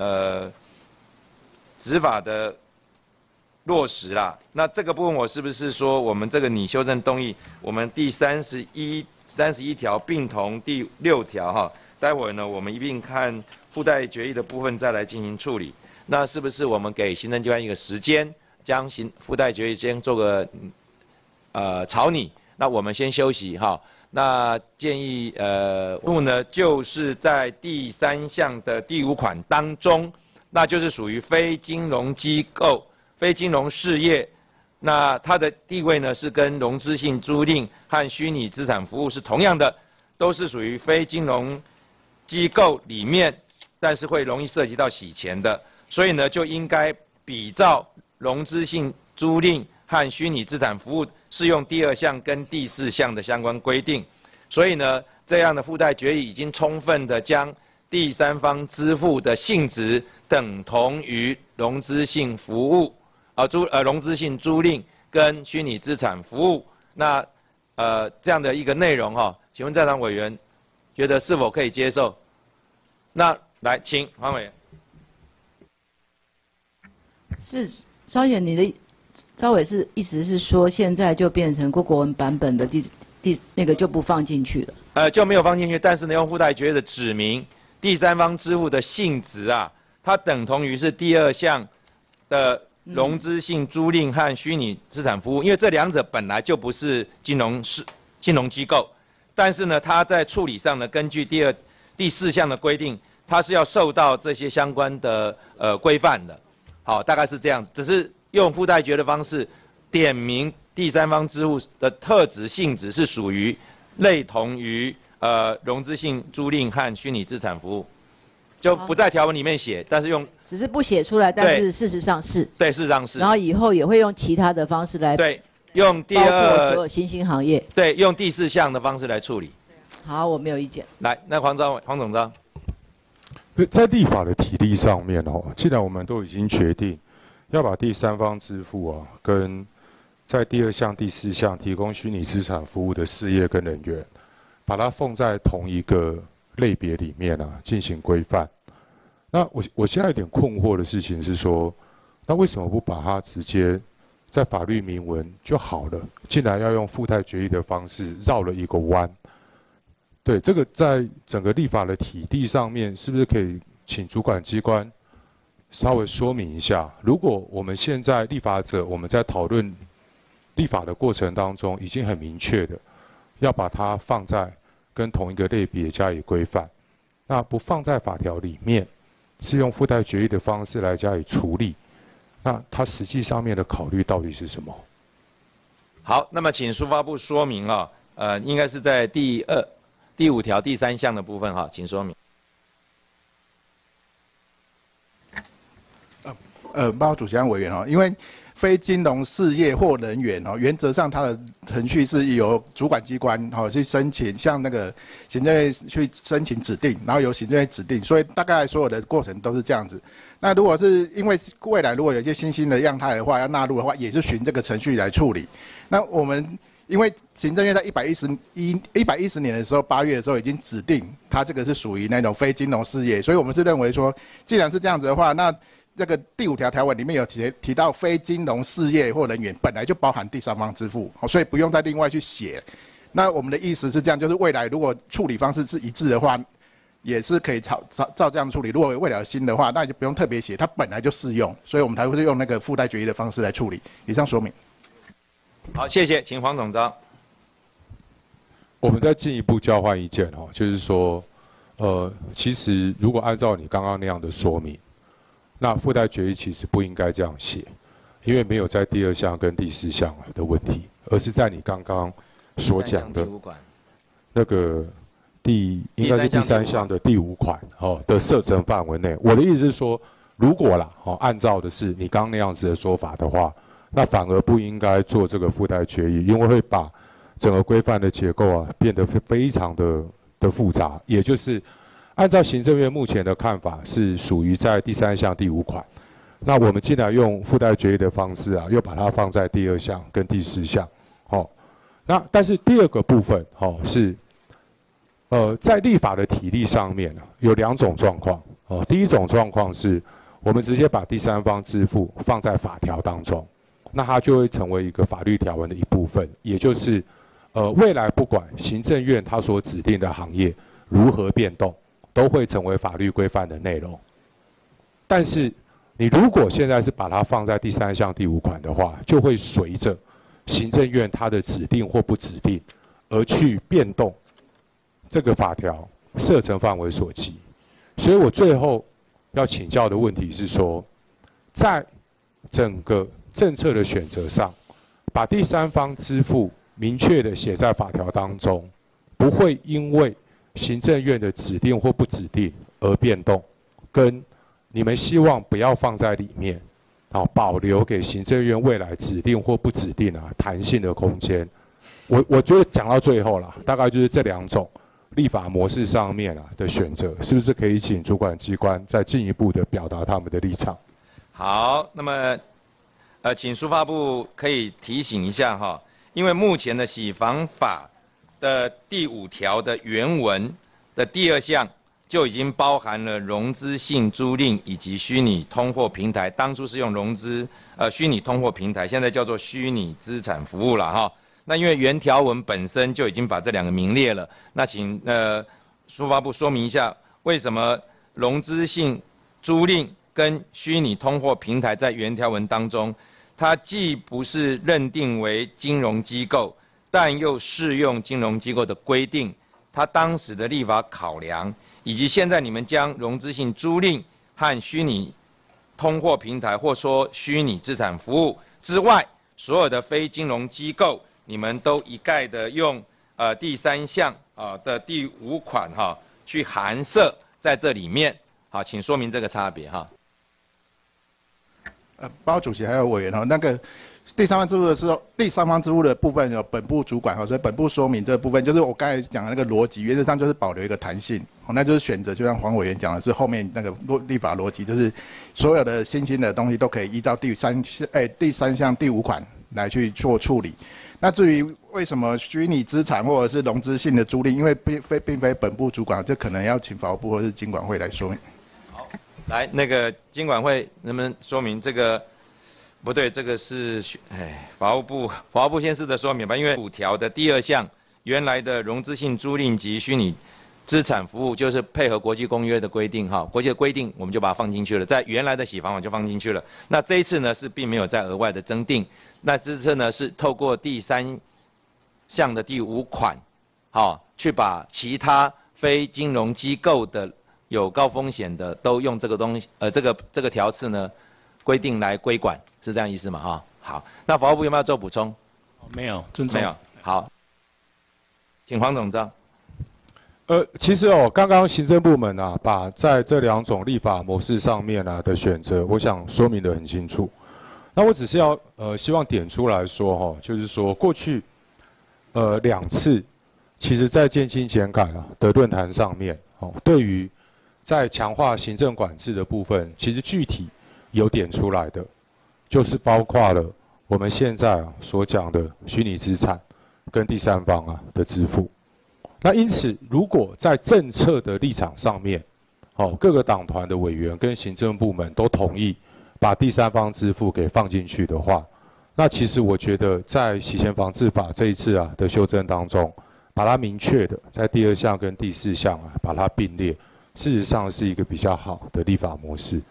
执法的落实啦？那这个部分我是不是说我们这个拟修正动议，我们第31条并同第6条哈？待会呢，我们一并看附带决议的部分再来进行处理。那是不是我们给行政机关一个时间，将附带决议先做个草拟？那我们先休息哈。那建议呢，就是在第3项的第5款当中，那就是属于非金融机构、非金融事业，那它的地位呢是跟融资性租赁和虚拟资产服务是同样的，都是属于非金融机构里面，但是会容易涉及到洗钱的。所以呢，就应该比照融资性租赁和虚拟资产服务适用第2项跟第4项的相关规定。所以呢，这样的附带决议已经充分的将第三方支付的性质等同于融资性服务，融资性租赁跟虚拟资产服务。那这样的一个内容哈，请问在场委员觉得是否可以接受？那来，请黄委员。 是招远，你的招委是意思是说，现在就变成郭国文版本的那个就不放进去了？ 就没有放进去，但是呢，用附带决议的指明第三方支付的性质啊，它等同于是第2项的融资性租赁和虚拟资产服务，因为这2者本来就不是金融机构，但是呢，它在处理上呢，根据第4项的规定，它是要受到这些相关的规范的。好，大概是这样子，只是用附带决的方式点明第三方支付的特质性质是属于类同于融资性租赁和虚拟资产服务，就不在条文里面写，但是只是不写出来，但是事实上是。 对，事实上是。 然后以后也会用其他的方式来对，用包括所有新兴行业。 对，用第4项的方式来处理。 好，我没有意见。 来，那黄总章。 在立法的体例上面既然我们都已经决定要把第三方支付跟在第2项、第4项提供虚拟资产服务的事业跟人员，把它放在同一个类别里面进行规范。那我现在有点困惑的事情是说，那为什么不把它直接在法律明文就好了？竟然要用附带决议的方式绕了一个弯？对，这个在整个立法的体例上面，是不是可以请主管机关稍微说明一下？如果我们现在立法者我们在讨论立法的过程当中，已经很明确的要把它放在跟同一个类别加以规范，那不放在法条里面，是用附带决议的方式来加以处理，那它实际上面的考虑到底是什么？ 好，那么请书发部说明应该是在第5条第3项的部分请说明。 报告主席和委员因为非金融事业或人员原则上它的程序是由主管机关去申请，向那个行政院去申请指定，然后由行政院指定，所以大概所有的过程都是这样子。那如果是因为未来如果有一些新兴的样态的话，要纳入的话，也是循这个程序来处理。那我们因为行政院在110年的时候8月的时候已经指定它这个是属于那种非金融事业，所以我们是认为说，既然是这样子的话，那这个第5条条文里面有提到非金融事业或人员本来就包含第三方支付，所以不用再另外去写。那我们的意思是这样，就是未来如果处理方式是一致的话，也是可以照这样处理。如果未来有新的话，那就不用特别写，它本来就适用，所以我们才会用那个附带决议的方式来处理。以上说明。 好，谢谢，请黄总章。 我们再进一步交换意见就是说，其实如果按照你刚刚那样的说明，那附带决议其实不应该这样写，因为没有在第2项跟第4项的问题，而是在你刚刚所讲的那个应该是第3项的第5款的设征范围内。我的意思是说， 如果啦，按照的是你刚刚那样子的说法的话，那反而不应该做这个附带决议，因为会把整个规范的结构变得非常的复杂。也就是按照行政院目前的看法，是属于在第3项第5款。那我们既然用附带决议的方式又把它放在第2项跟第4项，那但是第2个部分是，在立法的体例上面有2种状况。第一种状况是我们直接把第三方支付放在法条当中，那它就会成为一个法律条文的一部分，也就是未来不管行政院它所指定的行业如何变动，都会成为法律规范的内容。但是你如果现在是把它放在第3项第5款的话，就会随着行政院它的指定或不指定而去变动这个法条设成范围所及。所以我最后要请教的问题是说，在整个政策的选择上，把第三方支付明确的写在法条当中，不会因为行政院的指定或不指定而变动，跟你们希望不要放在里面，保留给行政院未来指定或不指定弹性的空间。我觉得讲到最后啦，大概就是这2种立法模式上面的选择，是不是可以请主管机关再进一步的表达他们的立场？ 好，那么请书发部可以提醒一下哈，因为目前的洗房法的第5条的原文的第2项就已经包含了融资性租赁以及虚拟通货平台，当初是用虚拟通货平台，现在叫做虚拟资产服务了哈。那因为原条文本身就已经把这2个名列了，那请书发部说明一下，为什么融资性租赁跟虚拟通货平台在原条文当中，它既不是认定为金融机构，但又适用金融机构的规定，它当时的立法考量，以及现在你们将融资性租赁和虚拟通货平台或说虚拟资产服务之外，所有的非金融机构，你们都一概的用第3项的第5款去涵涉在这里面，好，请说明这个差别哈。 包括主席还有委员那个第三方支付的时候，第三方支付的部分有本部主管所以本部说明这部分就是我刚才讲的那个逻辑，原则上就是保留一个弹性，那就是选择就像黄委员讲的是后面那个立法逻辑，就是所有的新兴的东西都可以依照第三项第5款来去做处理。那至于为什么虚拟资产或者是融资性的租赁，因为并非本部主管，这可能要请法务部或是金管会来说明。 好，来那个金管会能不能说明这个？不对，这个是法务部先试着说明吧，因为5条的第2项原来的融资性租赁及虚拟资产服务就是配合国际公约的规定国际的规定我们就把它放进去了，在原来的洗房法就放进去了。那这一次呢是并没有再额外的增订，那这次呢是透过第3项的第5款，去把其他非金融机构的有高风险的都用这个东西，这个条次呢规定来规管，是这样意思吗？好，那法务部有没有做补充？ 没有，尊重。 没有。好，请黄总召。 其实刚刚行政部门把在这2种立法模式上面的选择，我想说明得很清楚。那我只是要希望点出来说就是说过去2次，其实在建新减改的论坛上面对于在强化行政管制的部分，其实具体有点出来的，就是包括了我们现在所讲的虚拟资产跟第三方的支付。那因此，如果在政策的立场上面，各个党团的委员跟行政部门都同意把第三方支付给放进去的话，那其实我觉得在洗钱防治法这一次的修正当中，把它明确的在第2项跟第4项把它并列，事实上是一个比较好的立法模式。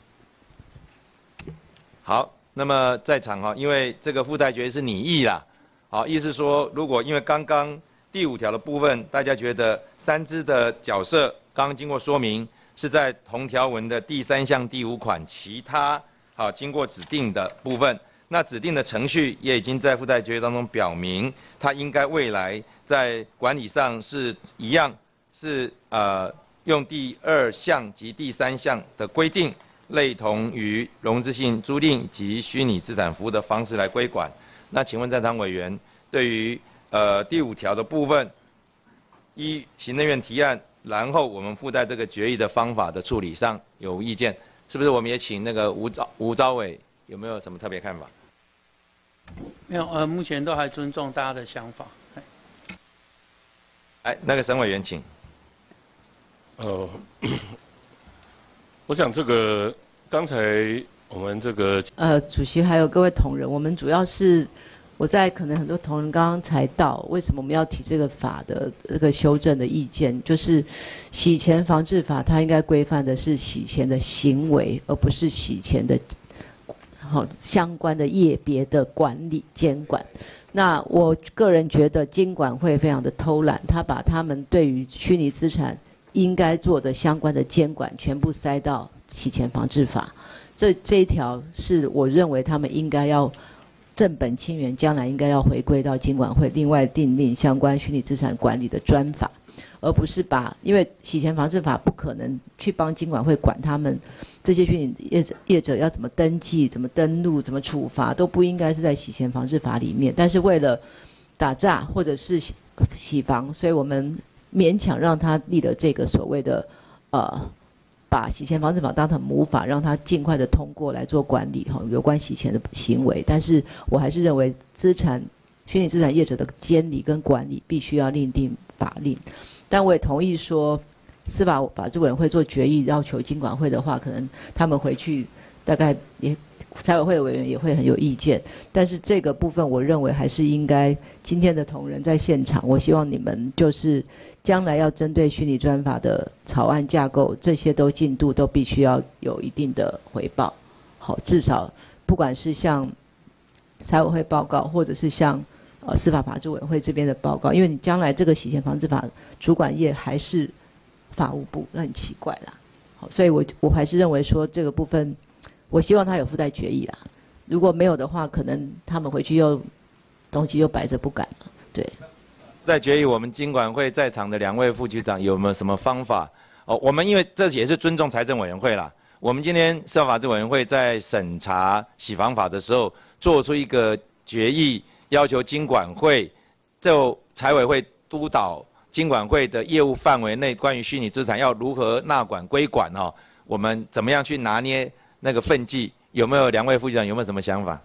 好，那么在场因为这个附带决议是拟议啦，意思说如果因为刚刚第5条的部分，大家觉得3支的角色刚刚经过说明是在同条文的第3项第5款，其他经过指定的部分，那指定的程序也已经在附带决议当中表明，它应该未来在管理上是一样，是用第2项及第3项的规定类同于融资性租赁及虚拟资产服务的方式来规管。那请问在场委员对于第5条的部分，依行政院提案，然后我们附带这个决议的方法的处理上有意见，是不是我们也请那个吴召委有没有什么特别看法？ 没有，目前都还尊重大家的想法。 那个沈委员请。 我想这个刚才我们这个主席还有各位同仁，我们主要是我在可能很多同仁刚刚才到，为什么我们要提这个法的这个修正的意见，就是洗钱防治法它应该规范的是洗钱的行为，而不是洗钱的相关的业别的管理监管。那我个人觉得金管会非常的偷懒，他把他们对于虚拟资产应该做的相关的监管全部塞到洗钱防治法，这一条是我认为他们应该要正本清源，将来应该要回归到金管会另外订立相关虚拟资产管理的专法，而不是因为洗钱防治法不可能去帮金管会管他们这些虚拟业者要怎么登记、怎么登录、怎么处罚，都不应该是在洗钱防治法里面。但是为了打诈或者是洗防，所以我们勉强让他立了这个所谓的把洗钱防治法当成母法，让他尽快的通过来做管理有关洗钱的行为。但是我还是认为虚拟资产业者的监理跟管理必须要另定法令。但我也同意说，司法法制委员会做决议要求金管会的话，可能他们回去大概也财委会的委员也会很有意见。但是这个部分我认为还是应该今天的同仁在现场，我希望你们就是将来要针对虚拟专法的草案架构，这些进度都必须要有一定的回报。好，至少不管是像财委会报告，或者是像司法法制委员会这边的报告，因为你将来这个洗钱防治法主管业还是法务部，那很奇怪啦。好，所以我还是认为说这个部分，我希望他有附带决议啦。如果没有的话，可能他们回去东西又摆着不敢了。对。 附带决议，我们金管会在场的2位副局长有没有什么方法？我们因为这也是尊重财政委员会啦。我们今天司法法制委员会在审查洗防法的时候，做出一个决议，要求金管会就财委会督导金管会的业务范围内关于虚拟资产要如何纳管规管我们怎么样去拿捏那个分际？有没有2位副局长有没有什么想法？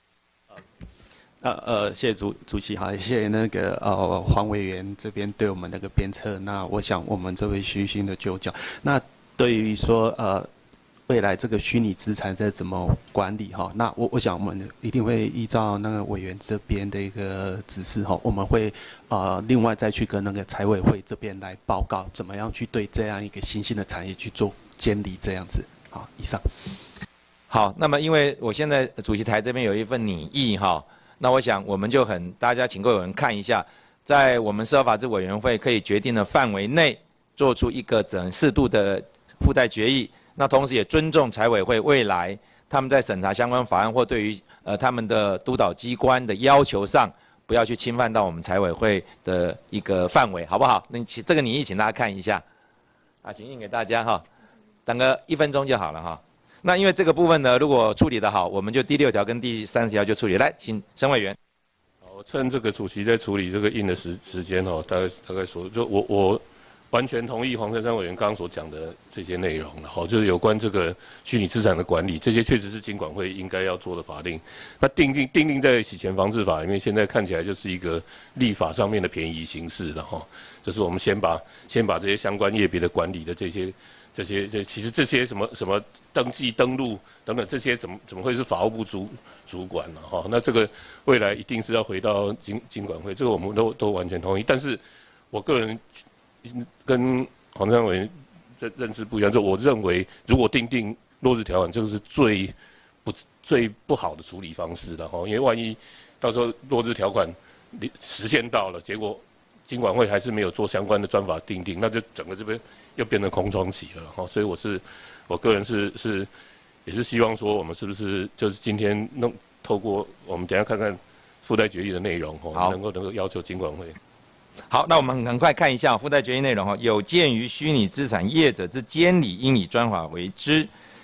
谢谢主席好，谢谢那个黄委员这边对我们那个鞭策。那我想我们这位虚心的就教。那对于说未来这个虚拟资产在怎么管理那我想我们一定会依照那个委员这边的一个指示我们会另外再去跟那个财委会这边来报告怎么样去对这样一个新兴的产业去做监理这样子。好，以上。 好，那么因为我现在主席台这边有一份拟议那我想我们就大家请各位委员看一下，在我们司法法制委员会可以决定的范围内，做出一个适度的附带决议。那同时也尊重财委会未来他们在审查相关法案或对于他们的督导机关的要求上，不要去侵犯到我们财委会的一个范围，好不好？那这个拟议请大家看一下，请印给大家等个1分钟就好了那因为这个部分呢，如果处理得好，我们就第6条跟第30条就处理。来，请沈委员。 好，趁这个主席在处理这个印的时间大概说，就我完全同意黄珊珊委员刚刚所讲的这些内容就是有关这个虚拟资产的管理，这些确实是金管会应该要做的法令。那订定在洗钱防治法里面，现在看起来就是一个立法上面的便宜形式了就是我们先把这些相关业别的管理的这些其实这些什么登记登录等等这些怎么会是法务部主管呢？那这个未来一定是要回到金管会，这个我们都完全同意。但是我个人跟黄珊珊委员认知不一样，就我认为如果订落日条款，这个是最不好的处理方式了因为万一到时候落日条款实现到了，结果金管会还是没有做相关的专法订，那就整个这边又变成空窗期了所以我个人也是希望说，我们是不是就是今天透过我们等一下看看附带决议的内容能够要求金管会。 好，那我们很快看一下附带决议内容有鉴于虚拟资产业者之监理应以专法为之，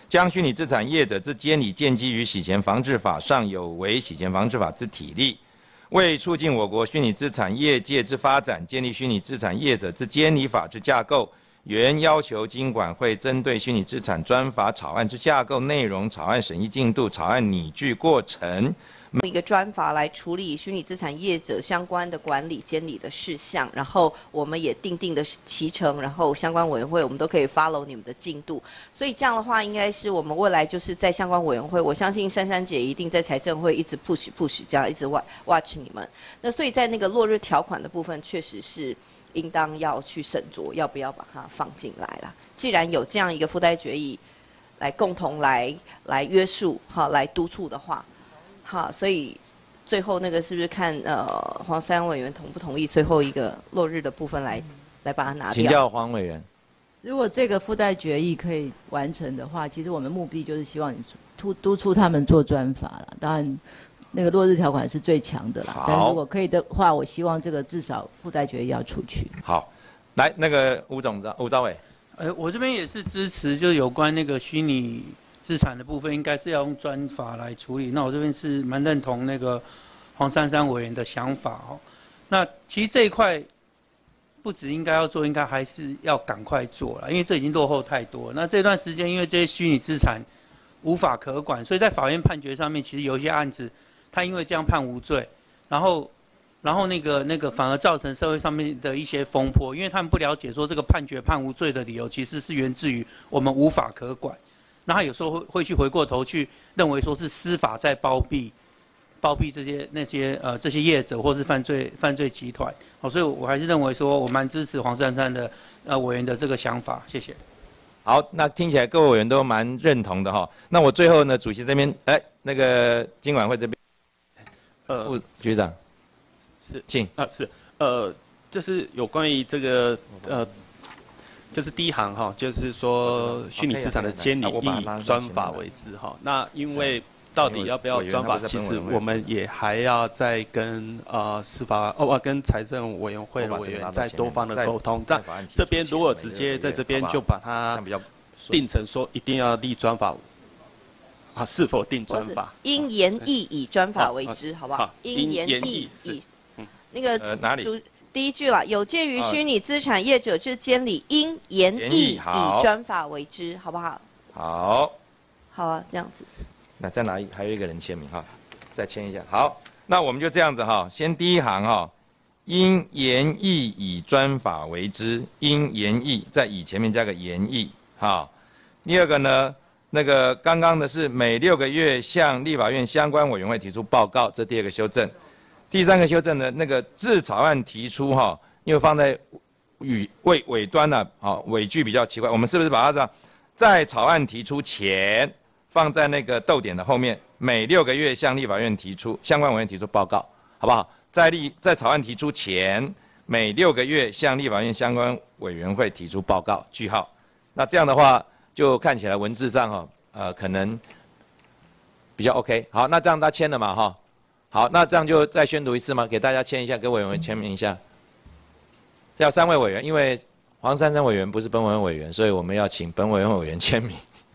将虚拟资产业者之监理建基于洗钱防治法上有违洗钱防治法之体例。为促进我国虚拟资产业界之发展，建立虚拟资产业者之监理法之架构，原要求金管会针对虚拟资产专法草案之架构内容、草案审议进度、草案拟具过程。 一个专法来处理虚拟资产业者相关的管理监理的事项，然后我们也定的期程，然后相关委员会我们都可以 follow 你们的进度，所以这样的话，应该是我们未来就是在相关委员会，我相信珊珊姐一定在财政会一直 push 这样一直 watch 你们。那所以在那个落日条款的部分，确实是应当要去审酌，要不要把它放进来啦。既然有这样一个附带决议来共同来约束，好来督促的话。好，所以最后那个是不是看黄珊委员同不同意最后一个落日的部分来把它拿掉？ 请教黄委员。 如果这个附带决议可以完成的话，其实我们目的就是希望你督促他们做专法了。当然，那个落日条款是最强的啦。但如果可以的话，我希望这个至少附带决议要出去。 好，来那个吴召委。 我这边也是支持，就是有关那个虚拟资产的部分应该是要用专法来处理。那我这边是蛮认同那个黄珊珊委员的想法哦。那其实这一块不止应该要做，应该还是要赶快做了，因为这已经落后太多了。那这段时间因为这些虚拟资产无法可管，所以在法院判决上面，其实有一些案子，他因为这样判无罪，然后那个反而造成社会上面的一些风波，因为他们不了解说这个判决判无罪的理由，其实是源自于我们无法可管。那他有时候会去回过头去认为说是司法在包庇这些业者或是犯罪集团，好，所以我还是认为说我蛮支持黄珊珊的委员的这个想法，谢谢。 好，那听起来各位委员都蛮认同的哈。那我最后呢，主席这边，那个金管会这边，局长， 是， 请就是有关于这个就是第一行哈，就是说虚拟资产的监理以专法为之哈。那因为到底要不要专法，其实我们也还要再跟司法跟财政委员会的委员再多方的沟通。但这边如果直接在这边就把它定成说一定要立专法，是否定专法？ 应研议以专法为之，好不好？应研议以那个哪里？ 第一句啦，有鉴于虚拟资产业者之监理，应研议以专法为之，好不好？ 好。 好啊，这样子。 那再拿还有一个人签名哈，再签一下。好，那我们就这样子哈，先第一行哈，应研议以专法为之，应研议在以前面加个研议哈。第二个呢，那个刚刚的是每6个月向立法院相关委员会提出报告，这第二个修正。第三个修正呢，那个自草案提出哈，因为放在尾端呢，尾句比较奇怪，我们是不是把它这样，在草案提出前放在那个逗点的后面，每6个月向立法院提出相关委员提出报告，好不好？在草案提出前，每6个月向立法院相关委员会提出报告，句号。那这样的话，就看起来文字上可能比较 OK。好，那这样他签了嘛哈？好，那这样就再宣读一次吗？给大家签一下，给委员签名一下。要3位委员，因为黄珊珊委员不是本委员委员，所以我们要请本委员委员签名。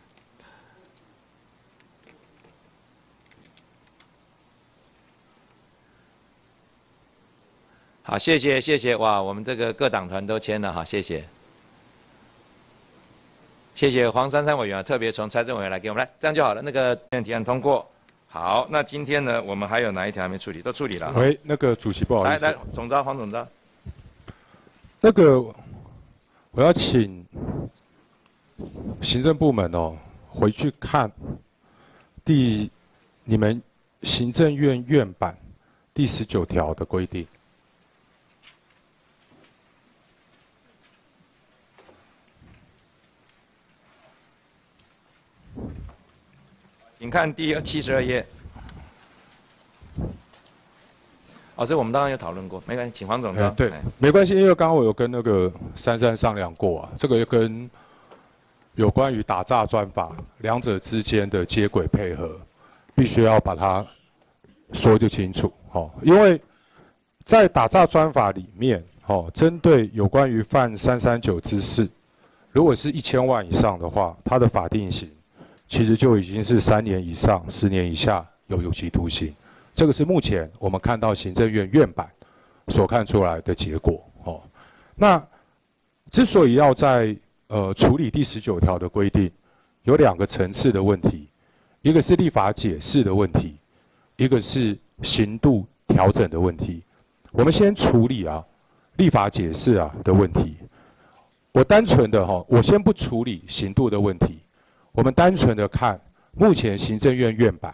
好，谢谢，哇，我们这个各党团都签了哈，谢谢黄珊珊委员特别从财政委员来给我们来，这样就好了。那个提案通过。好，那今天呢，我们还有哪一条还没处理？都处理了。 喂，那个主席不好意思。 来，黄总召。 那个我要请行政部门回去看你们行政院院版第19条的规定。 请看第72页。所以我们当然有讨论过，没关系，请黄总召。 对，没关系，因为刚刚我有跟那个珊珊商量过这个跟有关于打诈专法两者之间的接轨配合，必须要把它说就清楚因为在打诈专法里面针对有关于犯339之4，如果是1000万以上的话，它的法定刑其实就已经是3年以上、10年以下有期徒刑。这个是目前我们看到行政院院版所看出来的结果。哦，那之所以要在处理第19条的规定，有2个层次的问题，一个是立法解释的问题，一个是刑度调整的问题。我们先处理立法解释的问题。我单纯的我先不处理刑度的问题，我们单纯的看目前行政院院版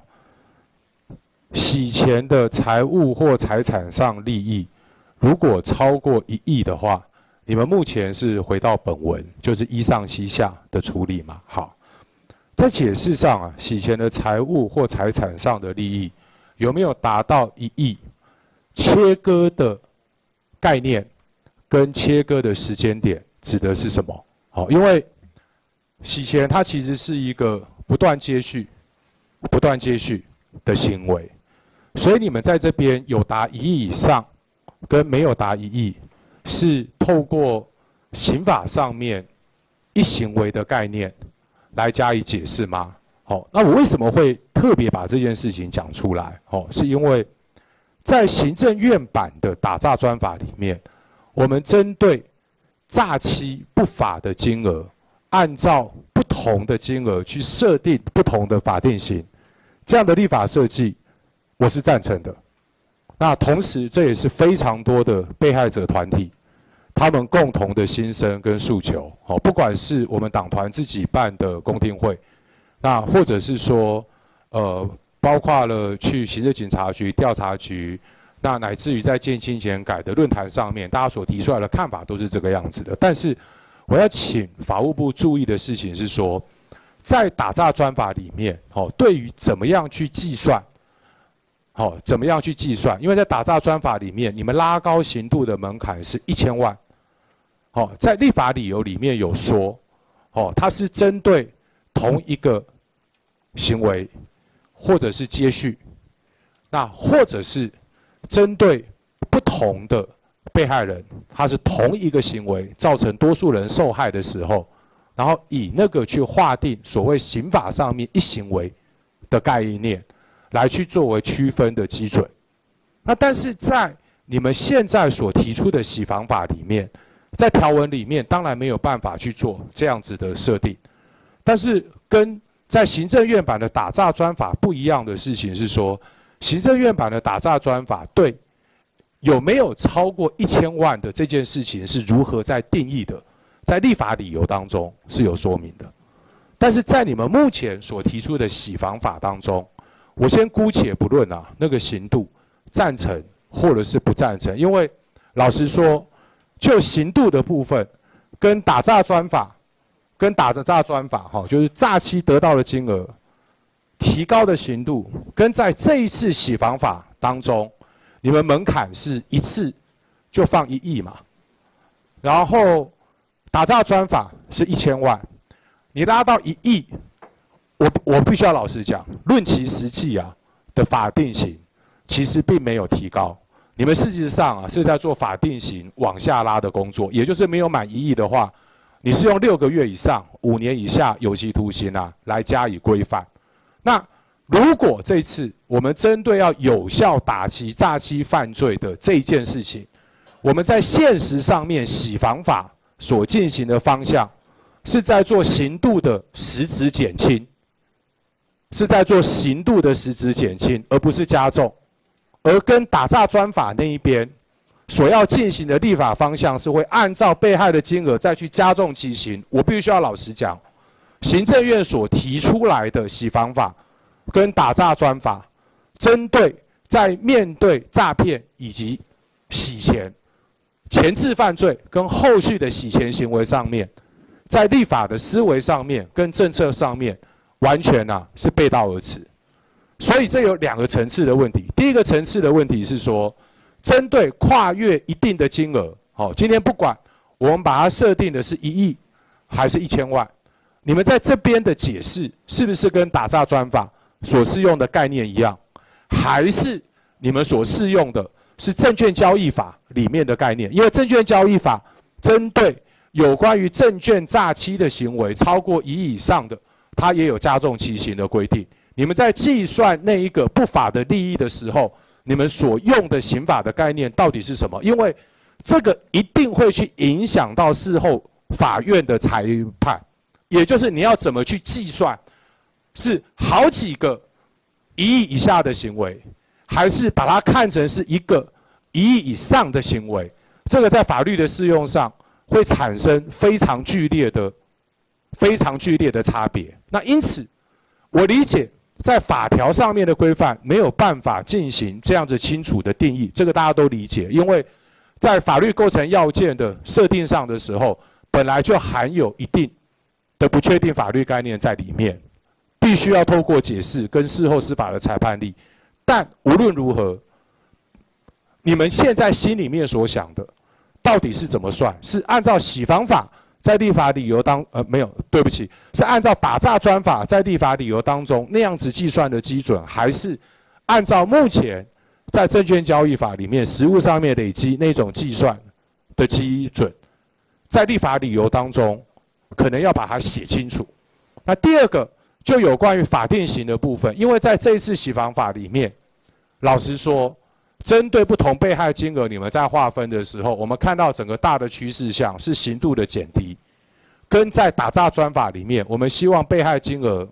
洗钱的财物或财产上利益，如果超过1亿的话，你们目前是回到本文，就是依上西下的处理嘛？好，在解释上洗钱的财物或财产上的利益有没有达到1亿？切割的概念跟切割的时间点指的是什么？好，因为洗钱它其实是一个不断接续的行为，所以你们在这边有达1亿以上，跟没有达1亿，是透过刑法上面一行为的概念来加以解释吗？好，那我为什么会特别把这件事情讲出来？是因为在行政院版的打诈专法里面，我们针对诈欺不法的金额，按照不同的金额去设定不同的法定刑，这样的立法设计，我是赞成的。那同时，这也是非常多的被害者团体他们共同的心声跟诉求。不管是我们党团自己办的公听会，那或者是说，包括了去刑事警察局、调查局，那乃至于在建新检改的论坛上面，大家所提出来的看法都是这个样子的。但是，我要请法务部注意的事情是说，在打诈专法里面，对于怎么样去计算，怎么样去计算？因为在打诈专法里面，你们拉高刑度的门槛是1000万，在立法理由里面有说，它是针对同一个行为，或者是接续，那或者是针对不同的被害人，他是同一个行为造成多数人受害的时候，然后以那个去划定所谓刑法上面一行为的概念，来去作为区分的基准。那但是在你们现在所提出的洗防法里面，在条文里面当然没有办法去做这样子的设定，但是跟在行政院版的打诈专法不一样的事情是说，行政院版的打诈专法对有没有超过1000万的这件事情是如何在定义的，在立法理由当中是有说明的。但是在你们目前所提出的洗防法当中，我先姑且不论那个刑度赞成或者是不赞成，因为老实说，就刑度的部分跟打诈专法。就是诈欺得到的金额提高的刑度，跟在这一次洗防法当中，你们门槛是一次就放1亿嘛，然后打诈专法是1000万，你拉到1亿，我必须要老实讲，论其实际的法定刑，其实并没有提高。你们事实上是在做法定刑往下拉的工作，也就是没有满1亿的话，你是用6个月以上5年以下有期徒刑来加以规范。那如果这次我们针对要有效打击诈欺犯罪的这一件事情，我们在现实上面洗防法所进行的方向，是在做刑度的实质减轻，而不是加重。而跟打诈专法那一边所要进行的立法方向是会按照被害的金额再去加重其刑。我必须要老实讲，行政院所提出来的洗防法跟打诈专法，针对在面对诈骗以及洗钱、前置犯罪跟后续的洗钱行为上面，在立法的思维上面跟政策上面，完全是背道而驰。所以这有2个层次的问题。第一个层次的问题是说，针对跨越一定的金额，今天不管我们把它设定的是1亿还是1000万，你们在这边的解释是不是跟打诈专法所适用的概念一样，还是你们所适用的是证券交易法里面的概念？因为证券交易法针对有关于证券诈欺的行为超过1亿以上的， 它也有加重其刑的规定。你们在计算那一个不法的利益的时候，你们所用的刑法的概念到底是什么？因为这个一定会去影响到事后法院的裁判，也就是你要怎么去计算，是好几个1亿以下的行为，还是把它看成是一个1亿以上的行为？这个在法律的适用上会产生非常剧烈的差别。那因此，我理解在法条上面的规范没有办法进行这样子清楚的定义，这个大家都理解，因为在法律构成要件的设定上的时候，本来就含有一定的不确定法律概念在里面，必须要透过解释跟事后司法的裁判力。但无论如何，你们现在心里面所想的，到底是怎么算？是按照洗房法在立法理由没有，对不起，是按照打诈专法在立法理由当中那样子计算的基准，还是按照目前在证券交易法里面实务上面累积那种计算的基准，在立法理由当中可能要把它写清楚。那第二个就有关于法定刑的部分，因为在这一次洗房法里面，老实说，针对不同被害金额，你们在划分的时候，我们看到整个大的趋势项是刑度的减低，跟在打诈专法里面，我们希望被害金额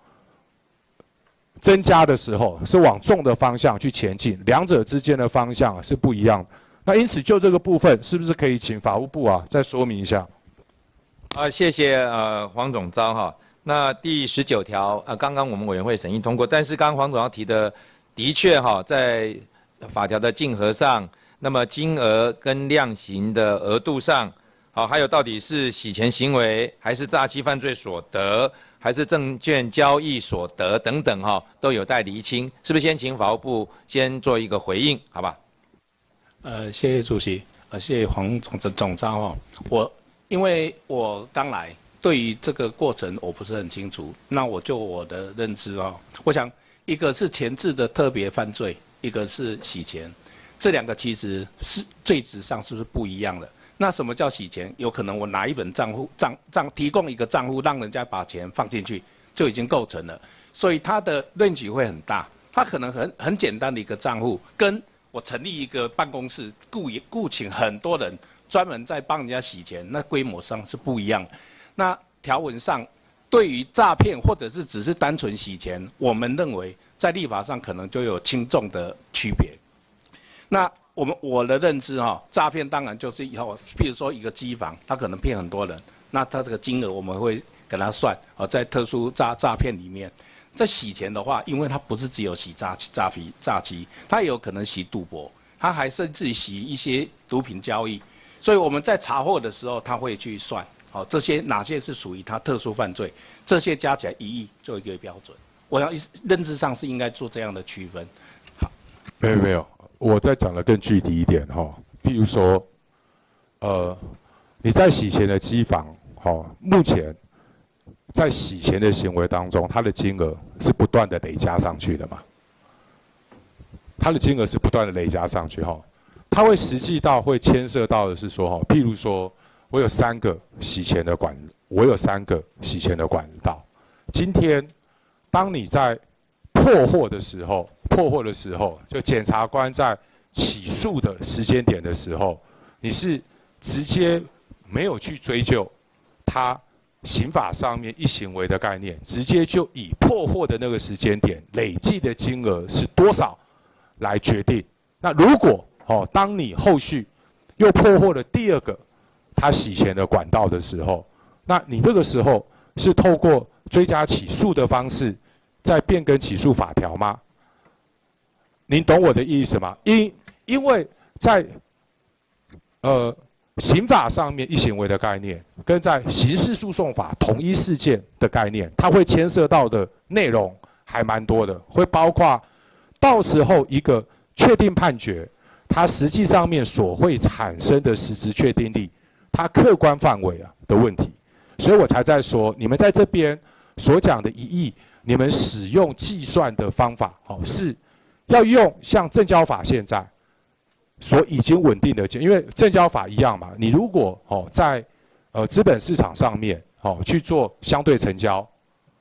增加的时候是往重的方向去前进，两者之间的方向是不一样的。那因此就这个部分，是不是可以请法务部再说明一下？ 谢谢黄总召哈。那第19条刚刚我们委员会审议通过，但是刚刚黄总要提的，的确在法条的竞合上，那么金额跟量刑的额度上，还有到底是洗钱行为，还是诈欺犯罪所得，还是证券交易所得等等都有待厘清，是不是先请法务部先做一个回应，好吧？ 谢谢主席，谢谢黄总召因为我刚来，对于这个过程我不是很清楚，那我就我的认知我想一个是前置的特别犯罪，一个是洗钱，这两个其实是罪质上是不是不一样的？那什么叫洗钱？有可能我拿一本账户提供一个账户，让人家把钱放进去，就已经构成了，所以它的range会很大。它可能很简单的一个账户，跟我成立一个办公室，雇请很多人专门在帮人家洗钱，那规模上是不一样的。那条文上对于诈骗或者是只是单纯洗钱，我们认为在立法上可能就有轻重的区别。那我的认知诈骗当然就是以后，譬如说一个机房，他可能骗很多人，那他这个金额我们会给他算在特殊诈骗里面。在洗钱的话，因为它不是只有洗诈欺，它也有可能洗赌博，它还甚至洗一些毒品交易，所以我们在查获的时候，他会去算这些哪些是属于他特殊犯罪，这些加起来1亿就一个标准。我想认知上是应该做这样的区分。好， 没有，我再讲的更具体一点譬如说，你在洗钱的机房目前在洗钱的行为当中，它的金额是不断的累加上去的嘛？它的金额是不断的累加上去它会实际到会牵涉到的是说譬如说我有3个洗钱的管道，今天当你在破获的时候，就检察官在起诉的时间点的时候，你是直接没有去追究他刑法上面一行为的概念，直接就以破获的那个时间点累计的金额是多少来决定。那如果当你后续又破获了第2个他洗钱的管道的时候，那你这个时候是透过追加起诉的方式再变更起诉法条吗？您懂我的意思吗？因为在刑法上面一行为的概念，跟在刑事诉讼法同一事件的概念，它会牵涉到的内容还蛮多的，会包括到时候一个确定判决，它实际上面所会产生的实质确定力，它客观范围的问题。所以我才在说，你们在这边所讲的1亿，你们使用计算的方法是要用像证交法现在所已经稳定的，因为证交法一样嘛，你如果在资本市场上面去做相对成交，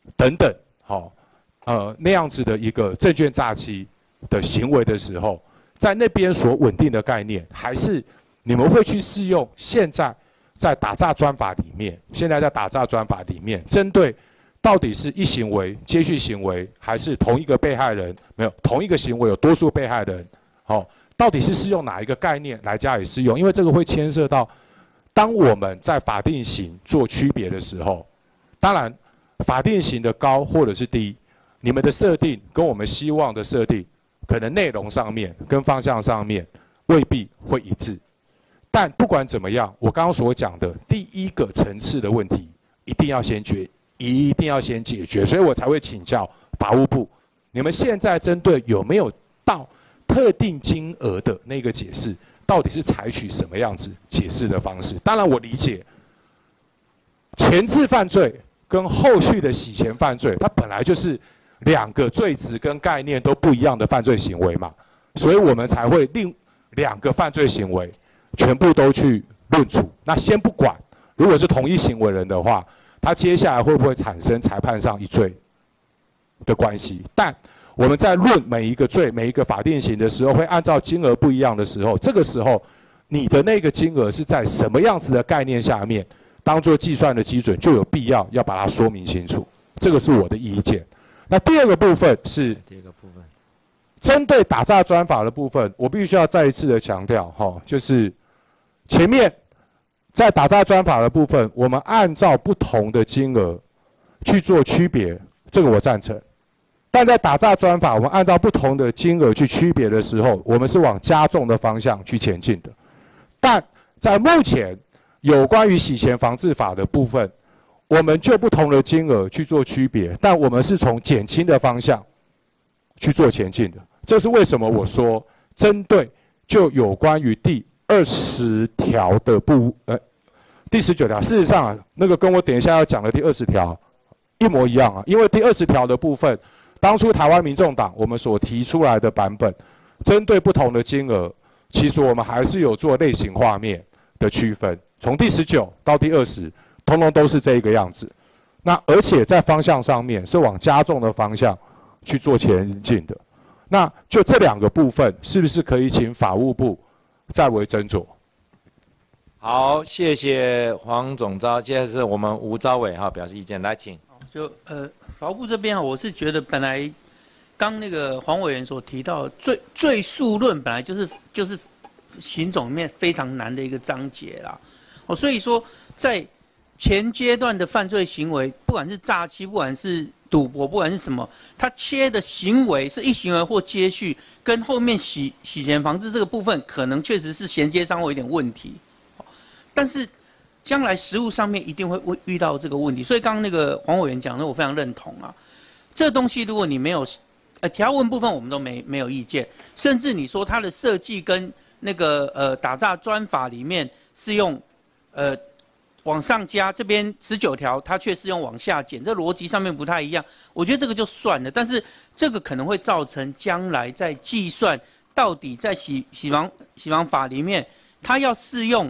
等等，那样子的一个证券诈欺的行为的时候，在那边所稳定的概念，还是你们会去适用现在在打诈专法里面，针对到底是一行为、接续行为，还是同一个被害人没有同一个行为有多数被害人，到底是适用哪一个概念来加以适用？因为这个会牵涉到，当我们在法定刑做区别的时候，当然法定刑的高或者是低，你们的设定跟我们希望的设定，可能内容上面跟方向上面未必会一致。但不管怎么样，我刚刚所讲的第一个层次的问题，一定要先解决，所以我才会请教法务部，你们现在针对有没有到特定金额的那个解释，到底是采取什么样子解释的方式？当然我理解，前置犯罪跟后续的洗钱犯罪，它本来就是两个罪质跟概念都不一样的犯罪行为嘛，所以我们才会另两个犯罪行为全部都去论处。那先不管，如果是同一行为人的话，他接下来会不会产生裁判上一罪的关系？但我们在论每一个罪、每一个法定刑的时候，会按照金额不一样的时候，这个时候你的那个金额是在什么样子的概念下面当做计算的基准，就有必要把它说明清楚。这个是我的意见。那第二个部分是针对打诈专法的部分，我必须要再一次的强调，就是前面在打诈专法的部分，我们按照不同的金额去做区别，这个我赞成。但在打诈专法，我们按照不同的金额去区别的时候，我们是往加重的方向去前进的。但在目前有关于洗钱防治法的部分，我们就不同的金额去做区别，但我们是从减轻的方向去做前进的。这是为什么我说针对就有关于第20条的第19条，事实上那个跟我等一下要讲的第20条一模一样啊，因为第20条的部分。当初台湾民众党我们所提出来的版本，针对不同的金额，其实我们还是有做类型画面的区分，从第19到第20，通通都是这个样子。那而且在方向上面是往加重的方向去做前进的。那就这两个部分，是不是可以请法务部再为斟酌？ 好，谢谢黄总召，接着是我们吴召伟表示意见，来请。 法务部这边我是觉得本来刚那个黄委员所提到罪诉论本来就是刑种里面非常难的一个章节啦，所以说在前阶段的犯罪行为，不管是诈欺，不管是赌博，不管是什么，它切的行为是一行为或接续，跟后面洗钱防治这个部分，可能确实是衔接上会有点问题，但是。将来实务上面一定会遇到这个问题，所以刚刚那个黄委员讲的，我非常认同啊。这东西如果你没有，条文部分我们都没有意见，甚至你说它的设计跟那个打诈专法里面是用往上加，这边19条它却是用往下减，这逻辑上面不太一样。我觉得这个就算了，但是这个可能会造成将来在计算到底在洗防法里面，它要适用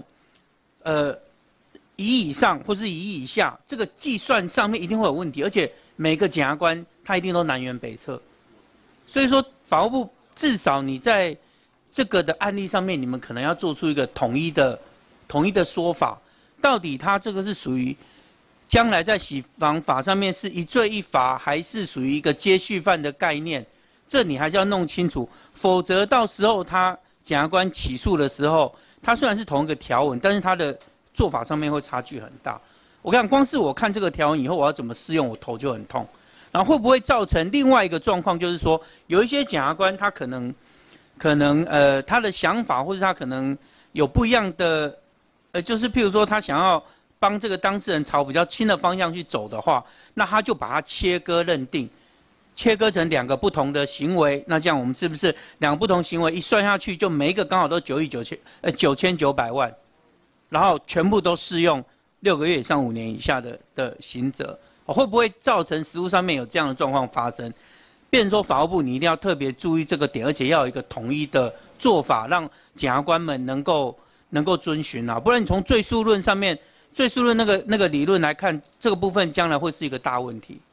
1亿以上或是1亿以下，这个计算上面一定会有问题，而且每个检察官他一定都南辕北辙。所以说，法务部至少你在这个的案例上面，你们可能要做出一个统一的说法，到底他这个是属于将来在洗防法上面是一罪一罚，还是属于一个接续犯的概念？这你还是要弄清楚，否则到时候他检察官起诉的时候，他虽然是同一个条文，但是他的做法上面会差距很大。我看光是我看这个条文以后，我要怎么适用，我头就很痛。然后会不会造成另外一个状况，就是说有一些检察官他可能他的想法，或者他可能有不一样的就是譬如说他想要帮这个当事人朝比较轻的方向去走的话，那他就把它切割认定，切割成2个不同的行为。那这样我们是不是2个不同行为一算下去，就每一个刚好都9亿9900万？然后全部都适用6个月以上5年以下的刑责，会不会造成实务上面有这样的状况发生？变成说法务部你一定要特别注意这个点，而且要有一个统一的做法，让检察官们能够遵循啊，不然你从罪诉论上面，罪诉论那个理论来看，这个部分将来会是一个大问题。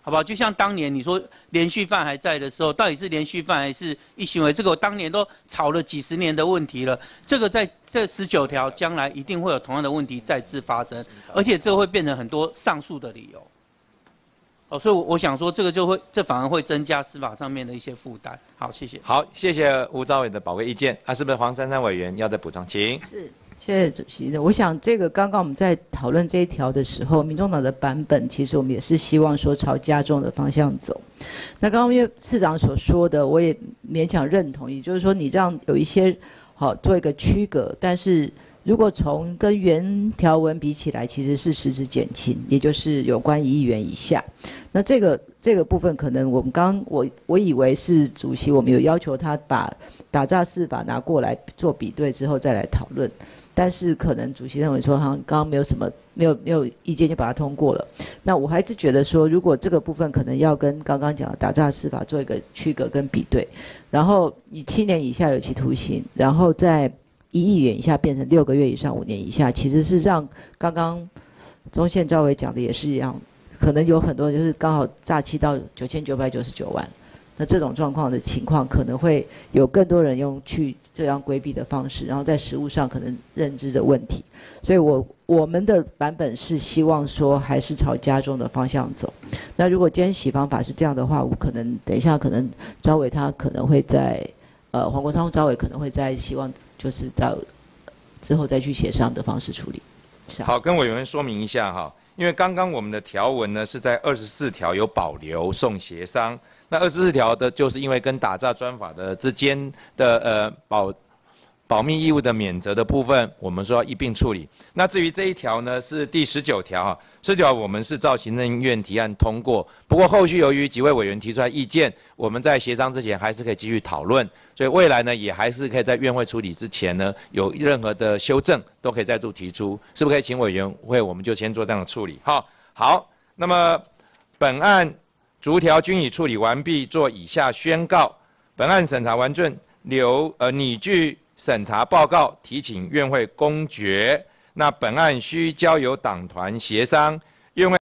好不好？就像当年你说连续犯还在的时候，到底是连续犯还是一行为？这个我当年都吵了几十年的问题了。这个在这19条将来一定会有同样的问题再次发生，而且这会变成很多上诉的理由。所以我想说，这反而会增加司法上面的一些负担。好，谢谢。 好，谢谢吴昭伟的宝贵意见。是不是黄珊珊委员要再补充？请。 是。谢谢主席。我想这个刚刚我们在讨论这一条的时候，民众党的版本其实我们也是希望说朝加重的方向走。那刚刚因为市长所说的，我也勉强认同，也就是说你让有一些好做一个区隔，但是如果从跟原条文比起来，其实是实质减轻，也就是有关1亿元以下。那这个部分可能我们我以为是主席我们有要求他把打诈4法拿过来做比对之后再来讨论。但是可能主席认为说，好像刚刚没有意见就把它通过了。那我还是觉得说，如果这个部分可能要跟刚刚讲的打诈4法做一个区隔跟比对，然后以7年以下有期徒刑，然后在1亿元以下变成6个月以上5年以下，其实是让刚刚中宪赵伟讲的也是一样，可能有很多就是刚好诈欺到9999万。那这种状况的情况，可能会有更多人用去这样规避的方式，然后在实务上可能认知的问题。所以我们的版本是希望说，还是朝加重的方向走。那如果今天洗方法是这样的话，我可能等一下可能昭伟他可能会在黄国昌昭伟可能会在希望就是到之后再去协商的方式处理。 好，跟委员说明一下哈，因为刚刚我们的条文呢是在24条有保留送协商。那24条的，就是因为跟打诈专法的之间的保密义务的免责的部分，我们说要一并处理。那至于这一条呢，是第19条哈，19条我们是照行政院提案通过，不过后续由于几位委员提出来意见，我们在协商之前还是可以继续讨论，所以未来呢也还是可以在院会处理之前呢，有任何的修正都可以再度提出，是不是可以请委员会我们就先做这样的处理？好，那么本案逐条均已处理完毕，做以下宣告：本案审查完竣，拟具审查报告，提请院会公决。那本案需交由党团协商，院会